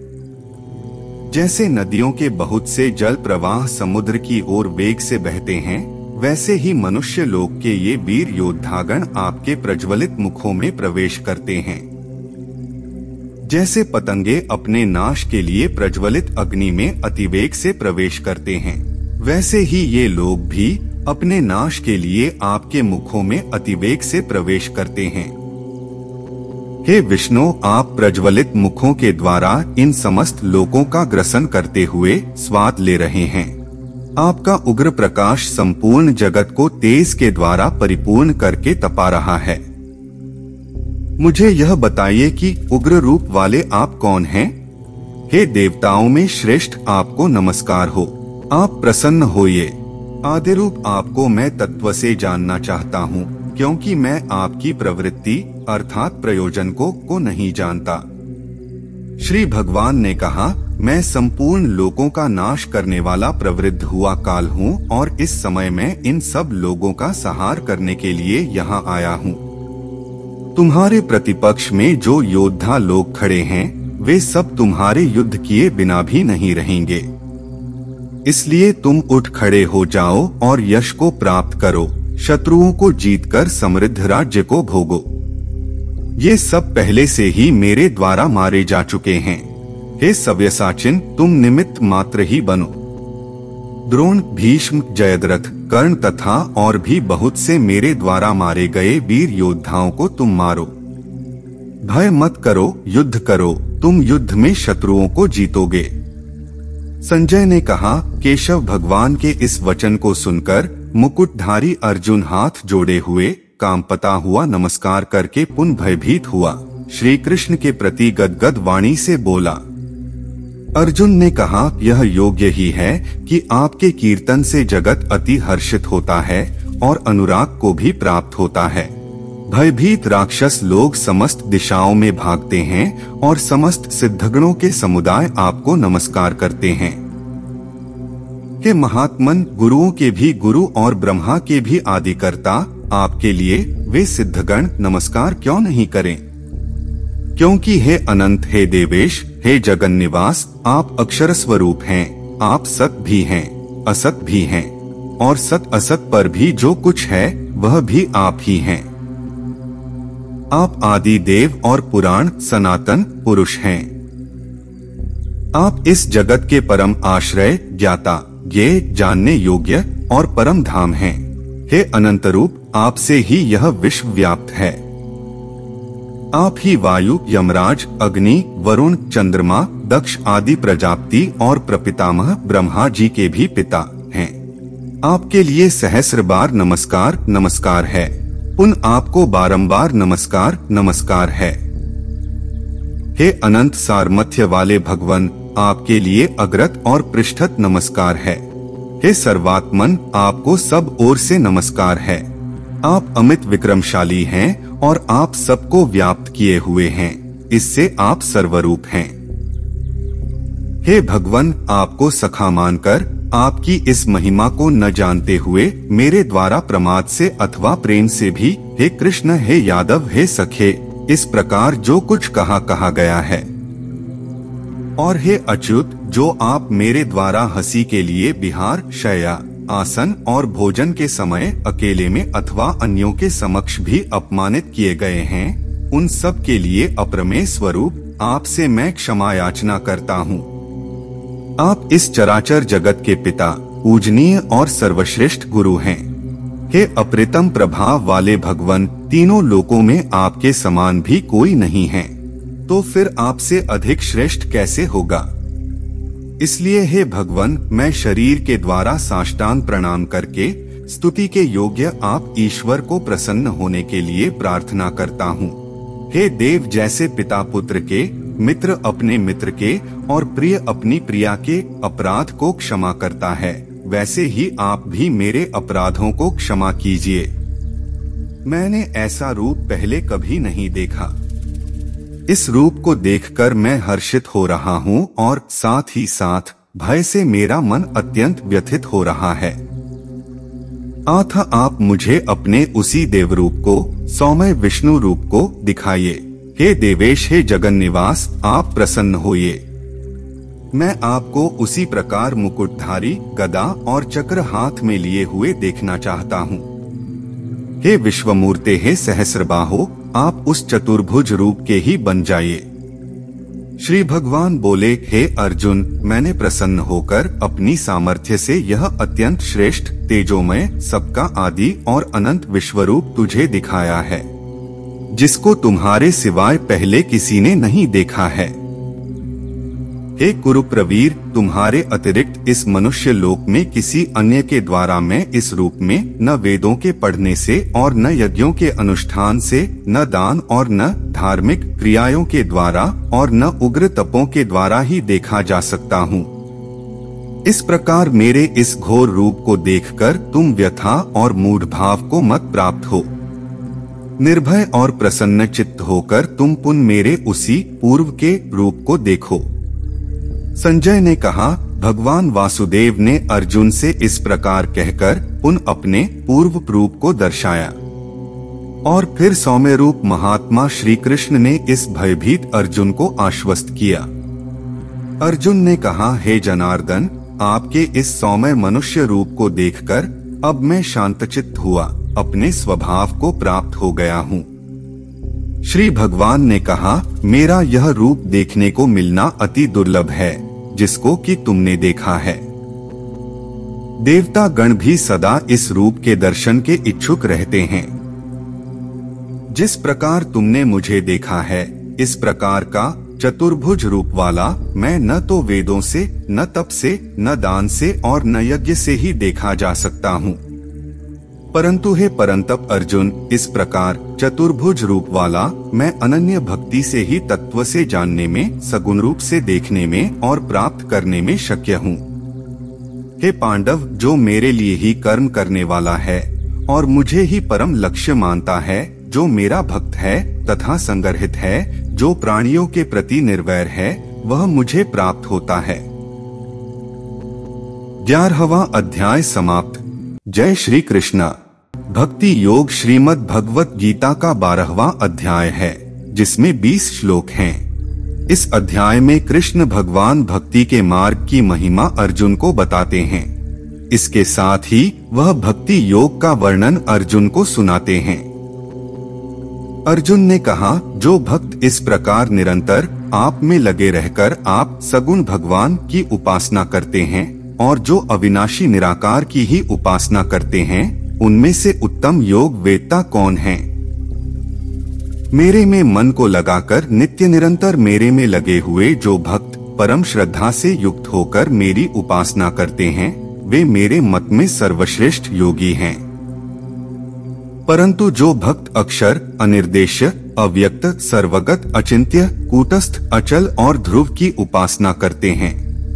जैसे नदियों के बहुत से जल प्रवाह समुद्र की ओर वेग से बहते हैं, वैसे ही मनुष्य लोक के ये वीर योद्धागण आपके प्रज्वलित मुखों में प्रवेश करते हैं। जैसे पतंगे अपने नाश के लिए प्रज्वलित अग्नि में अतिवेग से प्रवेश करते हैं, वैसे ही ये लोग भी अपने नाश के लिए आपके मुखों में अतिवेग से प्रवेश करते हैं। हे विष्णु, आप प्रज्वलित मुखों के द्वारा इन समस्त लोकों का ग्रसन करते हुए स्वाद ले रहे हैं। आपका उग्र प्रकाश संपूर्ण जगत को तेज के द्वारा परिपूर्ण करके तपा रहा है। मुझे यह बताइए कि उग्र रूप वाले आप कौन हैं? हे देवताओं में श्रेष्ठ, आपको नमस्कार हो। आप प्रसन्न होइए। आदि रूप आपको मैं तत्व से जानना चाहता हूँ, क्योंकि मैं आपकी प्रवृत्ति अर्थात प्रयोजन को नहीं जानता। श्री भगवान ने कहा, मैं संपूर्ण लोकों का नाश करने वाला प्रवृद्ध हुआ काल हूँ और इस समय मैं इन सब लोगों का संहार करने के लिए यहाँ आया हूँ। तुम्हारे प्रतिपक्ष में जो योद्धा लोग खड़े हैं, वे सब तुम्हारे युद्ध किए बिना भी नहीं रहेंगे। इसलिए तुम उठ खड़े हो जाओ और यश को प्राप्त करो, शत्रुओं को जीतकर समृद्ध राज्य को भोगो। ये सब पहले से ही मेरे द्वारा मारे जा चुके हैं। हे सव्यसाचिन, तुम निमित्त मात्र ही बनो। द्रोण, भीष्म, जयद्रथ, कर्ण तथा और भी बहुत से मेरे द्वारा मारे गए वीर योद्धाओं को तुम मारो। भय मत करो, युद्ध करो, तुम युद्ध में शत्रुओं को जीतोगे। संजय ने कहा। केशव भगवान के इस वचन को सुनकर मुकुटधारी अर्जुन हाथ जोड़े हुए कांपता हुआ नमस्कार करके पुनः भयभीत हुआ। श्री कृष्ण के प्रति गदगद वाणी से बोला। अर्जुन ने कहा, यह योग्य ही है कि आपके कीर्तन से जगत अति हर्षित होता है और अनुराग को भी प्राप्त होता है। भयभीत राक्षस लोग समस्त दिशाओं में भागते हैं और समस्त सिद्धगणों के समुदाय आपको नमस्कार करते हैं। हे महात्मन, गुरुओं के भी गुरु और ब्रह्मा के भी आदिकर्ता आपके लिए वे सिद्धगण नमस्कार क्यों नहीं करें? क्योंकि हे अनंत, हे देवेश, हे जगन निवास, आप अक्षर स्वरूप हैं। आप सत भी हैं, असत भी हैं, और सत असत पर भी जो कुछ है वह भी आप ही हैं। आप आदि देव और पुराण सनातन पुरुष हैं। आप इस जगत के परम आश्रय, ज्ञाता, ये जानने योग्य और परम धाम हैं। हे अनंत रूप, आपसे ही यह विश्व व्याप्त है। आप ही वायु, यमराज, अग्नि, वरुण, चंद्रमा, दक्ष आदि प्रजापति और प्रपितामह ब्रह्मा जी के भी पिता हैं। आपके लिए सहस्र बार नमस्कार नमस्कार है। पुनः आपको बारंबार नमस्कार नमस्कार है। हे अनंत सामर्थ्य वाले भगवान, आपके लिए अग्रत और पृष्ठत नमस्कार है। हे सर्वात्मन, आपको सब ओर से नमस्कार है। आप अमित विक्रमशाली हैं और आप सबको व्याप्त किए हुए हैं, इससे आप सर्वरूप हैं। हे भगवान, आपको सखा मानकर आपकी इस महिमा को न जानते हुए मेरे द्वारा प्रमाद से अथवा प्रेम से भी हे कृष्ण, हे यादव, हे सखे, इस प्रकार जो कुछ कहा गया है। और हे अच्युत, जो आप मेरे द्वारा हंसी के लिए विहार, शय्या, आसन और भोजन के समय अकेले में अथवा अन्यों के समक्ष भी अपमानित किए गए हैं, उन सब के लिए अप्रमेय स्वरूप आपसे मैं क्षमा याचना करता हूँ। आप इस चराचर जगत के पिता, पूजनीय और सर्वश्रेष्ठ गुरु हैं। हे अप्रतिम प्रभाव वाले भगवान, तीनों लोकों में आपके समान भी कोई नहीं है, तो फिर आपसे अधिक श्रेष्ठ कैसे होगा? इसलिए हे भगवान, मैं शरीर के द्वारा साष्टांग प्रणाम करके स्तुति के योग्य आप ईश्वर को प्रसन्न होने के लिए प्रार्थना करता हूँ। हे देव, जैसे पिता पुत्र के, मित्र अपने मित्र के और प्रिय अपनी प्रिया के अपराध को क्षमा करता है, वैसे ही आप भी मेरे अपराधों को क्षमा कीजिए। मैंने ऐसा रूप पहले कभी नहीं देखा। इस रूप को देखकर मैं हर्षित हो रहा हूँ और साथ ही साथ भय से मेरा मन अत्यंत व्यथित हो रहा है। अतः आप मुझे अपने उसी देव रूप को, सौम्य विष्णु रूप को दिखाइए। हे देवेश, हे जगन निवास, आप प्रसन्न होइए। मैं आपको उसी प्रकार मुकुटधारी, गदा और चक्र हाथ में लिए हुए देखना चाहता हूँ। हे विश्वमूर्ते, हे सहस्रबाहो, आप उस चतुर्भुज रूप के ही बन जाइए। श्री भगवान बोले, हे अर्जुन, मैंने प्रसन्न होकर अपनी सामर्थ्य से यह अत्यंत श्रेष्ठ, तेजोमय, सबका आदि और अनंत विश्वरूप तुझे दिखाया है, जिसको तुम्हारे सिवाय पहले किसी ने नहीं देखा है। हे कुरुप्रवीर, तुम्हारे अतिरिक्त इस मनुष्य लोक में किसी अन्य के द्वारा मैं इस रूप में न वेदों के पढ़ने से और न यज्ञों के अनुष्ठान से, न दान और न धार्मिक क्रियाओं के द्वारा और न उग्र तपों के द्वारा ही देखा जा सकता हूँ। इस प्रकार मेरे इस घोर रूप को देखकर तुम व्यथा और मूढ़ भाव को मत प्राप्त हो। निर्भय और प्रसन्न चित्त होकर तुम पुनः मेरे उसी पूर्व के रूप को देखो। संजय ने कहा, भगवान वासुदेव ने अर्जुन से इस प्रकार कहकर पुनः अपने पूर्व रूप को दर्शाया। और फिर सौम्य रूप महात्मा श्री कृष्ण ने इस भयभीत अर्जुन को आश्वस्त किया। अर्जुन ने कहा, हे जनार्दन, आपके इस सौम्य मनुष्य रूप को देखकर अब मैं शांतचित्त हुआ, अपने स्वभाव को प्राप्त हो गया हूँ। श्री भगवान ने कहा, मेरा यह रूप देखने को मिलना अति दुर्लभ है, जिसको कि तुमने देखा है। देवता गण भी सदा इस रूप के दर्शन के इच्छुक रहते हैं। जिस प्रकार तुमने मुझे देखा है, इस प्रकार का चतुर्भुज रूप वाला मैं न तो वेदों से, न तप से, न दान से और न यज्ञ से ही देखा जा सकता हूँ। परंतु हे परंतप अर्जुन, इस प्रकार चतुर्भुज रूप वाला मैं अनन्य भक्ति से ही तत्व से जानने में, सगुण रूप से देखने में और प्राप्त करने में शक्य हूँ। हे पांडव, जो मेरे लिए ही कर्म करने वाला है और मुझे ही परम लक्ष्य मानता है, जो मेरा भक्त है तथा संगरहित है, जो प्राणियों के प्रति निर्वैर है, वह मुझे प्राप्त होता है। 11वां अध्याय समाप्त। जय श्री कृष्ण। भक्ति योग श्रीमद् भगवत गीता का 12वां अध्याय है, जिसमें 20 श्लोक हैं। इस अध्याय में कृष्ण भगवान भक्ति के मार्ग की महिमा अर्जुन को बताते हैं। इसके साथ ही वह भक्ति योग का वर्णन अर्जुन को सुनाते हैं। अर्जुन ने कहा, जो भक्त इस प्रकार निरंतर आप में लगे रहकर आप सगुण भगवान की उपासना करते हैं और जो अविनाशी निराकार की ही उपासना करते हैं, उनमें से उत्तम योग वेत्ता कौन है? मेरे में मन को लगाकर नित्य निरंतर मेरे में लगे हुए जो भक्त परम श्रद्धा से युक्त होकर मेरी उपासना करते हैं, वे मेरे मत में सर्वश्रेष्ठ योगी हैं। परंतु जो भक्त अक्षर, अनिर्देश्य, अव्यक्त, सर्वगत, अचिंत्य, कूटस्थ, अचल और ध्रुव की उपासना करते हैं,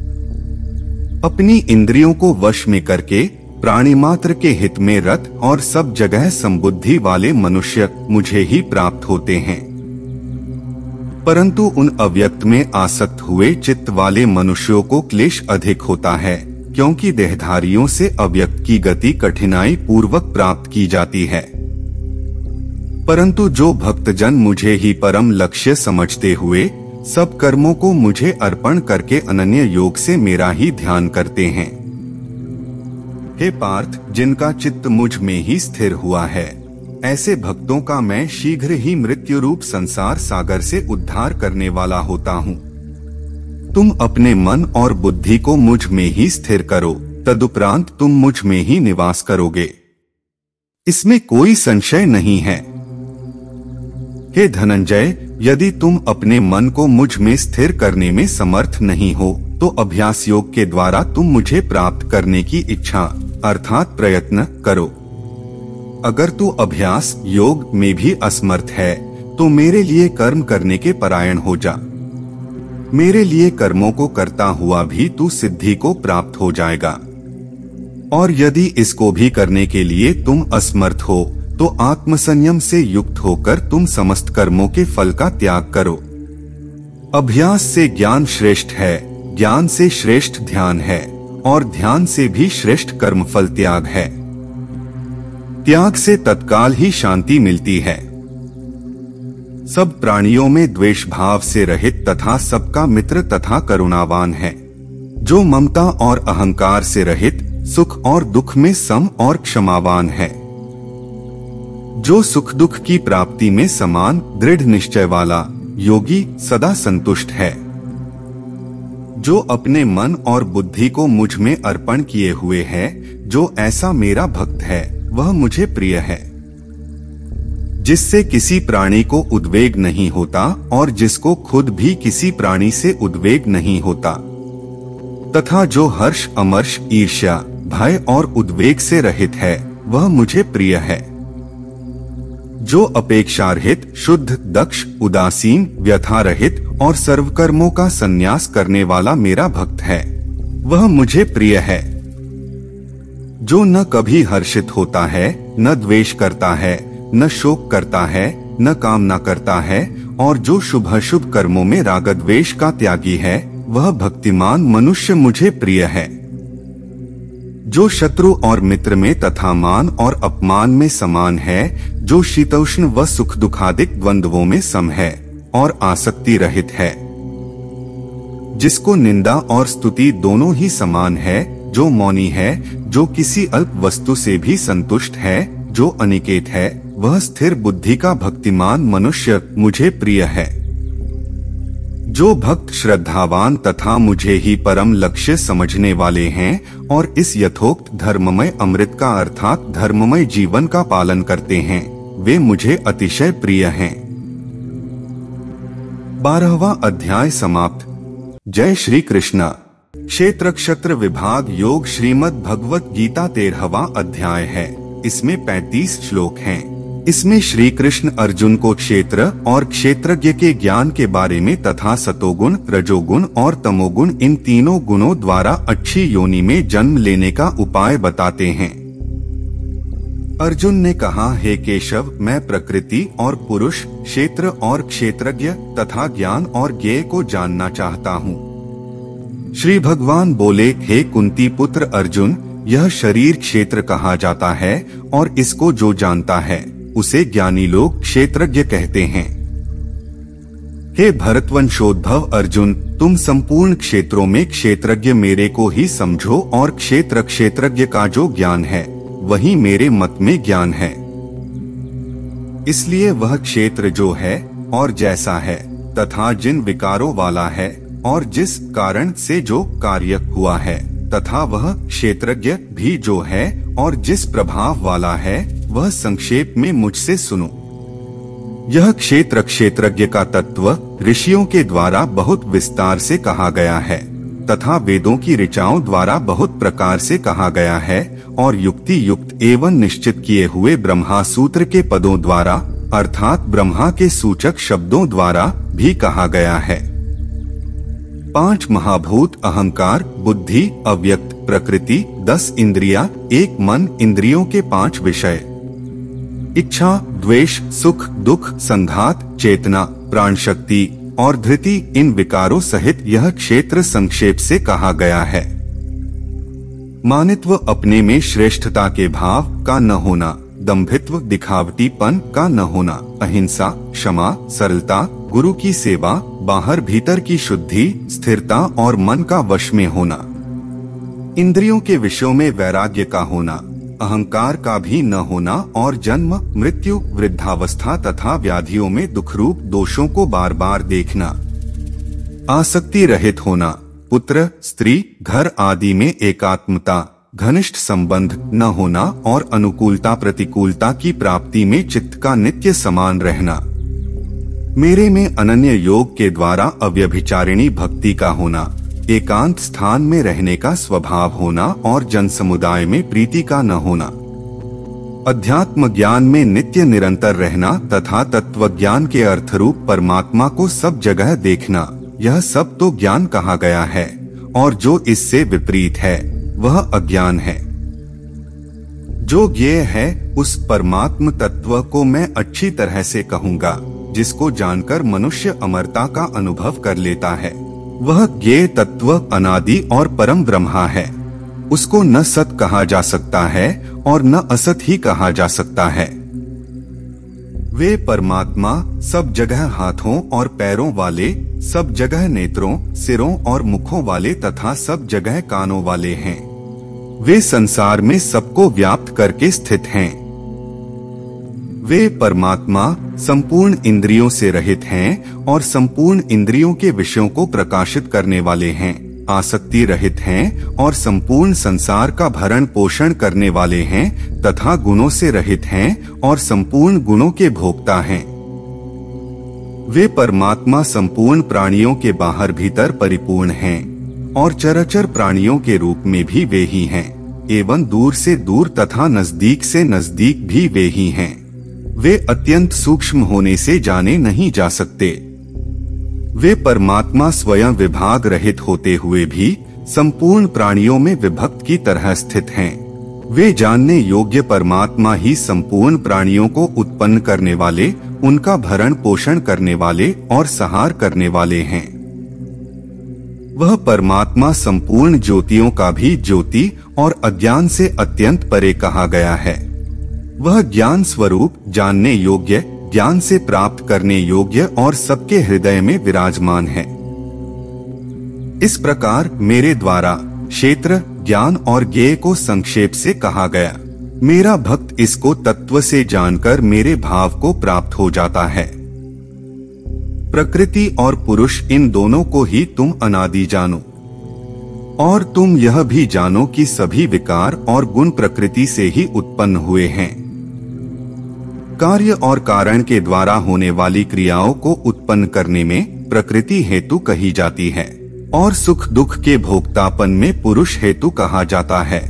अपनी इंद्रियों को वश में करके प्राणी मात्र के हित में रत और सब जगह संबुद्धि वाले मनुष्य मुझे ही प्राप्त होते हैं। परंतु उन अव्यक्त में आसक्त हुए चित्त वाले मनुष्यों को क्लेश अधिक होता है, क्योंकि देहधारियों से अव्यक्त की गति कठिनाई पूर्वक प्राप्त की जाती है। परंतु जो भक्तजन मुझे ही परम लक्ष्य समझते हुए सब कर्मों को मुझे अर्पण करके अनन्य योग से मेरा ही ध्यान करते हैं, हे पार्थ, जिनका चित्त मुझ में ही स्थिर हुआ है, ऐसे भक्तों का मैं शीघ्र ही मृत्यु रूप संसार सागर से उद्धार करने वाला होता हूँ। तुम अपने मन और बुद्धि को मुझ में ही स्थिर करो, तदुपरांत तुम मुझ में ही निवास करोगे, इसमें कोई संशय नहीं है। हे धनंजय, यदि तुम अपने मन को मुझ में स्थिर करने में समर्थ नहीं हो, तो अभ्यास योग के द्वारा तुम मुझे प्राप्त करने की इच्छा अर्थात प्रयत्न करो। अगर तू अभ्यास योग में भी असमर्थ है, तो मेरे लिए कर्म करने के परायण हो जा। मेरे लिए कर्मों को करता हुआ भी तू सिद्धि को प्राप्त हो जाएगा। और यदि इसको भी करने के लिए तुम असमर्थ हो, तो आत्मसंयम से युक्त होकर तुम समस्त कर्मों के फल का त्याग करो। अभ्यास से ज्ञान श्रेष्ठ है, ज्ञान से श्रेष्ठ ध्यान है और ध्यान से भी श्रेष्ठ कर्मफल त्याग है। त्याग से तत्काल ही शांति मिलती है। सब प्राणियों में द्वेष भाव से रहित तथा सबका मित्र तथा करुणावान है, जो ममता और अहंकार से रहित, सुख और दुख में सम और क्षमावान है, जो सुख दुख की प्राप्ति में समान दृढ़ निश्चय वाला योगी सदा संतुष्ट है, जो अपने मन और बुद्धि को मुझ में अर्पण किए हुए है। जो ऐसा मेरा भक्त है, वह मुझे प्रिय है, जिससे किसी प्राणी को उद्वेग नहीं होता और जिसको खुद भी किसी प्राणी से उद्वेग नहीं होता, तथा जो हर्ष, अमर्ष, ईर्ष्या, भय और उद्वेग से रहित है, वह मुझे प्रिय है। जो अपेक्षारहित, शुद्ध, दक्ष, उदासीन, व्यथारहित और सर्वकर्मों का संन्यास करने वाला मेरा भक्त है, वह मुझे प्रिय है। जो न कभी हर्षित होता है, न द्वेष करता है, न शोक करता है, न कामना करता है, और जो शुभ अशुभ कर्मों में राग द्वेष का त्यागी है, वह भक्तिमान मनुष्य मुझे प्रिय है। जो शत्रु और मित्र में तथा मान और अपमान में समान है, जो शीतोष्ण व सुख दुखादिक द्वंद्वों में सम है और आसक्ति रहित है, जिसको निंदा और स्तुति दोनों ही समान है, जो मौनी है, जो किसी अल्प वस्तु से भी संतुष्ट है, जो अनिकेत है वह स्थिर बुद्धि का भक्तिमान मनुष्य मुझे प्रिय है। जो भक्त श्रद्धावान तथा मुझे ही परम लक्ष्य समझने वाले हैं और इस यथोक्त धर्ममय अमृत का अर्थात धर्ममय जीवन का पालन करते हैं, वे मुझे अतिशय प्रिय हैं। 12वां अध्याय समाप्त। जय श्री कृष्ण। क्षेत्र क्षत्र विभाग योग श्रीमद् भगवत गीता 13वां अध्याय है। इसमें 35 श्लोक हैं। इसमें श्री कृष्ण अर्जुन को क्षेत्र और क्षेत्रज्ञ के ज्ञान के बारे में तथा सतोगुण, रजोगुण और तमोगुण इन तीनों गुणों द्वारा अच्छी योनि में जन्म लेने का उपाय बताते हैं। अर्जुन ने कहा, हे केशव, मैं प्रकृति और पुरुष, क्षेत्र और क्षेत्रज्ञ तथा ज्ञान और ज्ञेय को जानना चाहता हूँ। श्री भगवान बोले, हे कुंती पुत्र अर्जुन, यह शरीर क्षेत्र कहा जाता है और इसको जो जानता है उसे ज्ञानी लोग क्षेत्रज्ञ कहते हैं। हे भरतवंशोद्भव अर्जुन, तुम संपूर्ण क्षेत्रों में क्षेत्रज्ञ मेरे को ही समझो और क्षेत्रज्ञ का जो ज्ञान है वही मेरे मत में ज्ञान है। इसलिए वह क्षेत्र जो है और जैसा है तथा जिन विकारों वाला है और जिस कारण से जो कार्य हुआ है तथा वह क्षेत्रज्ञ भी जो है और जिस प्रभाव वाला है वह संक्षेप में मुझसे सुनो। यह क्षेत्रज्ञ का तत्व ऋषियों के द्वारा बहुत विस्तार से कहा गया है तथा वेदों की ऋचाओं द्वारा बहुत प्रकार से कहा गया है और युक्ति युक्त एवं निश्चित किए हुए ब्रह्मा सूत्र के पदों द्वारा अर्थात ब्रह्मा के सूचक शब्दों द्वारा भी कहा गया है। 5 महाभूत अहंकार, बुद्धि, अव्यक्त प्रकृति, 10 इंद्रिया, 1 मन, इंद्रियों के 5 विषय, इच्छा, द्वेष, सुख, दुख, संघात, चेतना, प्राण शक्ति और धृति, इन विकारों सहित यह क्षेत्र संक्षेप से कहा गया है। मानित्व अपने में श्रेष्ठता के भाव का न होना, दंभित्व दिखावटीपन का न होना, अहिंसा, क्षमा, सरलता, गुरु की सेवा, बाहर भीतर की शुद्धि, स्थिरता और मन का वश में होना, इंद्रियों के विषयों में वैराग्य का होना, अहंकार का भी न होना और जन्म, मृत्यु, वृद्धावस्था तथा व्याधियों में दुखरूप दोषों को बार बार देखना, आसक्ति रहित होना, पुत्र, स्त्री, घर आदि में एकात्मता, घनिष्ठ संबंध न होना और अनुकूलता प्रतिकूलता की प्राप्ति में चित्त का नित्य समान रहना, मेरे में अनन्य योग के द्वारा अव्यभिचारिणी भक्ति का होना, एकांत स्थान में रहने का स्वभाव होना और जन समुदाय में प्रीति का न होना, अध्यात्म ज्ञान में नित्य निरंतर रहना तथा तत्व ज्ञान के अर्थरूप परमात्मा को सब जगह देखना, यह सब तो ज्ञान कहा गया है और जो इससे विपरीत है वह अज्ञान है। जो ज्ञेय है उस परमात्म तत्व को मैं अच्छी तरह से कहूँगा, जिसको जानकर मनुष्य अमरता का अनुभव कर लेता है। वह ज्ञेय तत्व अनादि और परम ब्रह्मा है। उसको न सत कहा जा सकता है और न असत ही कहा जा सकता है। वे परमात्मा सब जगह हाथों और पैरों वाले, सब जगह नेत्रों, सिरों और मुखों वाले तथा सब जगह कानों वाले हैं। वे संसार में सबको व्याप्त करके स्थित हैं। वे परमात्मा संपूर्ण इंद्रियों से रहित हैं और संपूर्ण इंद्रियों के विषयों को प्रकाशित करने वाले हैं, आसक्ति रहित हैं और संपूर्ण संसार का भरण पोषण करने वाले हैं तथा गुणों से रहित हैं और संपूर्ण गुणों के भोक्ता हैं। वे परमात्मा संपूर्ण प्राणियों के बाहर भीतर परिपूर्ण हैं और चराचर प्राणियों के रूप में भी वे ही हैं एवं दूर से दूर तथा नजदीक से नजदीक भी वे ही हैं। वे अत्यंत सूक्ष्म होने से जाने नहीं जा सकते। वे परमात्मा स्वयं विभाग रहित होते हुए भी संपूर्ण प्राणियों में विभक्त की तरह स्थित हैं। वे जानने योग्य परमात्मा ही संपूर्ण प्राणियों को उत्पन्न करने वाले, उनका भरण पोषण करने वाले और संहार करने वाले हैं। वह परमात्मा संपूर्ण ज्योतियों का भी ज्योति और अज्ञान से अत्यंत परे कहा गया है। वह ज्ञान स्वरूप, जानने योग्य, ज्ञान से प्राप्त करने योग्य और सबके हृदय में विराजमान है। इस प्रकार मेरे द्वारा क्षेत्र, ज्ञान और ज्ञेय को संक्षेप से कहा गया। मेरा भक्त इसको तत्व से जानकर मेरे भाव को प्राप्त हो जाता है। प्रकृति और पुरुष, इन दोनों को ही तुम अनादि जानो, और तुम यह भी जानो कि सभी विकार और गुण प्रकृति से ही उत्पन्न हुए हैं। कार्य और कारण के द्वारा होने वाली क्रियाओं को उत्पन्न करने में प्रकृति हेतु कही जाती है, और सुख दुख के भोक्तापन में पुरुष हेतु कहा जाता है।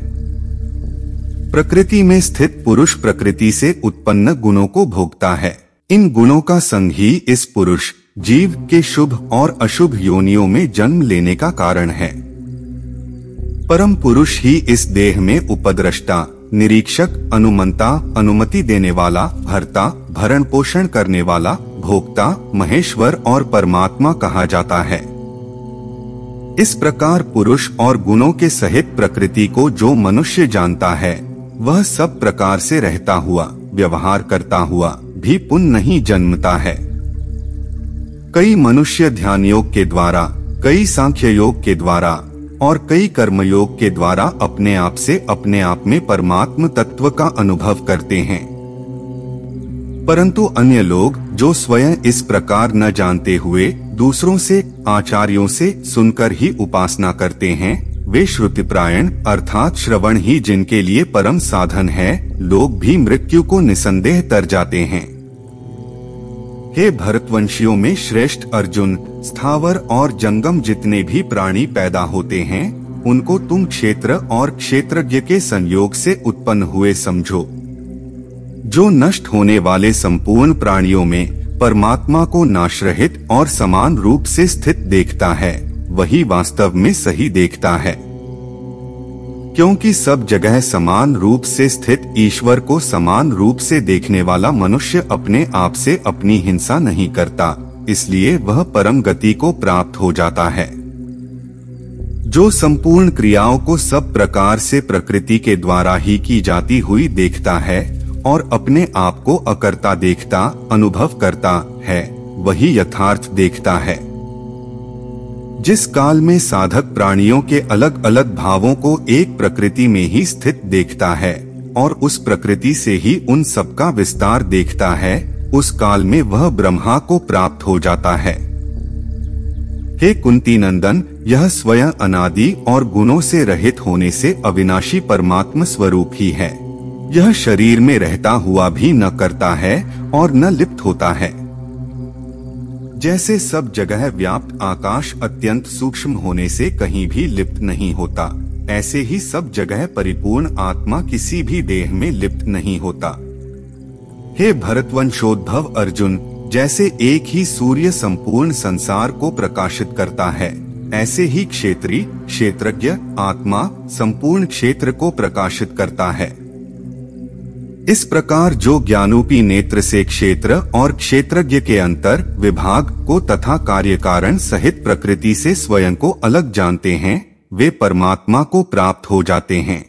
प्रकृति में स्थित पुरुष प्रकृति से उत्पन्न गुणों को भोगता है। इन गुणों का संग ही इस पुरुष जीव के शुभ और अशुभ योनियों में जन्म लेने का कारण है। परम पुरुष ही इस देह में उपद्रष्टा, निरीक्षक, अनुमंता, अनुमति देने वाला, भर्ता, भरण पोषण करने वाला, भोक्ता, महेश्वर और परमात्मा कहा जाता है। इस प्रकार पुरुष और गुणों के सहित प्रकृति को जो मनुष्य जानता है, वह सब प्रकार से रहता हुआ, व्यवहार करता हुआ भी पुनः नहीं जन्मता है। कई मनुष्य ध्यान योग के द्वारा, कई सांख्य योग के द्वारा और कई कर्म योग के द्वारा अपने आप से अपने आप में परमात्म तत्व का अनुभव करते हैं। परंतु अन्य लोग जो स्वयं इस प्रकार न जानते हुए दूसरों से, आचार्यों से सुनकर ही उपासना करते हैं, वे श्रुतिप्रायण अर्थात श्रवण ही जिनके लिए परम साधन है, लोग भी मृत्यु को निसंदेह तर जाते हैं। हे भरतवंशियों में श्रेष्ठ अर्जुन, स्थावर और जंगम जितने भी प्राणी पैदा होते हैं, उनको तुम क्षेत्र और क्षेत्रज्ञ के संयोग से उत्पन्न हुए समझो। जो नष्ट होने वाले संपूर्ण प्राणियों में परमात्मा को नाशरहित और समान रूप से स्थित देखता है, वही वास्तव में सही देखता है। क्योंकि सब जगह समान रूप से स्थित ईश्वर को समान रूप से देखने वाला मनुष्य अपने आप से अपनी हिंसा नहीं करता, इसलिए वह परम गति को प्राप्त हो जाता है। जो संपूर्ण क्रियाओं को सब प्रकार से प्रकृति के द्वारा ही की जाती हुई देखता है और अपने आप को अकर्ता देखता, अनुभव करता है, वही यथार्थ देखता है। जिस काल में साधक प्राणियों के अलग अलग भावों को एक प्रकृति में ही स्थित देखता है और उस प्रकृति से ही उन सबका विस्तार देखता है, उस काल में वह ब्रह्मा को प्राप्त हो जाता है। हे कुंती नंदन, यह स्वयं अनादि और गुणों से रहित होने से अविनाशी परमात्मा स्वरूप ही है। यह शरीर में रहता हुआ भी न करता है और न लिप्त होता है। जैसे सब जगह व्याप्त आकाश अत्यंत सूक्ष्म होने से कहीं भी लिप्त नहीं होता, ऐसे ही सब जगह परिपूर्ण आत्मा किसी भी देह में लिप्त नहीं होता। हे भरतवंशोद्भव अर्जुन, जैसे एक ही सूर्य संपूर्ण संसार को प्रकाशित करता है, ऐसे ही क्षेत्री, क्षेत्रज्ञ आत्मा संपूर्ण क्षेत्र को प्रकाशित करता है। इस प्रकार जो ज्ञानरूपी नेत्र से क्षेत्र और क्षेत्रज्ञ के अंतर विभाग को तथा कार्य कारण सहित प्रकृति से स्वयं को अलग जानते हैं, वे परमात्मा को प्राप्त हो जाते हैं।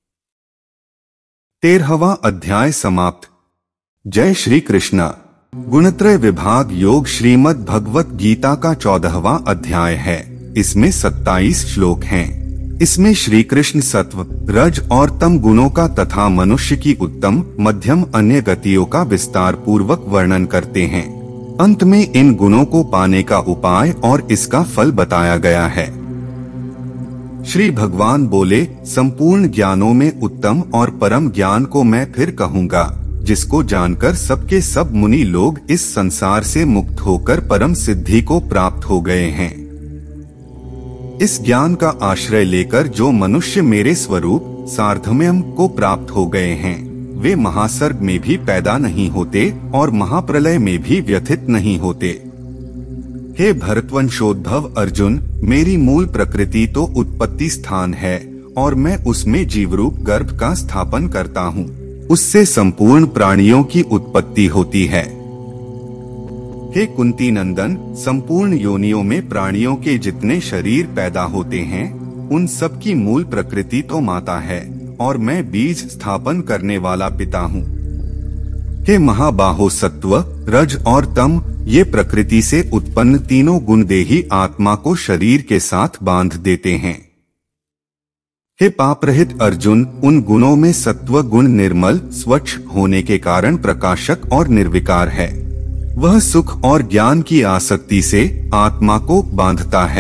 13वां अध्याय समाप्त। जय श्री कृष्णा। गुणत्रय विभाग योग श्रीमद् भगवत गीता का 14वां अध्याय है। इसमें 27 श्लोक हैं। इसमें श्री कृष्ण सत्व, रज और तम गुणों का तथा मनुष्य की उत्तम, मध्यम, अन्य गतियों का विस्तार पूर्वक वर्णन करते हैं। अंत में इन गुणों को पाने का उपाय और इसका फल बताया गया है। श्री भगवान बोले, संपूर्ण ज्ञानों में उत्तम और परम ज्ञान को मैं फिर कहूँगा, जिसको जानकर सबके सब मुनि लोग इस संसार से मुक्त होकर परम सिद्धि को प्राप्त हो गए हैं। इस ज्ञान का आश्रय लेकर जो मनुष्य मेरे स्वरूप सार्धम्यम को प्राप्त हो गए हैं, वे महासर्ग में भी पैदा नहीं होते और महाप्रलय में भी व्यथित नहीं होते। हे भरतवंशोद्भव अर्जुन, मेरी मूल प्रकृति तो उत्पत्ति स्थान है और मैं उसमें जीवरूप गर्भ का स्थापन करता हूँ। उससे संपूर्ण प्राणियों की उत्पत्ति होती है। हे कुंती नंदन, संपूर्ण योनियों में प्राणियों के जितने शरीर पैदा होते हैं, उन सब की मूल प्रकृति तो माता है और मैं बीज स्थापन करने वाला पिता हूँ। हे महाबाहो, सत्व, रज और तम, ये प्रकृति से उत्पन्न तीनों गुण देही आत्मा को शरीर के साथ बांध देते हैं। हे पाप रहित अर्जुन, उन गुणों में सत्व गुण निर्मल स्वच्छ होने के कारण प्रकाशक और निर्विकार है। वह सुख और ज्ञान की आसक्ति से आत्मा को बांधता है।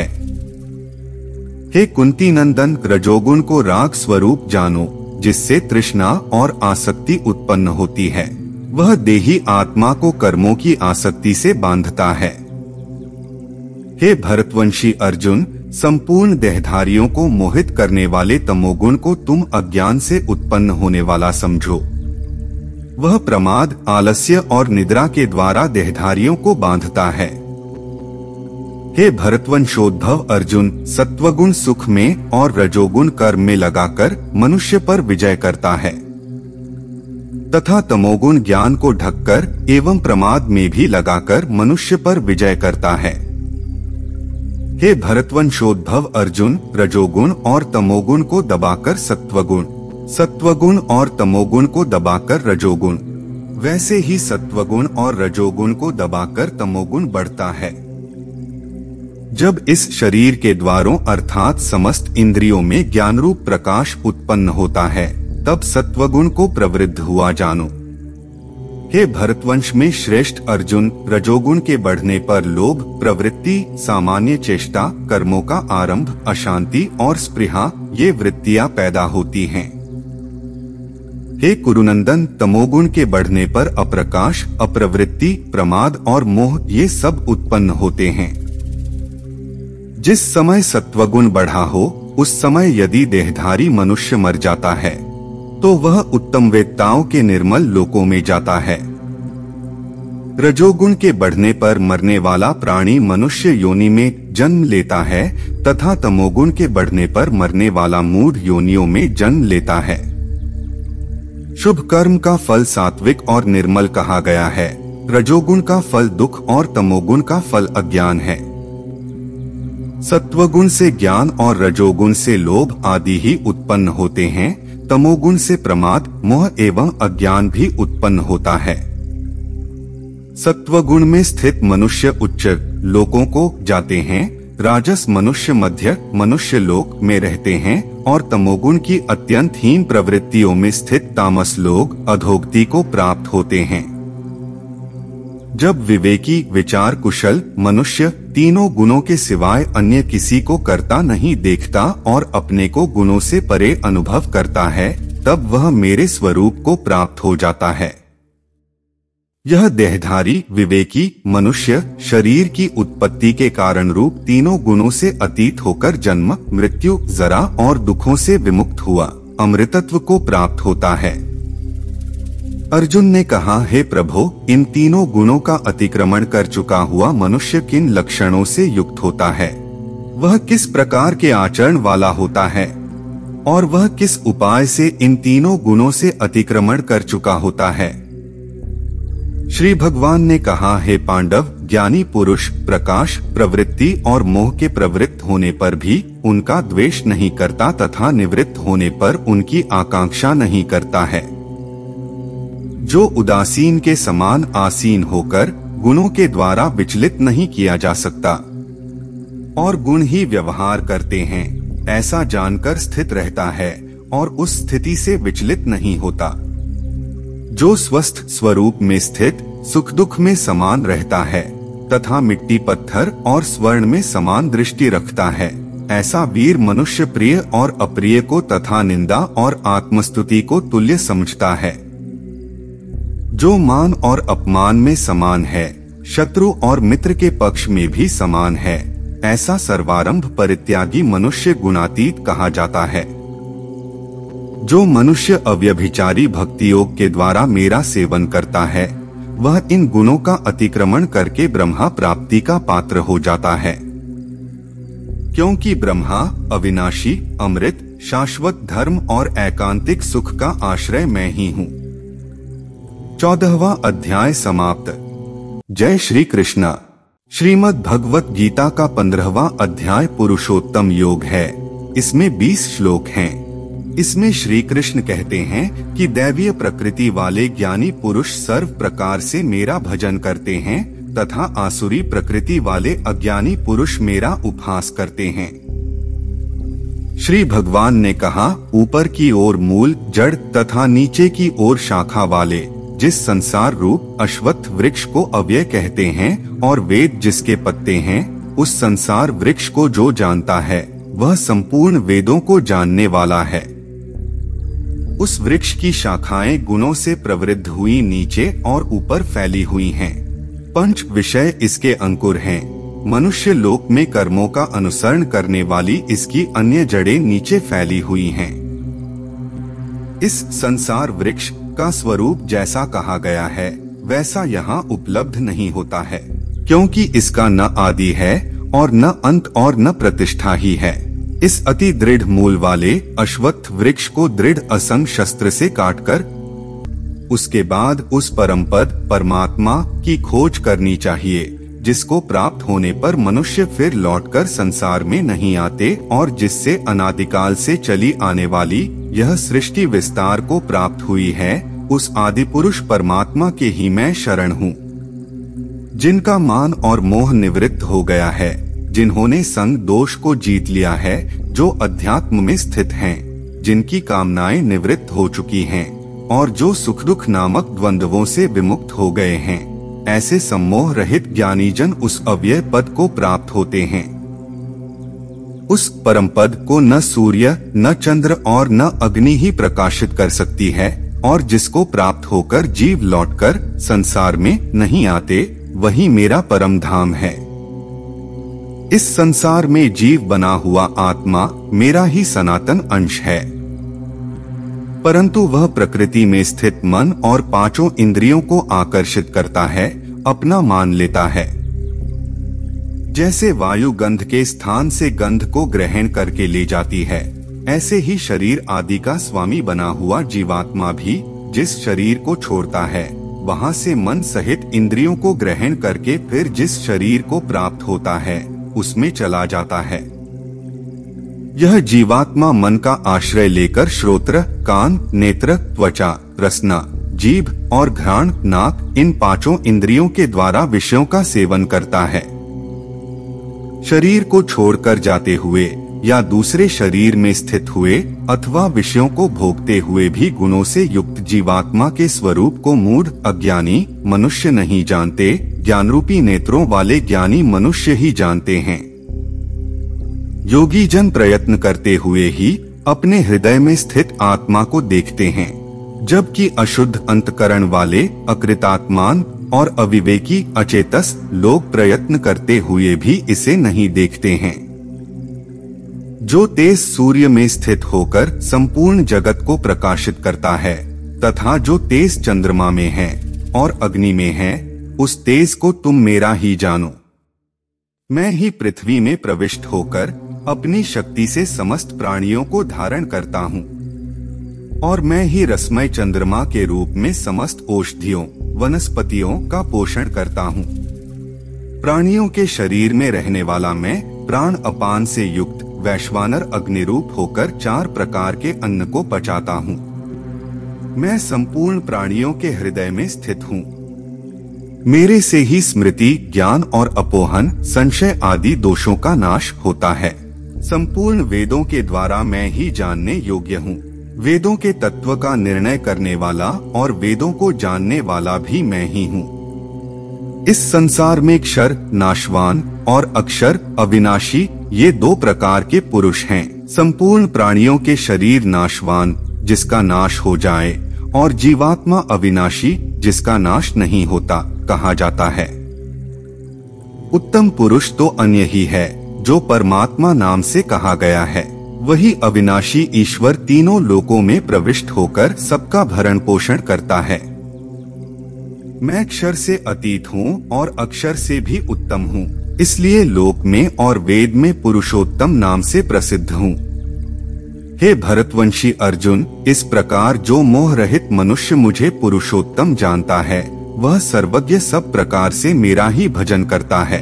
हे कुंती नंदन, रजोगुण को राग स्वरूप जानो, जिससे तृष्णा और आसक्ति उत्पन्न होती है। वह देही आत्मा को कर्मों की आसक्ति से बांधता है। हे भरतवंशी अर्जुन, संपूर्ण देहधारियों को मोहित करने वाले तमोगुण को तुम अज्ञान से उत्पन्न होने वाला समझो। वह प्रमाद, आलस्य और निद्रा के द्वारा देहधारियों को बांधता है। हे भरतवंशोद्भव अर्जुन, सत्वगुण सुख में और रजोगुण कर्म में लगाकर मनुष्य पर विजय करता है तथा तमोगुण ज्ञान को ढककर एवं प्रमाद में भी लगाकर मनुष्य पर विजय करता है। हे भरतवंशोद्भव अर्जुन, रजोगुण और तमोगुण को दबाकर सत्वगुण, सत्वगुण और तमोगुण को दबाकर रजोगुण, वैसे ही सत्वगुण और रजोगुण को दबाकर तमोगुण बढ़ता है। जब इस शरीर के द्वारों अर्थात समस्त इंद्रियों में ज्ञान रूप प्रकाश उत्पन्न होता है, तब सत्वगुण को प्रवृद्ध हुआ जानो। हे भरतवंश में श्रेष्ठ अर्जुन, रजोगुण के बढ़ने पर लोभ, प्रवृत्ति, सामान्य चेष्टा, कर्मों का आरंभ, अशांति और स्पृहा ये वृत्तियां पैदा होती हैं। हे कुरुनंदन, तमोगुण के बढ़ने पर अप्रकाश, अप्रवृत्ति, प्रमाद और मोह ये सब उत्पन्न होते हैं। जिस समय सत्वगुण बढ़ा हो, उस समय यदि देहधारी मनुष्य मर जाता है तो वह उत्तम वेत्ताओं के निर्मल लोकों में जाता है। रजोगुण के बढ़ने पर मरने वाला प्राणी मनुष्य योनि में जन्म लेता है तथा तमोगुण के बढ़ने पर मरने वाला मूढ़ योनियों में जन्म लेता है। शुभ कर्म का फल सात्विक और निर्मल कहा गया है। रजोगुण का फल दुख और तमोगुण का फल अज्ञान है। सत्वगुण से ज्ञान और रजोगुण से लोभ आदि ही उत्पन्न होते हैं। तमोगुण से प्रमाद, मोह एवं अज्ञान भी उत्पन्न होता है। सत्वगुण में स्थित मनुष्य उच्च लोकों को जाते हैं, राजस मनुष्य मध्य मनुष्य लोक में रहते हैं और तमोगुण की अत्यंत हीन प्रवृत्तियों में स्थित तामस लोग अधोगति को प्राप्त होते हैं। जब विवेकी विचार कुशल मनुष्य तीनों गुणों के सिवाय अन्य किसी को करता नहीं देखता और अपने को गुणों से परे अनुभव करता है, तब वह मेरे स्वरूप को प्राप्त हो जाता है। यह देहधारी विवेकी मनुष्य शरीर की उत्पत्ति के कारण रूप तीनों गुणों से अतीत होकर जन्म, मृत्यु, जरा और दुखों से विमुक्त हुआ अमृतत्व को प्राप्त होता है। अर्जुन ने कहा, हे प्रभु, इन तीनों गुणों का अतिक्रमण कर चुका हुआ मनुष्य किन लक्षणों से युक्त होता है? वह किस प्रकार के आचरण वाला होता है और वह किस उपाय से इन तीनों गुणों से अतिक्रमण कर चुका होता है? श्री भगवान ने कहा, हे पांडव, ज्ञानी पुरुष प्रकाश, प्रवृत्ति और मोह के प्रवृत्त होने पर भी उनका द्वेष नहीं करता तथा निवृत्त होने पर उनकी आकांक्षा नहीं करता है। जो उदासीन के समान आसीन होकर गुणों के द्वारा विचलित नहीं किया जा सकता और गुण ही व्यवहार करते हैं, ऐसा जानकर स्थित रहता है और उस स्थिति से विचलित नहीं होता। जो स्वस्थ स्वरूप में स्थित सुख दुख में समान रहता है तथा मिट्टी पत्थर और स्वर्ण में समान दृष्टि रखता है, ऐसा वीर मनुष्य प्रिय और अप्रिय को तथा निंदा और आत्मस्तुति को तुल्य समझता है। जो मान और अपमान में समान है, शत्रु और मित्र के पक्ष में भी समान है, ऐसा सर्वारंभ परित्यागी मनुष्य गुणातीत कहा जाता है। जो मनुष्य अव्यभिचारी भक्ति योग के द्वारा मेरा सेवन करता है, वह इन गुणों का अतिक्रमण करके ब्रह्मा प्राप्ति का पात्र हो जाता है। क्योंकि ब्रह्मा अविनाशी, अमृत, शाश्वत धर्म और एकांतिक सुख का आश्रय मैं ही हूँ। 14वां अध्याय समाप्त। जय श्री कृष्ण। श्रीमद् भगवत गीता का 15वां अध्याय पुरुषोत्तम योग है। इसमें 20 श्लोक हैं। इसमें श्री कृष्ण कहते हैं कि दैवीय प्रकृति वाले ज्ञानी पुरुष सर्व प्रकार से मेरा भजन करते हैं तथा आसुरी प्रकृति वाले अज्ञानी पुरुष मेरा उपहास करते हैं। श्री भगवान ने कहा, ऊपर की ओर मूल, जड़ तथा नीचे की ओर शाखा वाले जिस संसार रूप अश्वत्थ वृक्ष को अव्यय कहते हैं और वेद जिसके पत्ते हैं, उस संसार वृक्ष को जो जानता है वह संपूर्ण वेदों को जानने वाला है। उस वृक्ष की शाखाएं गुणों से प्रवृद्ध हुई नीचे और ऊपर फैली हुई हैं। पंच विषय इसके अंकुर हैं। मनुष्य लोक में कर्मों का अनुसरण करने वाली इसकी अन्य जड़ें नीचे फैली हुई हैं। इस संसार वृक्ष का स्वरूप जैसा कहा गया है वैसा यहाँ उपलब्ध नहीं होता है, क्योंकि इसका न आदि है और न अंत और न प्रतिष्ठा ही है। इस अति दृढ़ मूल वाले अश्वत्थ वृक्ष को दृढ़ असंग शस्त्र से काटकर उसके बाद उस परमपद परमात्मा की खोज करनी चाहिए, जिसको प्राप्त होने पर मनुष्य फिर लौटकर संसार में नहीं आते और जिससे अनादिकाल से चली आने वाली यह सृष्टि विस्तार को प्राप्त हुई है। उस आदि पुरुष परमात्मा के ही मैं शरण हूँ, जिनका मान और मोह निवृत्त हो गया है, जिन्होंने संग दोष को जीत लिया है, जो अध्यात्म में स्थित हैं, जिनकी कामनाएं निवृत्त हो चुकी हैं और जो सुख दुख नामक द्वंद्वों से विमुक्त हो गए हैं। ऐसे सम्मोह रहित ज्ञानी जन उस अव्यय पद को प्राप्त होते हैं। उस परम पद को न सूर्य, न चंद्र और न अग्नि ही प्रकाशित कर सकती है और जिसको प्राप्त होकर जीव लौटकर संसार में नहीं आते, वही मेरा परम धाम है। इस संसार में जीव बना हुआ आत्मा मेरा ही सनातन अंश है, परंतु वह प्रकृति में स्थित मन और पांचों इंद्रियों को आकर्षित करता है, अपना मान लेता है। जैसे वायु गंध के स्थान से गंध को ग्रहण करके ले जाती है, ऐसे ही शरीर आदि का स्वामी बना हुआ जीवात्मा भी जिस शरीर को छोड़ता है, वहां से मन सहित इंद्रियों को ग्रहण करके फिर जिस शरीर को प्राप्त होता है उसमें चला जाता है। यह जीवात्मा मन का आश्रय लेकर श्रोत्र, कान, नेत्र, त्वचा, रसना, जीभ और घ्राण, नाक इन पांचों इंद्रियों के द्वारा विषयों का सेवन करता है। शरीर को छोड़कर जाते हुए या दूसरे शरीर में स्थित हुए अथवा विषयों को भोगते हुए भी गुणों से युक्त जीवात्मा के स्वरूप को मूढ़ अज्ञानी मनुष्य नहीं जानते, ज्ञानरूपी नेत्रों वाले ज्ञानी मनुष्य ही जानते हैं। योगी जन प्रयत्न करते हुए ही अपने हृदय में स्थित आत्मा को देखते हैं, जबकि अशुद्ध अंतकरण वाले अकृतात्मान और अविवेकी अचेतस लोग प्रयत्न करते हुए भी इसे नहीं देखते हैं। जो तेज सूर्य में स्थित होकर संपूर्ण जगत को प्रकाशित करता है तथा जो तेज चंद्रमा में है और अग्नि में है, उस तेज को तुम मेरा ही जानो। मैं ही पृथ्वी में प्रविष्ट होकर अपनी शक्ति से समस्त प्राणियों को धारण करता हूँ और मैं ही रसमय चंद्रमा के रूप में समस्त औषधियों वनस्पतियों का पोषण करता हूँ। प्राणियों के शरीर में रहने वाला मैं प्राण अपान से युक्त वैश्वानर अग्निरूप होकर 4 प्रकार के अन्न को पचाता हूँ। मैं संपूर्ण प्राणियों के हृदय में स्थित हूँ। मेरे से ही स्मृति, ज्ञान और अपोहन, संशय आदि दोषों का नाश होता है। संपूर्ण वेदों के द्वारा मैं ही जानने योग्य हूँ। वेदों के तत्व का निर्णय करने वाला और वेदों को जानने वाला भी मैं ही हूँ। इस संसार में क्षर नाशवान और अक्षर अविनाशी ये 2 प्रकार के पुरुष हैं। संपूर्ण प्राणियों के शरीर नाशवान जिसका नाश हो जाए और जीवात्मा अविनाशी जिसका नाश नहीं होता कहा जाता है। उत्तम पुरुष तो अन्य ही है जो परमात्मा नाम से कहा गया है। वही अविनाशी ईश्वर तीनों लोकों में प्रविष्ट होकर सबका भरण पोषण करता है। मैं अक्षर से अतीत हूँ और अक्षर से भी उत्तम हूँ, इसलिए लोक में और वेद में पुरुषोत्तम नाम से प्रसिद्ध हूँ। हे भरतवंशी अर्जुन, इस प्रकार जो मोह रहित मनुष्य मुझे पुरुषोत्तम जानता है, वह सर्वज्ञ सब प्रकार से मेरा ही भजन करता है।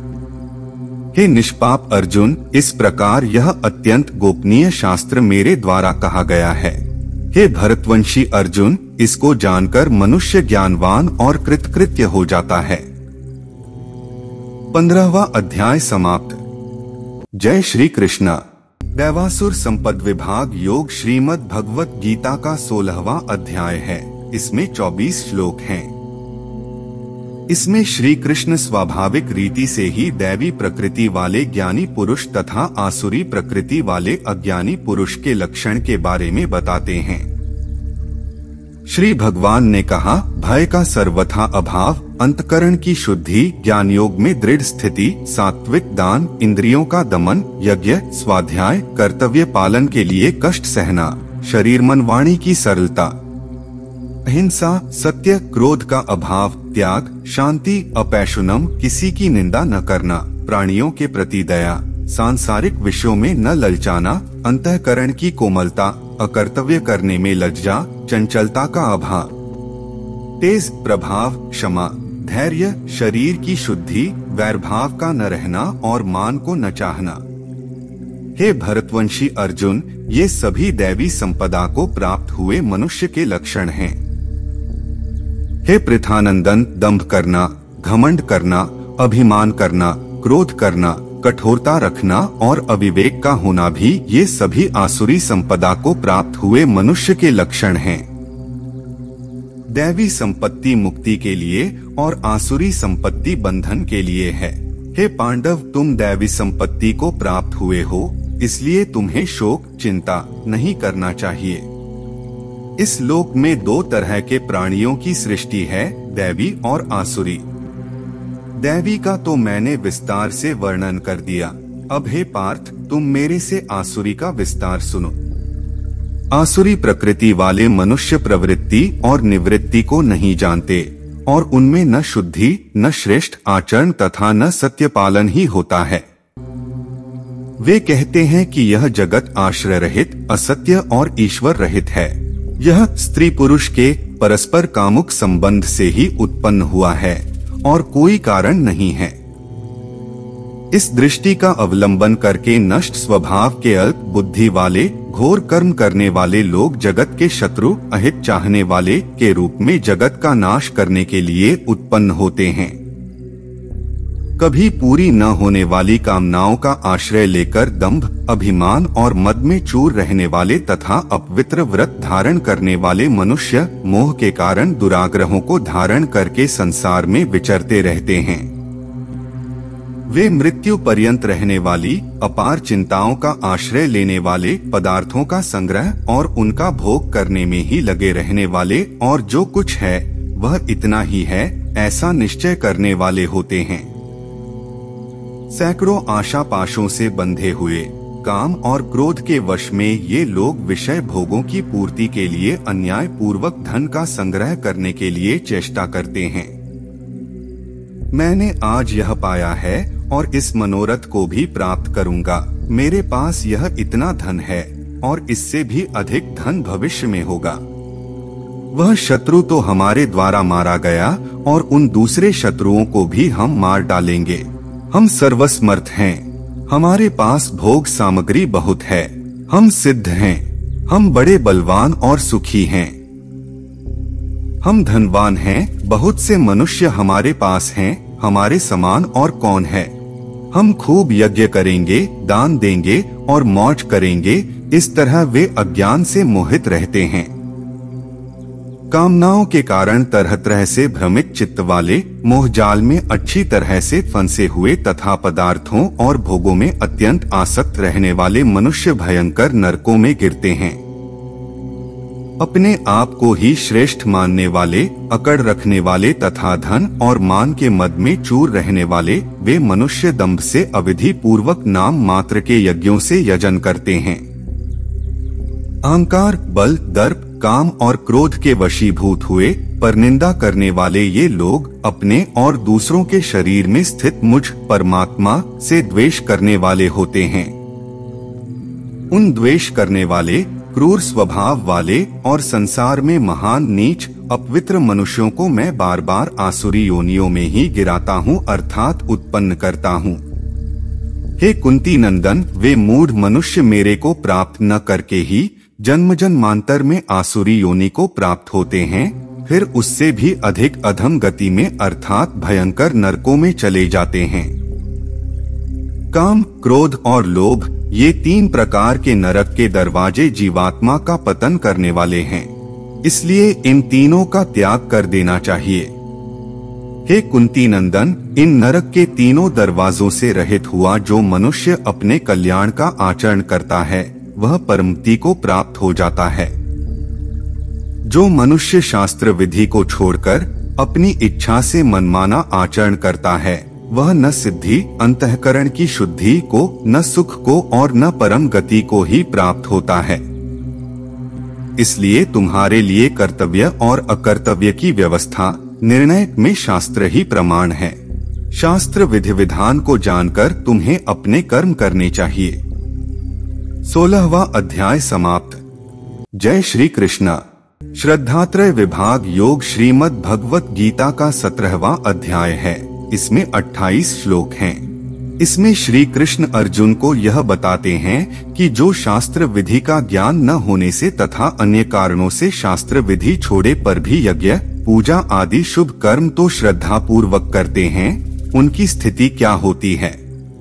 हे निष्पाप अर्जुन, इस प्रकार यह अत्यंत गोपनीय शास्त्र मेरे द्वारा कहा गया है। हे भरतवंशी अर्जुन, इसको जानकर मनुष्य ज्ञानवान और कृतकृत्य हो जाता है। 15वां अध्याय समाप्त। जय श्री कृष्णा। दैवासुर संपद विभाग योग श्रीमद् भगवत गीता का 16वां अध्याय है। इसमें 24 श्लोक हैं। इसमें श्री कृष्ण स्वाभाविक रीति से ही दैवी प्रकृति वाले ज्ञानी पुरुष तथा आसुरी प्रकृति वाले अज्ञानी पुरुष के लक्षण के बारे में बताते हैं। श्री भगवान ने कहा, भय का सर्वथा अभाव, अंतकरण की शुद्धि, ज्ञान योग में दृढ़ स्थिति, सात्विक दान, इंद्रियों का दमन, यज्ञ, स्वाध्याय, कर्तव्य पालन के लिए कष्ट सहना, शरीर मन वाणी की सरलता, अहिंसा, सत्य, क्रोध का अभाव, त्याग, शांति, अपैशुनम, किसी की निंदा न करना, प्राणियों के प्रति दया, सांसारिक विषयों में न ललचाना, अंतःकरण की कोमलता, अकर्तव्य करने में लज्जा, चंचलता का अभाव, तेज प्रभाव, क्षमा, धैर्य, शरीर की शुद्धि, वैरभाव का न रहना और मान को न चाहना। हे भरतवंशी अर्जुन, ये सभी दैवी संपदा को प्राप्त हुए मनुष्य के लक्षण हैं। हे पृथानंदन, दंभ करना, घमंड करना, अभिमान करना, क्रोध करना, कठोरता रखना और अविवेक का होना भी ये सभी आसुरी संपदा को प्राप्त हुए मनुष्य के लक्षण हैं। दैवी संपत्ति मुक्ति के लिए और आसुरी संपत्ति बंधन के लिए है। हे पांडव, तुम दैवी संपत्ति को प्राप्त हुए हो, इसलिए तुम्हें शोक चिंता नहीं करना चाहिए। इस लोक में 2 तरह के प्राणियों की सृष्टि है, दैवी और आसुरी। दैवी का तो मैंने विस्तार से वर्णन कर दिया। अब हे पार्थ, तुम मेरे से आसुरी का विस्तार सुनो। आसुरी प्रकृति वाले मनुष्य प्रवृत्ति और निवृत्ति को नहीं जानते और उनमें न शुद्धि, न श्रेष्ठ आचरण तथा न सत्य पालन ही होता है। वे कहते हैं कि यह जगत आश्रय रहित, असत्य और ईश्वर रहित है। यह स्त्री पुरुष के परस्पर कामुक संबंध से ही उत्पन्न हुआ है और कोई कारण नहीं है। इस दृष्टि का अवलंबन करके नष्ट स्वभाव के अल्प बुद्धि वाले, घोर कर्म करने वाले लोग जगत के शत्रु, अहित चाहने वाले के रूप में जगत का नाश करने के लिए उत्पन्न होते हैं। कभी पूरी न होने वाली कामनाओं का आश्रय लेकर दंभ, अभिमान और मद में चूर रहने वाले तथा अपवित्र व्रत धारण करने वाले मनुष्य मोह के कारण दुराग्रहों को धारण करके संसार में विचरते रहते हैं। वे मृत्यु पर्यंत रहने वाली अपार चिंताओं का आश्रय लेने वाले, पदार्थों का संग्रह और उनका भोग करने में ही लगे रहने वाले और जो कुछ है वह इतना ही है ऐसा निश्चय करने वाले होते हैं। सैकड़ों आशा पाशों से बंधे हुए, काम और क्रोध के वश में ये लोग विषय भोगों की पूर्ति के लिए अन्याय पूर्वक धन का संग्रह करने के लिए चेष्टा करते हैं। मैंने आज यह पाया है और इस मनोरथ को भी प्राप्त करूंगा। मेरे पास यह इतना धन है और इससे भी अधिक धन भविष्य में होगा। वह शत्रु तो हमारे द्वारा मारा गया और उन दूसरे शत्रुओं को भी हम मार डालेंगे। हम सर्वसमर्थ हैं, हमारे पास भोग सामग्री बहुत है, हम सिद्ध हैं, हम बड़े बलवान और सुखी हैं, हम धनवान हैं, बहुत से मनुष्य हमारे पास हैं, हमारे समान और कौन है। हम खूब यज्ञ करेंगे, दान देंगे और मौज करेंगे। इस तरह वे अज्ञान से मोहित रहते हैं। कामनाओं के कारण तरह तरह से भ्रमित चित्त वाले, मोहजाल में अच्छी तरह से फंसे हुए तथा पदार्थों और भोगों में अत्यंत आसक्त रहने वाले मनुष्य भयंकर नरकों में गिरते हैं। अपने आप को ही श्रेष्ठ मानने वाले, अकड़ रखने वाले तथा धन और मान के मद में चूर रहने वाले वे मनुष्य दंभ से अविधि पूर्वक नाम मात्र के यज्ञों से यजन करते हैं। अहंकार, बल, दर्प, काम और क्रोध के वशीभूत हुए परनिंदा करने वाले ये लोग अपने और दूसरों के शरीर में स्थित मुझ परमात्मा से द्वेष करने वाले होते हैं। उन द्वेष करने वाले, क्रूर स्वभाव वाले और संसार में महान नीच अपवित्र मनुष्यों को मैं बार बार आसुरी योनियों में ही गिराता हूँ, अर्थात उत्पन्न करता हूँ। हे कुंती नंदन, वे मूढ़ मनुष्य मेरे को प्राप्त न करके ही जन्म जन्मांतर में आसुरी योनि को प्राप्त होते हैं, फिर उससे भी अधिक अधम गति में अर्थात भयंकर नरकों में चले जाते हैं। काम, क्रोध और लोभ, ये 3 प्रकार के नरक के दरवाजे जीवात्मा का पतन करने वाले हैं। इसलिए इन तीनों का त्याग कर देना चाहिए। हे कुंती नंदन, इन नरक के तीनों दरवाजों से रहित हुआ जो मनुष्य अपने कल्याण का आचरण करता है, वह परमति को प्राप्त हो जाता है। जो मनुष्य शास्त्र विधि को छोड़कर अपनी इच्छा से मनमाना आचरण करता है, वह न सिद्धि, अंतःकरण की शुद्धि को, न सुख को और न परम गति को ही प्राप्त होता है। इसलिए तुम्हारे लिए कर्तव्य और अकर्तव्य की व्यवस्था, निर्णय में शास्त्र ही प्रमाण है। शास्त्र विधि विधान को जानकर तुम्हें अपने कर्म करने चाहिए। 16वां अध्याय समाप्त। जय श्री कृष्ण। श्रद्धात्रय विभाग योग श्रीमद् भगवत गीता का 17वां अध्याय है। इसमें 28 श्लोक हैं। इसमें श्री कृष्ण अर्जुन को यह बताते हैं कि जो शास्त्र विधि का ज्ञान न होने से तथा अन्य कारणों से शास्त्र विधि छोड़े पर भी यज्ञ, पूजा आदि शुभ कर्म तो श्रद्धा पूर्वक करते हैं, उनकी स्थिति क्या होती है।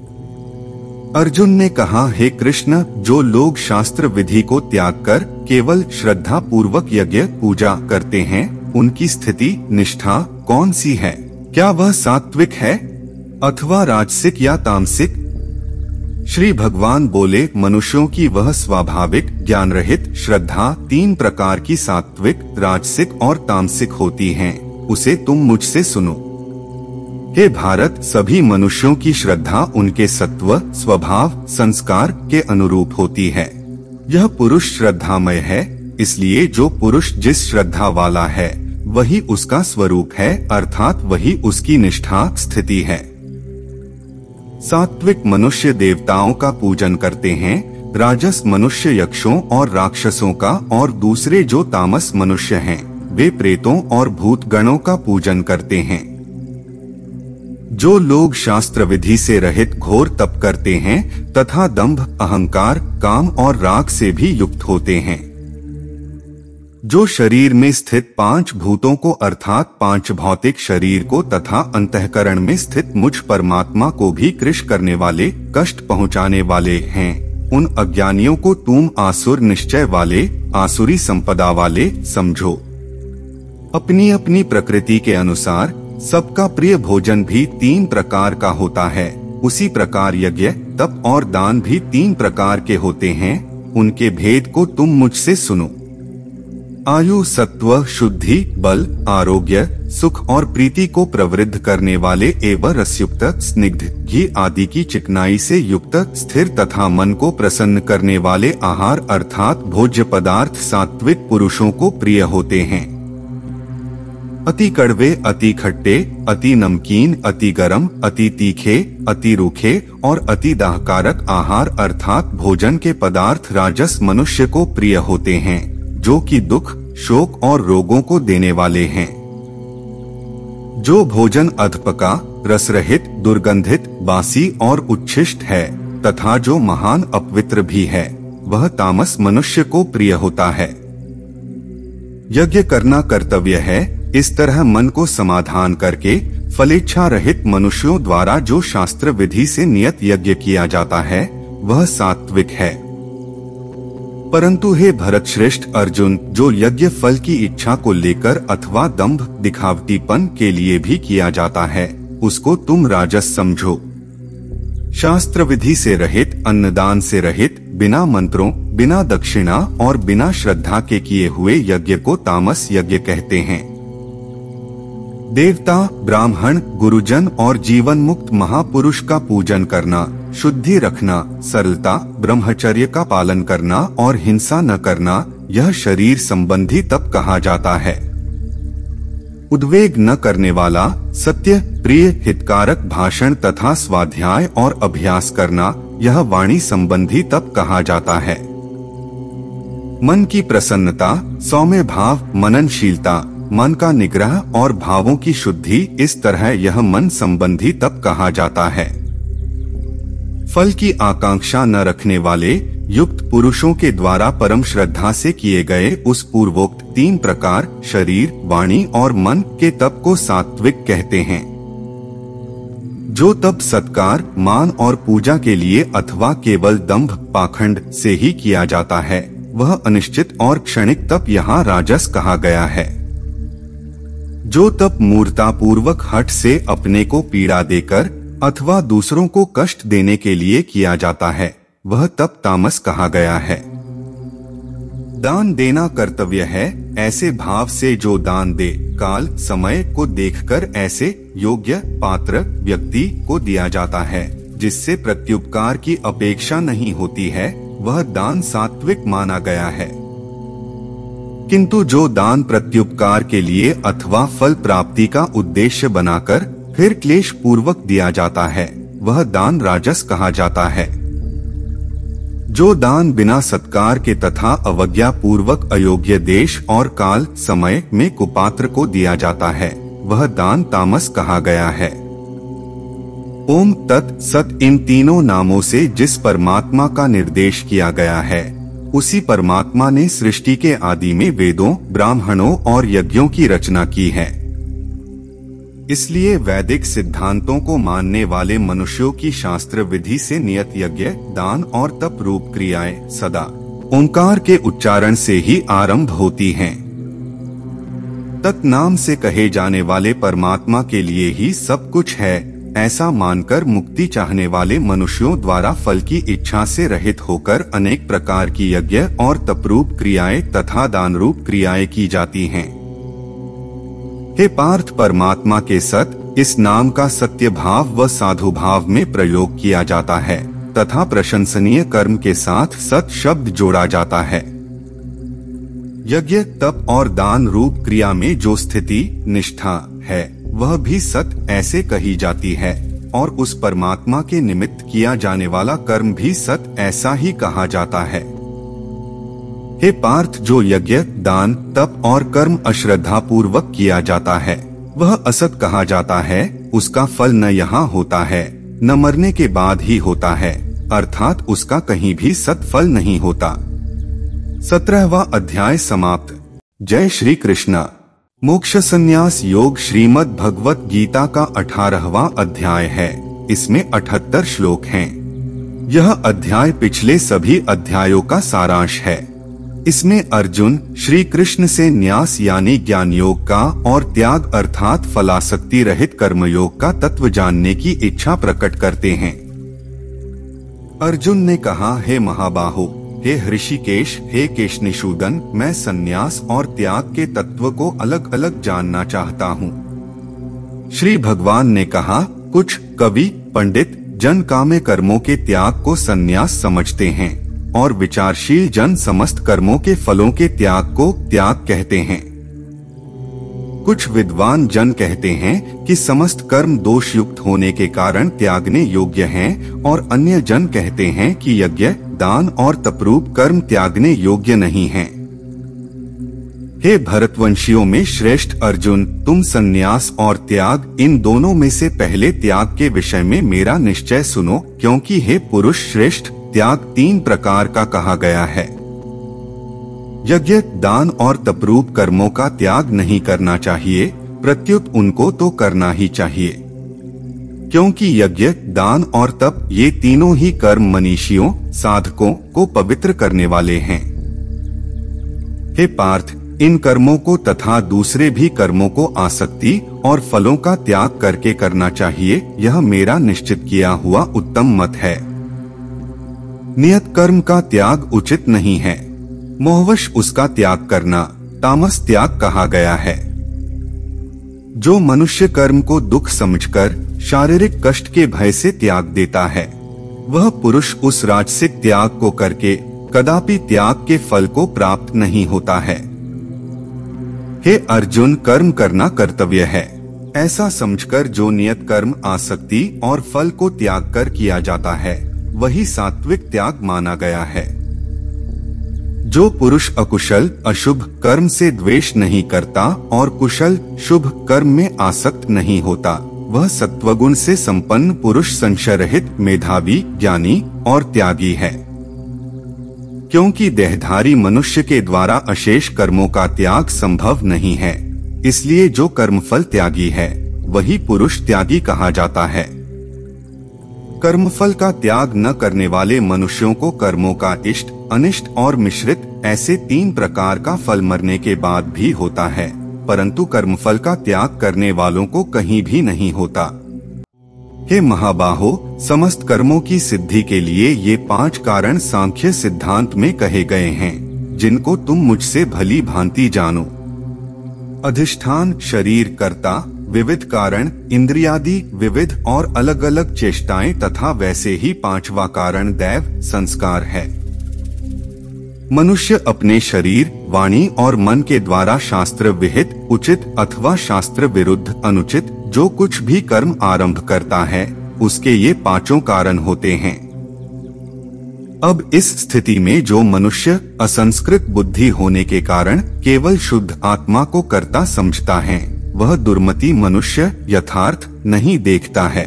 अर्जुन ने कहा, हे कृष्ण, जो लोग शास्त्र विधि को त्याग कर केवल श्रद्धा पूर्वक यज्ञ पूजा करते हैं, उनकी स्थिति, निष्ठा कौन सी है? क्या वह सात्विक है अथवा राजसिक या तामसिक? श्री भगवान बोले, मनुष्यों की वह स्वाभाविक ज्ञान रहित श्रद्धा 3 प्रकार की सात्विक, राजसिक और तामसिक होती हैं। उसे तुम मुझसे सुनो। हे भारत, सभी मनुष्यों की श्रद्धा उनके सत्व, स्वभाव, संस्कार के अनुरूप होती है। यह पुरुष श्रद्धामय है, इसलिए जो पुरुष जिस श्रद्धा वाला है वही उसका स्वरूप है, अर्थात वही उसकी निष्ठा स्थिति है। सात्विक मनुष्य देवताओं का पूजन करते हैं, राजस मनुष्य यक्षों और राक्षसों का, और दूसरे जो तामस मनुष्य हैं वे प्रेतों और भूत गणों का पूजन करते हैं। जो लोग शास्त्र विधि से रहित घोर तप करते हैं तथा दंभ, अहंकार, काम और राग से भी युक्त होते हैं, जो शरीर में स्थित 5 भूतों को अर्थात 5 भौतिक शरीर को तथा अंतःकरण में स्थित मुझ परमात्मा को भी कृश करने वाले, कष्ट पहुंचाने वाले हैं, उन अज्ञानियों को तुम आसुर निश्चय वाले, आसुरी संपदा वाले समझो। अपनी अपनी प्रकृति के अनुसार सबका प्रिय भोजन भी 3 प्रकार का होता है। उसी प्रकार यज्ञ, तप और दान भी 3 प्रकार के होते हैं। उनके भेद को तुम मुझसे सुनो। आयु, सत्व, शुद्धि, बल, आरोग्य, सुख और प्रीति को प्रवृद्ध करने वाले एवं रसयुक्त, स्निग्ध, घी आदि की चिकनाई से युक्त, स्थिर तथा मन को प्रसन्न करने वाले आहार अर्थात भोज्य पदार्थ सात्विक पुरुषों को प्रिय होते हैं। अति कड़वे, अति खट्टे, अति नमकीन, अति गरम, अति तीखे, अति रूखे और अति दाहकारक आहार अर्थात भोजन के पदार्थ राजस मनुष्य को प्रिय होते हैं, जो कि दुख, शोक और रोगों को देने वाले हैं। जो भोजन अधपका, रसरहित, दुर्गंधित, बासी और उच्छिष्ट है तथा जो महान अपवित्र भी है, वह तामस मनुष्य को प्रिय होता है। यज्ञ करना कर्तव्य है। इस तरह मन को समाधान करके फलेच्छा रहित मनुष्यों द्वारा जो शास्त्र विधि से नियत यज्ञ किया जाता है, वह सात्विक है। परंतु हे भरत श्रेष्ठ अर्जुन, जो यज्ञ फल की इच्छा को लेकर अथवा दंभ, दिखावटीपन के लिए भी किया जाता है, उसको तुम राजस समझो। शास्त्र विधि से रहित, अन्नदान से रहित, बिना मंत्रों, बिना दक्षिणा और बिना श्रद्धा के किए हुए यज्ञ को तामस यज्ञ कहते हैं। देवता, ब्राह्मण, गुरुजन और जीवन मुक्त महापुरुष का पूजन करना, शुद्धि रखना, सरलता, ब्रह्मचर्य का पालन करना और हिंसा न करना, यह शरीर संबंधी तप कहा जाता है। उद्वेग न करने वाला, सत्य, प्रिय, हितकारक भाषण तथा स्वाध्याय और अभ्यास करना, यह वाणी संबंधी तप कहा जाता है। मन की प्रसन्नता, सौम्य भाव, मननशीलता, मन का निग्रह और भावों की शुद्धि, इस तरह यह मन संबंधी तप कहा जाता है। फल की आकांक्षा न रखने वाले युक्त पुरुषों के द्वारा परम श्रद्धा से किए गए उस पूर्वोक्त 3 प्रकार शरीर, वाणी और मन के तप को सात्विक कहते हैं। जो तप सत्कार, मान और पूजा के लिए अथवा केवल दंभ पाखंड से ही किया जाता है, वह अनिश्चित और क्षणिक तप यहाँ राजस कहा गया है। जो तप मूर्तापूर्वक हठ से अपने को पीड़ा देकर अथवा दूसरों को कष्ट देने के लिए किया जाता है, वह तप तामस कहा गया है। दान देना कर्तव्य है, ऐसे भाव से जो दान दे, काल समय को देखकर ऐसे योग्य पात्र व्यक्ति को दिया जाता है जिससे प्रत्युपकार की अपेक्षा नहीं होती है, वह दान सात्विक माना गया है। किंतु जो दान प्रत्युपकार के लिए अथवा फल प्राप्ति का उद्देश्य बनाकर फिर क्लेश पूर्वक दिया जाता है, वह दान राजस कहा जाता है। जो दान बिना सत्कार के तथा अवज्ञा पूर्वक अयोग्य देश और काल समय में कुपात्र को दिया जाता है, वह दान तामस कहा गया है। ओम तत् सत इन तीनों नामों से जिस परमात्मा का निर्देश किया गया है, उसी परमात्मा ने सृष्टि के आदि में वेदों, ब्राह्मणों और यज्ञों की रचना की है। इसलिए वैदिक सिद्धांतों को मानने वाले मनुष्यों की शास्त्र विधि से नियत यज्ञ, दान और तप रूप क्रियाएं सदा ओंकार के उच्चारण से ही आरंभ होती हैं। तत् नाम से कहे जाने वाले परमात्मा के लिए ही सब कुछ है, ऐसा मानकर मुक्ति चाहने वाले मनुष्यों द्वारा फल की इच्छा से रहित होकर अनेक प्रकार की यज्ञ और तपरूप क्रियाएं तथा दान रूप क्रियाएं की जाती हैं। हे पार्थ, परमात्मा के सत इस नाम का सत्य भाव व साधु भाव में प्रयोग किया जाता है तथा प्रशंसनीय कर्म के साथ सत शब्द जोड़ा जाता है। यज्ञ, तप और दान रूप क्रिया में जो स्थिति निष्ठा है, वह भी सत ऐसे कही जाती है और उस परमात्मा के निमित्त किया जाने वाला कर्म भी सत ऐसा ही कहा जाता है। हे पार्थ, जो यज्ञ, दान, तप और कर्म अश्रद्धा पूर्वक किया जाता है, वह असत कहा जाता है। उसका फल न यहाँ होता है, न मरने के बाद ही होता है, अर्थात उसका कहीं भी सत्फल नहीं होता। 17वां अध्याय समाप्त। जय श्री कृष्ण। मोक्ष संन्यास योग श्रीमद् भगवत गीता का 18वां अध्याय है। इसमें 78 श्लोक हैं। यह अध्याय पिछले सभी अध्यायों का सारांश है। इसमें अर्जुन श्री कृष्ण से न्यास यानी ज्ञान योग का और त्याग अर्थात फलासक्ति रहित कर्मयोग का तत्व जानने की इच्छा प्रकट करते हैं। अर्जुन ने कहा, हे महाबाहो, हे हृषिकेश, हे केशनिषूदन, मैं संन्यास और त्याग के तत्व को अलग अलग जानना चाहता हूँ। श्री भगवान ने कहा, कुछ कवि पंडित जन काम्य कर्मों के त्याग को संन्यास समझते हैं और विचारशील जन समस्त कर्मों के फलों के त्याग को त्याग कहते हैं। कुछ विद्वान जन कहते हैं कि समस्त कर्म दोष युक्त होने के कारण त्यागने योग्य हैं और अन्य जन कहते हैं कि यज्ञ, दान और तपरूप कर्म त्यागने योग्य नहीं हैं। हे भरतवंशियों में श्रेष्ठ अर्जुन, तुम संन्यास और त्याग इन दोनों में से पहले त्याग के विषय में मेरा निश्चय सुनो, क्योंकि हे पुरुष श्रेष्ठ, त्याग 3 प्रकार का कहा गया है। यज्ञ, दान और तपरूप कर्मों का त्याग नहीं करना चाहिए, प्रत्युत उनको तो करना ही चाहिए, क्योंकि यज्ञ, दान और तप ये तीनों ही कर्म मनीषियों, साधकों को पवित्र करने वाले हैं। हे पार्थ, इन कर्मों को तथा दूसरे भी कर्मों को आसक्ति और फलों का त्याग करके करना चाहिए। यह मेरा निश्चित किया हुआ उत्तम मत है। नियत कर्म का त्याग उचित नहीं है, मोहवश उसका त्याग करना तामस त्याग कहा गया है। जो मनुष्य कर्म को दुख समझकर शारीरिक कष्ट के भय से त्याग देता है, वह पुरुष उस राजसिक त्याग को करके कदापि त्याग के फल को प्राप्त नहीं होता है। हे अर्जुन, कर्म करना कर्तव्य है, ऐसा समझकर जो नियत कर्म आसक्ति और फल को त्याग कर किया जाता है, वही सात्विक त्याग माना गया है। जो पुरुष अकुशल अशुभ कर्म से द्वेष नहीं करता और कुशल शुभ कर्म में आसक्त नहीं होता, वह सत्वगुण से संपन्न पुरुष संशय रहित मेधावी, ज्ञानी और त्यागी है। क्योंकि देहधारी मनुष्य के द्वारा अशेष कर्मों का त्याग संभव नहीं है, इसलिए जो कर्मफल त्यागी है, वही पुरुष त्यागी कहा जाता है। कर्मफल का त्याग न करने वाले मनुष्यों को कर्मों का इष्ट, अनिष्ट और मिश्रित ऐसे 3 प्रकार का फल मरने के बाद भी होता है, परंतु कर्मफल का त्याग करने वालों को कहीं भी नहीं होता। हे महाबाहो, समस्त कर्मों की सिद्धि के लिए ये 5 कारण सांख्य सिद्धांत में कहे गए हैं, जिनको तुम मुझसे भली भांति जानो। अधिष्ठान शरीर कर्ता, विविध कारण इंद्रियादि विविध और अलग अलग चेष्टाएं तथा वैसे ही 5वां कारण दैव संस्कार है। मनुष्य अपने शरीर, वाणी और मन के द्वारा शास्त्र विहित उचित अथवा शास्त्र विरुद्ध अनुचित जो कुछ भी कर्म आरंभ करता है, उसके ये 5 कारण होते हैं। अब इस स्थिति में जो मनुष्य असंस्कृत बुद्धि होने के कारण केवल शुद्ध आत्मा को कर्ता समझता है, वह दुर्मति मनुष्य यथार्थ नहीं देखता है।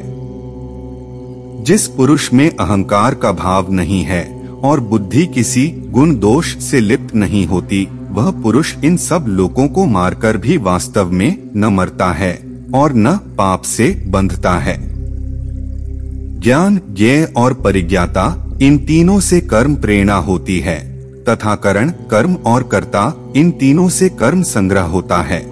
जिस पुरुष में अहंकार का भाव नहीं है और बुद्धि किसी गुण दोष से लिप्त नहीं होती, वह पुरुष इन सब लोगों को मारकर भी वास्तव में न मरता है और न पाप से बंधता है। ज्ञान, ज्ञेय और परिज्ञाता, इन तीनों से कर्म प्रेरणा होती है तथा करण, कर्म और कर्ता, इन तीनों से कर्म संग्रह होता है।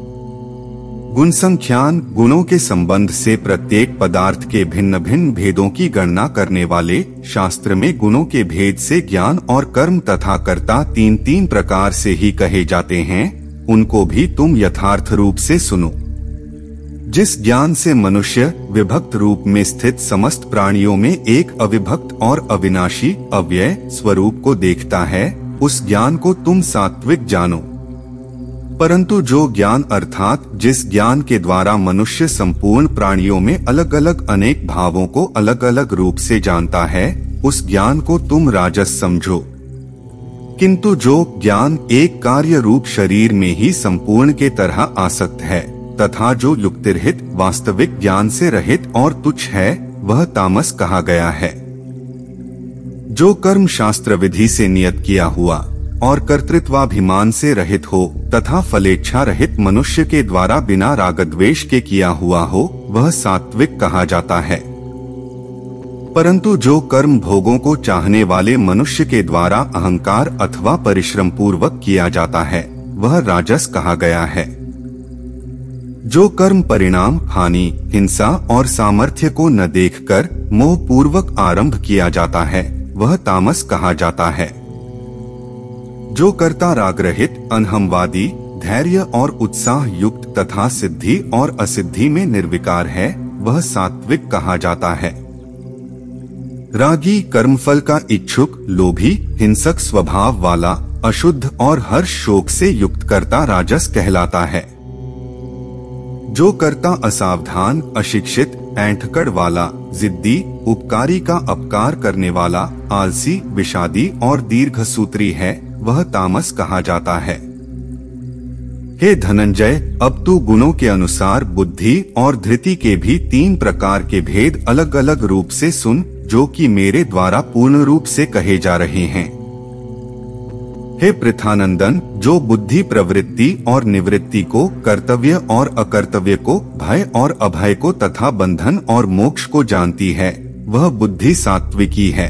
गुण संख्यान, गुणों के संबंध से प्रत्येक पदार्थ के भिन्न भिन्न भेदों की गणना करने वाले शास्त्र में गुणों के भेद से ज्ञान और कर्म तथा कर्ता 3 प्रकार से ही कहे जाते हैं, उनको भी तुम यथार्थ रूप से सुनो। जिस ज्ञान से मनुष्य विभक्त रूप में स्थित समस्त प्राणियों में एक अविभक्त और अविनाशी अव्यय स्वरूप को देखता है, उस ज्ञान को तुम सात्विक जानो। परंतु जो ज्ञान अर्थात जिस ज्ञान के द्वारा मनुष्य संपूर्ण प्राणियों में अलग अलग अनेक भावों को अलग अलग रूप से जानता है, उस ज्ञान को तुम राजस समझो। किंतु जो ज्ञान एक कार्य रूप शरीर में ही संपूर्ण के तरह आसक्त है तथा जो युक्तिरहित वास्तविक ज्ञान से रहित और तुच्छ है, वह तामस कहा गया है। जो कर्म शास्त्र विधि से नियत किया हुआ और कर्तृत्वाभिमान से रहित हो तथा फलेच्छा रहित मनुष्य के द्वारा बिना रागद्वेष के किया हुआ हो, वह सात्विक कहा जाता है। परंतु जो कर्म भोगों को चाहने वाले मनुष्य के द्वारा अहंकार अथवा परिश्रम पूर्वक किया जाता है, वह राजस कहा गया है। जो कर्म परिणाम, हानि, हिंसा और सामर्थ्य को न देखकर मोह पूर्वक आरंभ किया जाता है, वह तामस कहा जाता है। जो कर्ता राग रहित, अनहमवादी, धैर्य और उत्साह युक्त तथा सिद्धि और असिद्धि में निर्विकार है, वह सात्विक कहा जाता है। रागी, कर्मफल का इच्छुक, लोभी, हिंसक स्वभाव वाला, अशुद्ध और हर्ष शोक से युक्त कर्ता राजस कहलाता है। जो कर्ता असावधान, अशिक्षित, ऐंठकड़ वाला, जिद्दी, उपकारी का अपकार करने वाला, आलसी, विषादी और दीर्घसूत्री है, वह तामस कहा जाता है। हे धनंजय, अब तू गुणों के अनुसार बुद्धि और धृति के भी 3 प्रकार के भेद अलग अलग रूप से सुन, जो कि मेरे द्वारा पूर्ण रूप से कहे जा रहे हैं। हे पृथानंदन, जो बुद्धि प्रवृत्ति और निवृत्ति को, कर्तव्य और अकर्तव्य को, भय और अभय को तथा बंधन और मोक्ष को जानती है, वह बुद्धि सात्विकी है।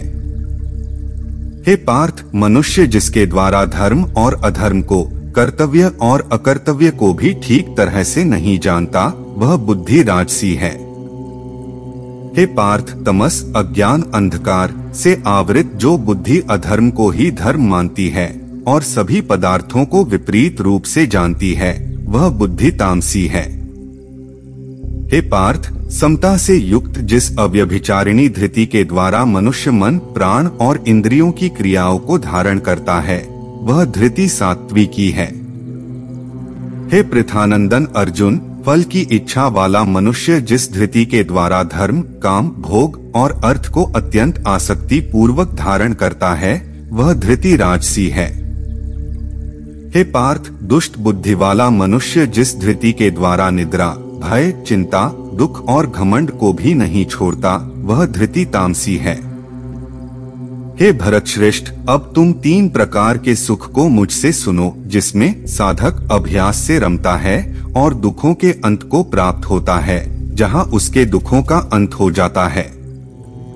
हे पार्थ, मनुष्य जिसके द्वारा धर्म और अधर्म को, कर्तव्य और अकर्तव्य को भी ठीक तरह से नहीं जानता, वह बुद्धि राजसी है। हे पार्थ, तमस, अज्ञान, अंधकार से आवृत जो बुद्धि अधर्म को ही धर्म मानती है और सभी पदार्थों को विपरीत रूप से जानती है, वह बुद्धि तामसी है। हे पार्थ, समता से युक्त जिस अव्यभिचारिणी धृति के द्वारा मनुष्य मन, प्राण और इंद्रियों की क्रियाओं को धारण करता है, वह धृति सात्विकी है। हे पृथानंदन अर्जुन, फल की इच्छा वाला मनुष्य जिस धृति के द्वारा धर्म, काम, भोग और अर्थ को अत्यंत आसक्ति पूर्वक धारण करता है, वह धृति राजसी है। हे पार्थ, दुष्ट बुद्धि वाला मनुष्य जिस धृति के द्वारा निद्रा, भय, चिंता, दुख और घमंड को भी नहीं छोड़ता, वह धृति तामसी है। हे भरतश्रेष्ठ, अब तुम 3 प्रकार के सुख को मुझसे सुनो, जिसमें साधक अभ्यास से रमता है और दुखों के अंत को प्राप्त होता है, जहाँ उसके दुखों का अंत हो जाता है।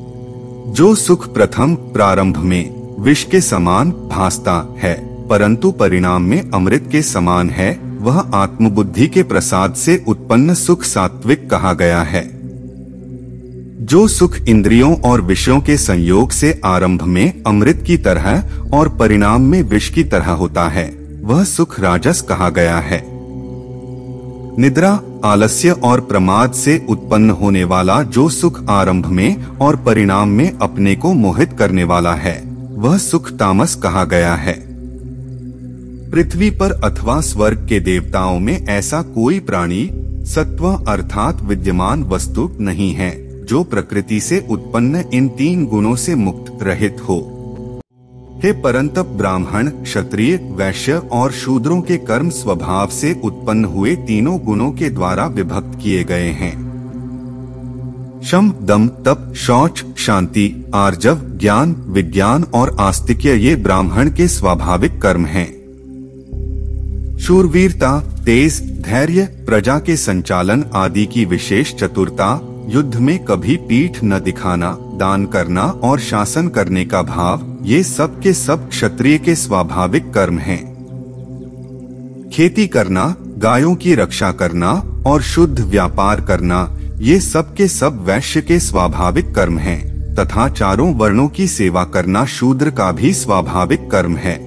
जो सुख प्रथम प्रारंभ में विष के समान भासता है, परंतु परिणाम में अमृत के समान है, वह आत्मबुद्धि के प्रसाद से उत्पन्न सुख सात्विक कहा गया है। जो सुख इंद्रियों और विषयों के संयोग से आरंभ में अमृत की तरह और परिणाम में विष की तरह होता है, वह सुख राजस कहा गया है। निद्रा, आलस्य और प्रमाद से उत्पन्न होने वाला जो सुख आरंभ में और परिणाम में अपने को मोहित करने वाला है, वह सुख तामस कहा गया है। पृथ्वी पर अथवा स्वर्ग के देवताओं में ऐसा कोई प्राणी, सत्व अर्थात विद्यमान वस्तु नहीं है जो प्रकृति से उत्पन्न इन 3 गुणों से मुक्त रहित हो। हे परंतप ब्राह्मण, क्षत्रिय, वैश्य और शूद्रों के कर्म स्वभाव से उत्पन्न हुए तीनों गुणों के द्वारा विभक्त किए गए हैं। शम, दम, तप, शौच, शांति, आर्जव, ज्ञान, विज्ञान और आस्तिक्य ये ब्राह्मण के स्वाभाविक कर्म हैं। शूरवीरता, तेज, धैर्य, प्रजा के संचालन आदि की विशेष चतुरता, युद्ध में कभी पीठ न दिखाना, दान करना और शासन करने का भाव, ये सब के सब क्षत्रिय के स्वाभाविक कर्म हैं। खेती करना, गायों की रक्षा करना और शुद्ध व्यापार करना, ये सब के सब वैश्य के स्वाभाविक कर्म हैं, तथा चारों वर्णों की सेवा करना शूद्र का भी स्वाभाविक कर्म है।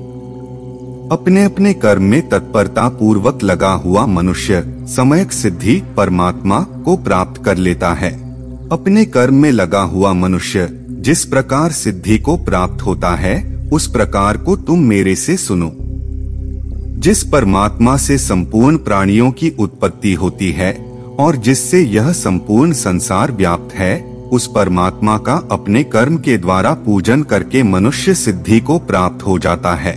अपने अपने कर्म में तत्परता पूर्वक लगा हुआ मनुष्य समयक सिद्धि परमात्मा को प्राप्त कर लेता है। अपने कर्म में लगा हुआ मनुष्य जिस प्रकार सिद्धि को प्राप्त होता है, उस प्रकार को तुम मेरे से सुनो। जिस परमात्मा से संपूर्ण प्राणियों की उत्पत्ति होती है और जिससे यह संपूर्ण संसार व्याप्त है, उस परमात्मा का अपने कर्म के द्वारा पूजन करके मनुष्य सिद्धि को प्राप्त हो जाता है।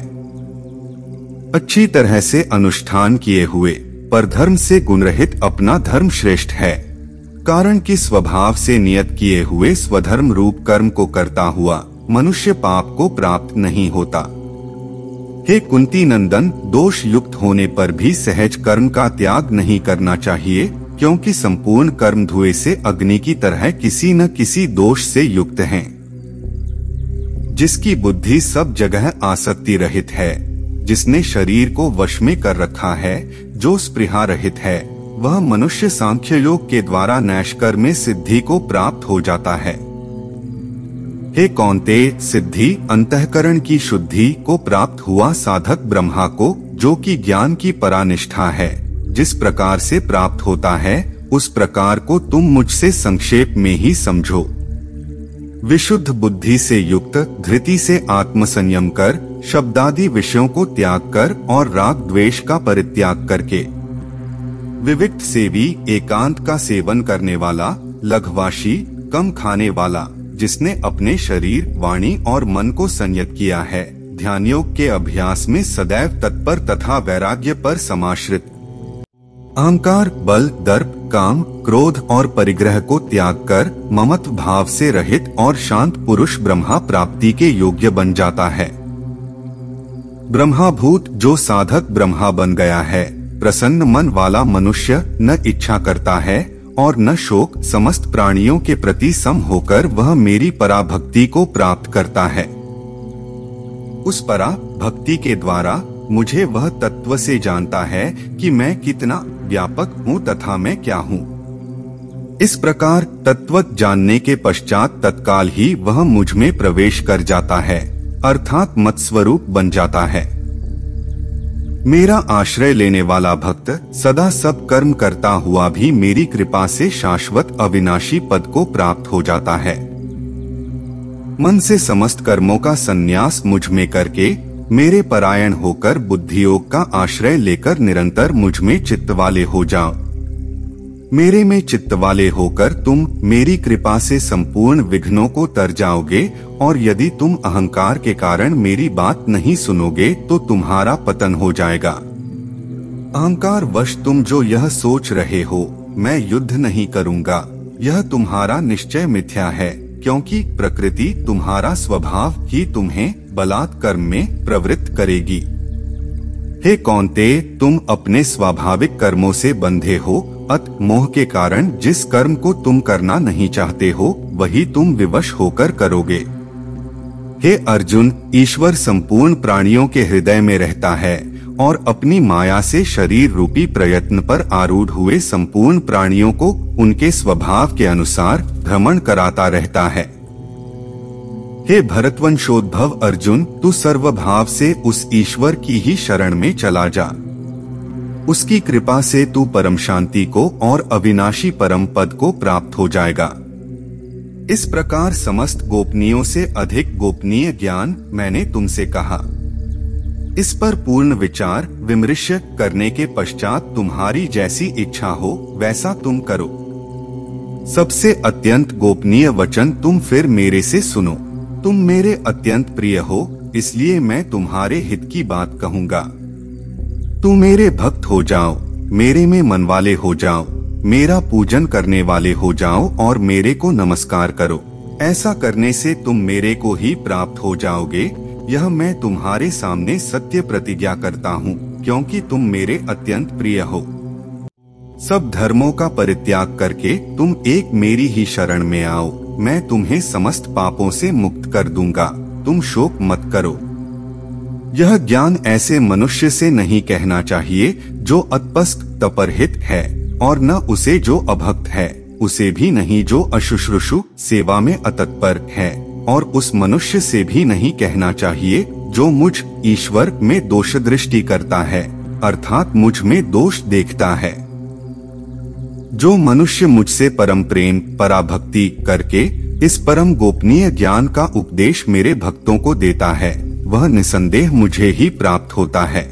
अच्छी तरह से अनुष्ठान किए हुए पर धर्म से गुणरहित अपना धर्म श्रेष्ठ है, कारण कि स्वभाव से नियत किए हुए स्वधर्म रूप कर्म को करता हुआ मनुष्य पाप को प्राप्त नहीं होता। हे कुंती नंदन, दोष युक्त होने पर भी सहज कर्म का त्याग नहीं करना चाहिए, क्योंकि संपूर्ण कर्म धुएं से अग्नि की तरह किसी न किसी दोष से युक्त हैं। जिसकी बुद्धि सब जगह आसक्ति रहित है, जिसने शरीर को वश में कर रखा है, जो स्पृहा रहित है, वह मनुष्य सांख्य योग के द्वारा नैष्कर्म में सिद्धि को प्राप्त हो जाता है। हे कौन्तेय, सिद्धि अंतःकरण की शुद्धि को प्राप्त हुआ साधक ब्रह्मा को, जो कि ज्ञान की परानिष्ठा है, जिस प्रकार से प्राप्त होता है, उस प्रकार को तुम मुझसे संक्षेप में ही समझो। विशुद्ध बुद्धि से युक्त, धृति से आत्मसंयम कर, शब्दादि विषयों को त्याग कर और राग द्वेष का परित्याग करके विविक्त सेवी, एकांत का सेवन करने वाला, लघवाशी, कम खाने वाला, जिसने अपने शरीर, वाणी और मन को संयत किया है, ध्यान योग के अभ्यास में सदैव तत्पर तथा वैराग्य पर समाश्रित, अहंकार, बल, दर्प, काम, क्रोध और परिग्रह को त्याग कर ममत्व भाव से रहित और शांत पुरुष ब्रह्मा प्राप्ति के योग्य बन जाता है। ब्रह्माभूत जो साधक ब्रह्मा बन गया है, प्रसन्न मन वाला मनुष्य न इच्छा करता है और न शोक, समस्त प्राणियों के प्रति सम होकर वह मेरी पराभक्ति को प्राप्त करता है। उस पराभक्ति के द्वारा मुझे वह तत्व से जानता है कि मैं कितना व्यापक हूँ तथा मैं क्या हूँ। इस प्रकार तत्वत जानने के पश्चात तत्काल ही वह मुझ में प्रवेश कर जाता है, अर्थात मत स्वरूप बन जाता है। मेरा आश्रय लेने वाला भक्त सदा सब कर्म करता हुआ भी मेरी कृपा से शाश्वत अविनाशी पद को प्राप्त हो जाता है। मन से समस्त कर्मों का संन्यास मुझ में करके, मेरे परायण होकर बुद्धि योग का आश्रय लेकर निरंतर मुझ में चित्त वाले हो जाओ। मेरे में चित्त वाले होकर तुम मेरी कृपा से संपूर्ण विघ्नों को तर जाओगे, और यदि तुम अहंकार के कारण मेरी बात नहीं सुनोगे तो तुम्हारा पतन हो जाएगा। अहंकार वश तुम जो यह सोच रहे हो मैं युद्ध नहीं करूंगा, यह तुम्हारा निश्चय मिथ्या है, क्योंकि प्रकृति तुम्हारा स्वभाव ही तुम्हें बलात् कर्म में प्रवृत्त करेगी। हे कौन्तेय, तुम अपने स्वाभाविक कर्मों से बंधे हो अत मोह के कारण जिस कर्म को तुम करना नहीं चाहते हो वही तुम विवश होकर करोगे। हे अर्जुन, ईश्वर संपूर्ण प्राणियों के हृदय में रहता है और अपनी माया से शरीर रूपी प्रयत्न पर आरूढ़ हुए संपूर्ण प्राणियों को उनके स्वभाव के अनुसार भ्रमण कराता रहता है। हे भरतवंशोद्भव अर्जुन, तू सर्वभाव से उस ईश्वर की ही शरण में चला जा। उसकी कृपा से तू परम शांति को और अविनाशी परम पद को प्राप्त हो जाएगा। इस प्रकार समस्त गोपनीयों से अधिक गोपनीय ज्ञान मैंने तुमसे कहा। इस पर पूर्ण विचार विमर्श करने के पश्चात तुम्हारी जैसी इच्छा हो वैसा तुम करो। सबसे अत्यंत गोपनीय वचन तुम फिर मेरे से सुनो। तुम मेरे अत्यंत प्रिय हो, इसलिए मैं तुम्हारे हित की बात कहूँगा। तुम मेरे भक्त हो जाओ, मेरे में मन वाले हो जाओ, मेरा पूजन करने वाले हो जाओ और मेरे को नमस्कार करो। ऐसा करने से तुम मेरे को ही प्राप्त हो जाओगे। यह मैं तुम्हारे सामने सत्य प्रतिज्ञा करता हूँ, क्योंकि तुम मेरे अत्यंत प्रिय हो। सब धर्मों का परित्याग करके तुम एक मेरी ही शरण में आओ, मैं तुम्हें समस्त पापों से मुक्त कर दूंगा। तुम शोक मत करो। यह ज्ञान ऐसे मनुष्य से नहीं कहना चाहिए जो अतपस्क तपरहित है, और न उसे जो अभक्त है, उसे भी नहीं जो अशुश्रूषु सेवा में अतत्पर है, और उस मनुष्य से भी नहीं कहना चाहिए जो मुझ ईश्वर में दोष दृष्टि करता है, अर्थात मुझ में दोष देखता है। जो मनुष्य मुझसे परम प्रेम पराभक्ति करके इस परम गोपनीय ज्ञान का उपदेश मेरे भक्तों को देता है, वह निसंदेह मुझे ही प्राप्त होता है।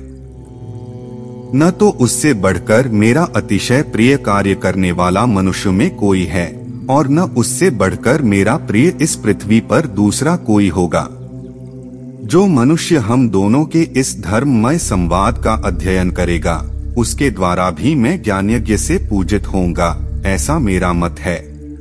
न तो उससे बढ़कर मेरा अतिशय प्रिय कार्य करने वाला मनुष्य में कोई है, और न उससे बढ़कर मेरा प्रिय इस पृथ्वी पर दूसरा कोई होगा। जो मनुष्य हम दोनों के इस धर्ममय संवाद का अध्ययन करेगा, उसके द्वारा भी मैं ज्ञानयज्ञ से पूजित होऊंगा, ऐसा मेरा मत है।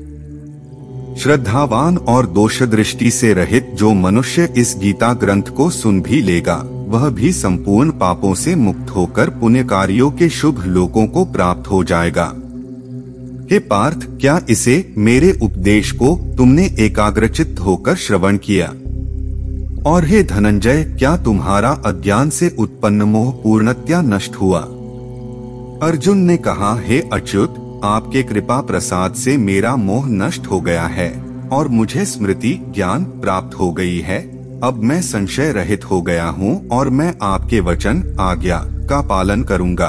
श्रद्धावान और दोष दृष्टि से रहित जो मनुष्य इस गीता ग्रंथ को सुन भी लेगा, वह भी संपूर्ण पापों से मुक्त होकर पुण्य कार्यों के शुभ लोकों को प्राप्त हो जाएगा। हे पार्थ, क्या इसे मेरे उपदेश को तुमने एकाग्रचित्त होकर श्रवण किया? और हे धनंजय, क्या तुम्हारा अज्ञान से उत्पन्न मोह पूर्णतया नष्ट हुआ? अर्जुन ने कहा, हे अच्युत, आपके कृपा प्रसाद से मेरा मोह नष्ट हो गया है और मुझे स्मृति ज्ञान प्राप्त हो गई है। अब मैं संशय रहित हो गया हूँ और मैं आपके वचन आज्ञा का पालन करूँगा।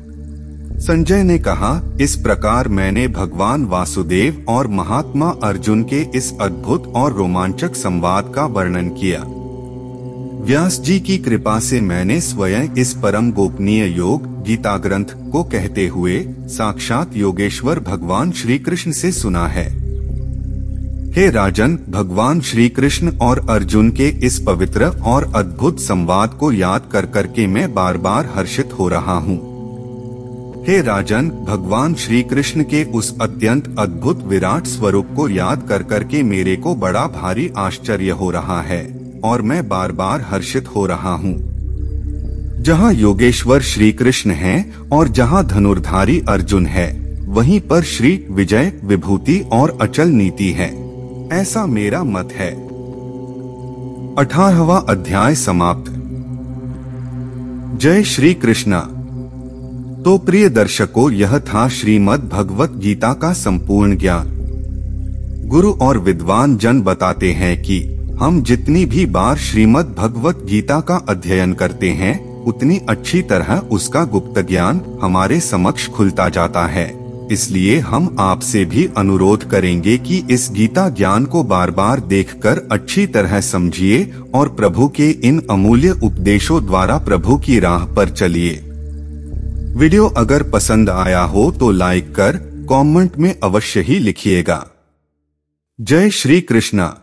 संजय ने कहा, इस प्रकार मैंने भगवान वासुदेव और महात्मा अर्जुन के इस अद्भुत और रोमांचक संवाद का वर्णन किया। व्यास जी की कृपा से मैंने स्वयं इस परम गोपनीय योग गीता ग्रंथ को कहते हुए साक्षात योगेश्वर भगवान श्री कृष्ण से सुना है। हे राजन, भगवान श्री कृष्ण और अर्जुन के इस पवित्र और अद्भुत संवाद को याद कर करके मैं बार बार हर्षित हो रहा हूँ। हे राजन, भगवान श्री कृष्ण के उस अत्यंत अद्भुत विराट स्वरूप को याद कर करके मेरे को बड़ा भारी आश्चर्य हो रहा है और मैं बार बार हर्षित हो रहा हूँ। जहाँ योगेश्वर श्री कृष्ण हैं और जहाँ धनुर्धारी अर्जुन है, वहीं पर श्री विजय विभूति और अचल नीति है, ऐसा मेरा मत है। 18वां अध्याय समाप्त। जय श्री कृष्णा। तो प्रिय दर्शकों, यह था श्रीमद् भगवत गीता का संपूर्ण ज्ञान। गुरु और विद्वान जन बताते हैं कि हम जितनी भी बार श्रीमद् भगवत गीता का अध्ययन करते हैं, उतनी अच्छी तरह उसका गुप्त ज्ञान हमारे समक्ष खुलता जाता है। इसलिए हम आपसे भी अनुरोध करेंगे कि इस गीता ज्ञान को बार बार देखकर अच्छी तरह समझिए और प्रभु के इन अमूल्य उपदेशों द्वारा प्रभु की राह पर चलिए। वीडियो अगर पसंद आया हो तो लाइक कर कमेंट में अवश्य ही लिखिएगा। जय श्री कृष्णा।